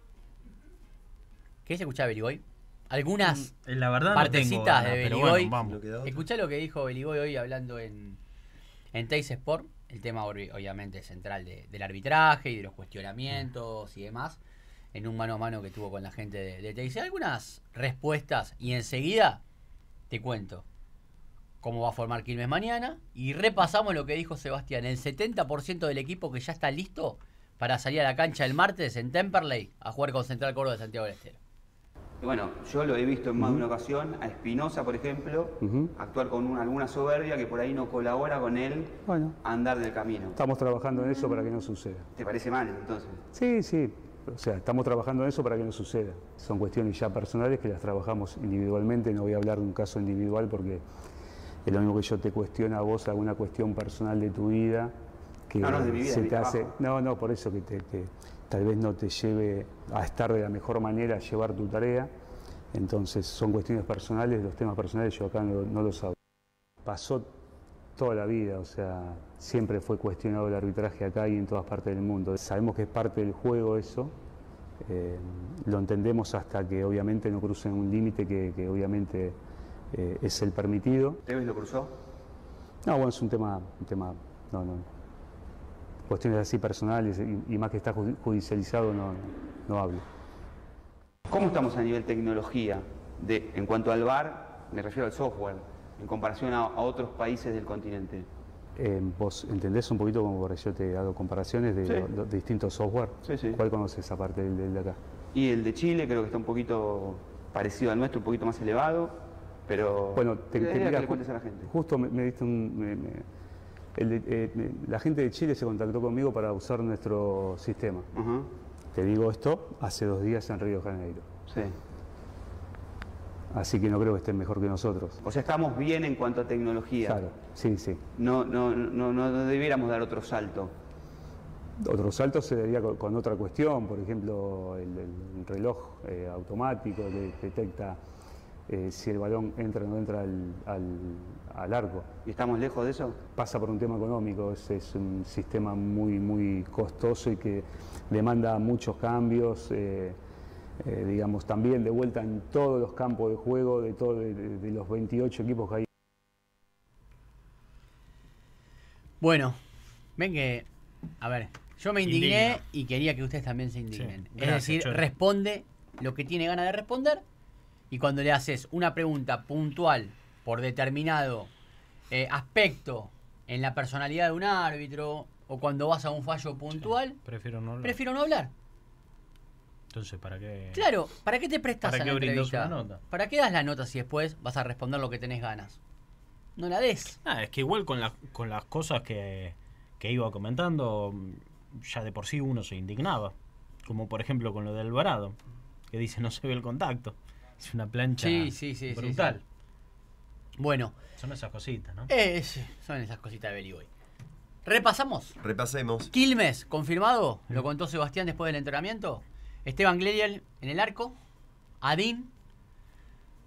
¿Querés escuchar a Beligoy? Algunas Mm, la verdad no partecitas tengo ganas, de pero Beligoy. bueno, vamos. No queda otra. Escuchá lo que dijo Beligoy hoy hablando en, en Teis Sport. El tema obvi- obviamente central de- del arbitraje y de los cuestionamientos y demás. En un mano a mano que tuvo con la gente de, de Teis. Algunas respuestas y enseguida te cuento cómo va a formar Quilmes mañana. Y repasamos lo que dijo Sebastián. El setenta por ciento del equipo que ya está listo para salir a la cancha el martes en Temperley a jugar con Central Córdoba de Santiago del Estero. Y bueno, yo lo he visto en más de una ocasión, a Espinosa, por ejemplo, actuar con una, alguna soberbia que por ahí no colabora con él Bueno, a andar del camino. estamos trabajando en eso para que no suceda. ¿Te parece mal entonces? Sí, sí. O sea, estamos trabajando en eso para que no suceda. Son cuestiones ya personales que las trabajamos individualmente. No voy a hablar de un caso individual porque es lo mismo que yo te cuestiono a vos alguna cuestión personal de tu vida que No, no, de mi vida, se de mi te hace. trabajo. No, no, por eso que, te, que tal vez no te lleve a estar de la mejor manera a llevar tu tarea. Entonces son cuestiones personales, los temas personales yo acá no, no los hablo. Pasó toda la vida, o sea, siempre fue cuestionado el arbitraje acá y en todas partes del mundo. Sabemos que es parte del juego eso, eh, lo entendemos hasta que obviamente no crucen un límite que, que obviamente eh, es el permitido. ¿Tevez lo cruzó? No, bueno, es un tema, un tema, no, no, cuestiones así personales y, y más que está ju- judicializado no, no, no hablo. ¿Cómo estamos a nivel tecnología? De, en cuanto al V A R, me refiero al software, en comparación a, a otros países del continente. Eh, ¿Vos entendés un poquito como por yo te hago comparaciones de, Sí. lo- lo- de distintos software? Sí, sí. ¿Cuál conoces aparte del, del de acá? Y el de Chile creo que está un poquito parecido al nuestro, un poquito más elevado, pero Bueno, te, la te- idea mira, que le ju- cuentes a la gente. justo me, me diste un... me- me- el de- eh, me- la gente de Chile se contactó conmigo para usar nuestro sistema. Ajá. Te digo esto hace dos días en Río de Janeiro. Sí. Así que no creo que estén mejor que nosotros. O sea, estamos bien en cuanto a tecnología. Claro, sí, sí. No, no, no, no debiéramos dar otro salto. Otro salto se daría con, con otra cuestión, por ejemplo, el, el reloj eh, automático que detecta eh, si el balón entra o no entra al, al, al arco. ¿Y estamos lejos de eso? Pasa por un tema económico, es, es un sistema muy, muy costoso y que demanda muchos cambios, eh, eh, digamos, también de vuelta en todos los campos de juego de, todo, de, de- de los veintiocho equipos que hay. Bueno, ven que, a ver, yo me indigné Indigna. y quería que ustedes también se indignen. Sí, es gracias, decir, Cholo. responde lo que tiene ganas de responder y cuando le haces una pregunta puntual por determinado eh, aspecto en la personalidad de un árbitro o cuando vas a un fallo puntual, Prefiero no hablar. prefiero no hablar. Entonces, ¿para qué? Claro, ¿para qué te prestas ¿Para a qué la brindas entrevista? una nota? ¿Para qué das la nota si después vas a responder lo que tenés ganas? No la des. Ah, es que igual con, las con las cosas que, que iba comentando, ya de por sí uno se indignaba. Como por ejemplo con lo de Alvarado, que dice no se ve el contacto. Es una plancha Sí, sí, sí, sí, brutal. sí. Bueno, Son esas cositas, ¿no? eh, sí, son esas cositas de Beligoy. Repasamos. Repasemos. Quilmes, confirmado, lo contó Sebastián después del entrenamiento. Esteban Gledial en el arco. Adín.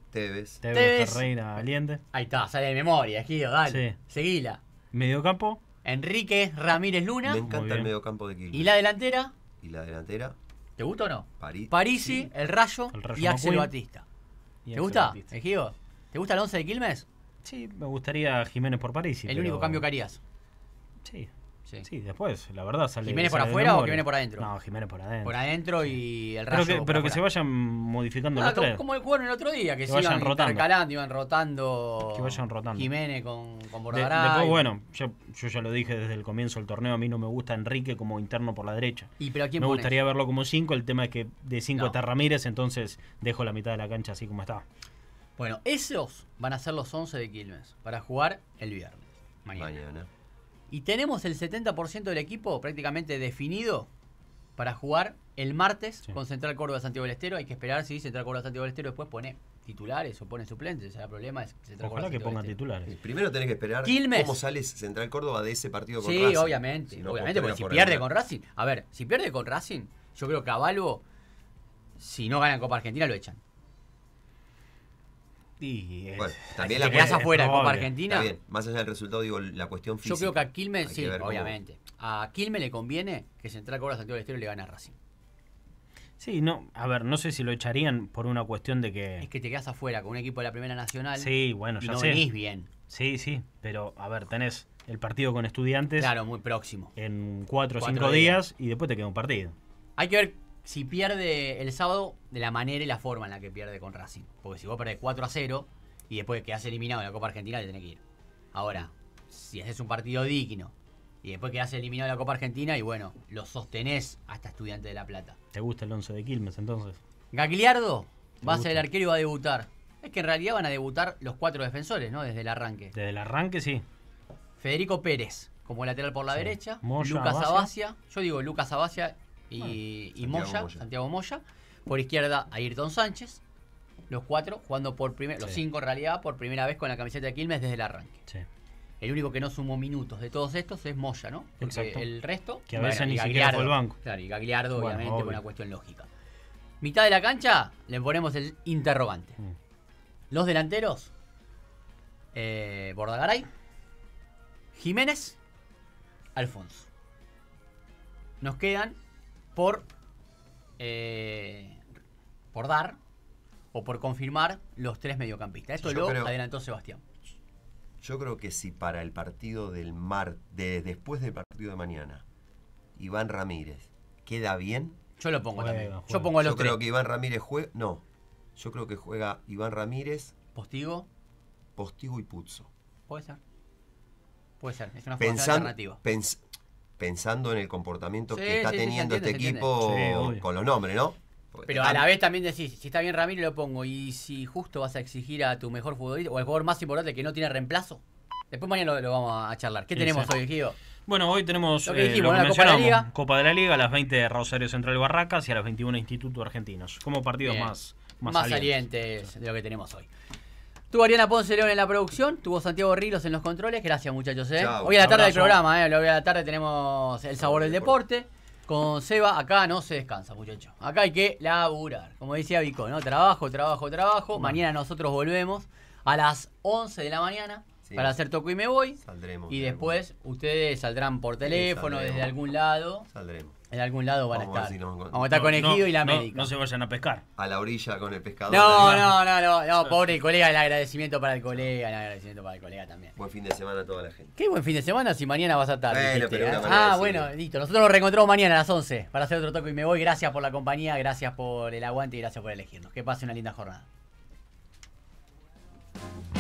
Tevez. Tevez, Tevez. Ferreira, Aliende. Ahí está, sale de memoria, Guido, dale. Sí. Seguila. Mediocampo, Enrique Ramírez Luna. Me encanta el mediocampo de Quilmes. ¿Y la delantera? ¿Y la delantera? ¿Te gusta o no? Pari Parisi, sí. el Rayo, el Rayo y Axel McQueen. Batista. Y ¿Te Axel gusta, Batista. Ejido? ¿Te gusta el once de Quilmes? Sí, me gustaría Jiménez por París. El único cambio que harías. Sí. Sí. Sí, después, la verdad sale. ¿Jiménez por sale de afuera o memoria. Jiménez por adentro? No, Jiménez por adentro. Por adentro y el Pero Rayo que, por pero que afuera. se vayan modificando Ah, los como, tres. como el jugaron el otro día, que, Que se vayan iban rotando. intercalando, iban rotando. Que vayan rotando. Jiménez con, con De- Bordaray. después, bueno, yo, yo ya lo dije desde el comienzo del torneo, a mí no me gusta Enrique como interno por la derecha. ¿Y pero a quién me pones? gustaría verlo como cinco, el tema es que de cinco No. está Ramírez, entonces dejo la mitad de la cancha así como está. Bueno, esos van a ser los once de Quilmes para jugar el viernes. Mañana. Mañana. Y tenemos el setenta por ciento del equipo prácticamente definido para jugar el martes Sí. con Central Córdoba Santiago del Estero. Hay que esperar si Central Córdoba Santiago del Estero después pone titulares o pone suplentes. O sea, el problema es Central Ojalá Córdoba que Santiago pongan del Estero. titulares. Primero tenés que esperar Quilmes. cómo sale Central Córdoba de ese partido con Sí, Racing. obviamente. Si no, obviamente, porque termina si por pierde ahí. con Racing. A ver, si pierde con Racing, yo creo que a Balbo, si no gana Copa Argentina, lo echan. Y es- Bueno, Si también te la quedás cuestión- afuera de Copa probable. Argentina. Está bien, más allá del resultado, digo, la cuestión física. Yo creo que a Quilmes, Hay sí, que ver cómo- obviamente. A Quilmes le conviene que Central Córdoba Santiago del Estero le gane a Racing. Sí, no, a ver, no sé si lo echarían por una cuestión de Es que... que te quedas afuera con un equipo de la Primera Nacional. Sí, bueno, y ya no sé. venís bien. Sí, sí, pero a ver, tenés el partido con Estudiantes Claro, muy próximo. en cuatro o Cuatro cinco días. días y después te queda un partido. Hay que ver si pierde el sábado de la manera y la forma en la que pierde con Racing. Porque si vos perdés cuatro a cero y después quedás eliminado en la Copa Argentina, le tenés que ir. Ahora, si haces un partido digno y después quedás eliminado en la Copa Argentina y bueno, lo sostenés hasta Estudiantes de La Plata. ¿Te gusta el once de Quilmes entonces? Gagliardo va a gusta. ser el arquero y va a debutar. Es que en realidad van a debutar los cuatro defensores, ¿no? Desde el arranque. Desde el arranque sí. Federico Pérez como lateral por la Sí. derecha. Moya, Lucas Abacia. Abacia. Yo digo Lucas Abacia y, Bueno, y Santiago Moya, Moya. Santiago Moya. Por izquierda, Ayrton Sánchez. Los cuatro jugando por primera, los Sí. cinco en realidad, por primera vez con la camiseta de Quilmes desde el arranque. Sí. El único que no sumó minutos de todos estos es Moya, ¿no? Porque Exacto. el resto. Que a veces y ni siquiera fue al banco. Claro, y Gagliardo, Bueno, obviamente, obvio. por una cuestión lógica. Mitad de la cancha, le ponemos el interrogante. Mm. Los delanteros, eh, Bordagaray, Jiménez, Alfonso. Nos quedan por, eh, por dar o por confirmar los tres mediocampistas. Esto Yo lo creo- adelantó Sebastián. Yo creo que si para el partido del mar, de después del partido de mañana, Iván Ramírez queda bien. Yo lo pongo Juega, también. juega. Yo pongo a los Yo tres. creo que Iván Ramírez juega. No. Yo creo que juega Iván Ramírez, Postigo, Postigo y Puzzo. puede ser. Puede ser. Es una formación Pensan- alternativa. pens- pensando en el comportamiento Sí, que está sí, sí, se teniendo entiende, este se equipo entiende. Sí, obvio. con los nombres, ¿no? Porque Pero te a la cam- vez también decís, si está bien Ramírez lo pongo, y si justo vas a exigir a tu mejor futbolista o al jugador más importante que no tiene reemplazo, después mañana lo, lo vamos a charlar. ¿Qué Sí, tenemos sí. hoy, Gio? Bueno, hoy tenemos Lo que eh, dijimos, lo que ¿no? La Copa de la mencionamos, Liga. Copa de la Liga, a las veinte Rosario Central Barracas y a las veintiuna Instituto Argentinos, como partidos Bien. más, más, Más, salientes. salientes de lo que tenemos hoy. Tuvo Ariana Ponce León en la producción, tuvo Santiago Rilos en los controles. Gracias, muchachos. ¿eh? Chau, Hoy a la tarde del abrazo. programa, ¿eh? Hoy a la tarde tenemos el sabor del deporte. Con Seba, acá no se descansa, muchachos. Acá hay que laburar. Como decía Vico, ¿no? Trabajo, trabajo, trabajo. Mañana nosotros volvemos a las once de la mañana Sí. para hacer Toco y Me Voy. Saldremos. Y de después ustedes saldrán por teléfono, saldremos. desde algún lado. algún- Saldremos. En algún lado van Vamos a a ver estar. si nos encont- Vamos a estar con Ejido y la no, médica. no se vayan a pescar. A la orilla con el pescador. No, no, no, no, no, pobre el colega, el agradecimiento para el colega, el agradecimiento para el colega también. Buen fin de semana a toda la gente. Qué buen fin de semana si mañana vas a estar. Bueno, dijiste, pero ¿eh? una manera Ah, de bueno, decirlo. listo. Nosotros nos reencontramos mañana a las once para hacer otro toque y me voy. Gracias por la compañía, gracias por el aguante y gracias por elegirnos. Que pase una linda jornada.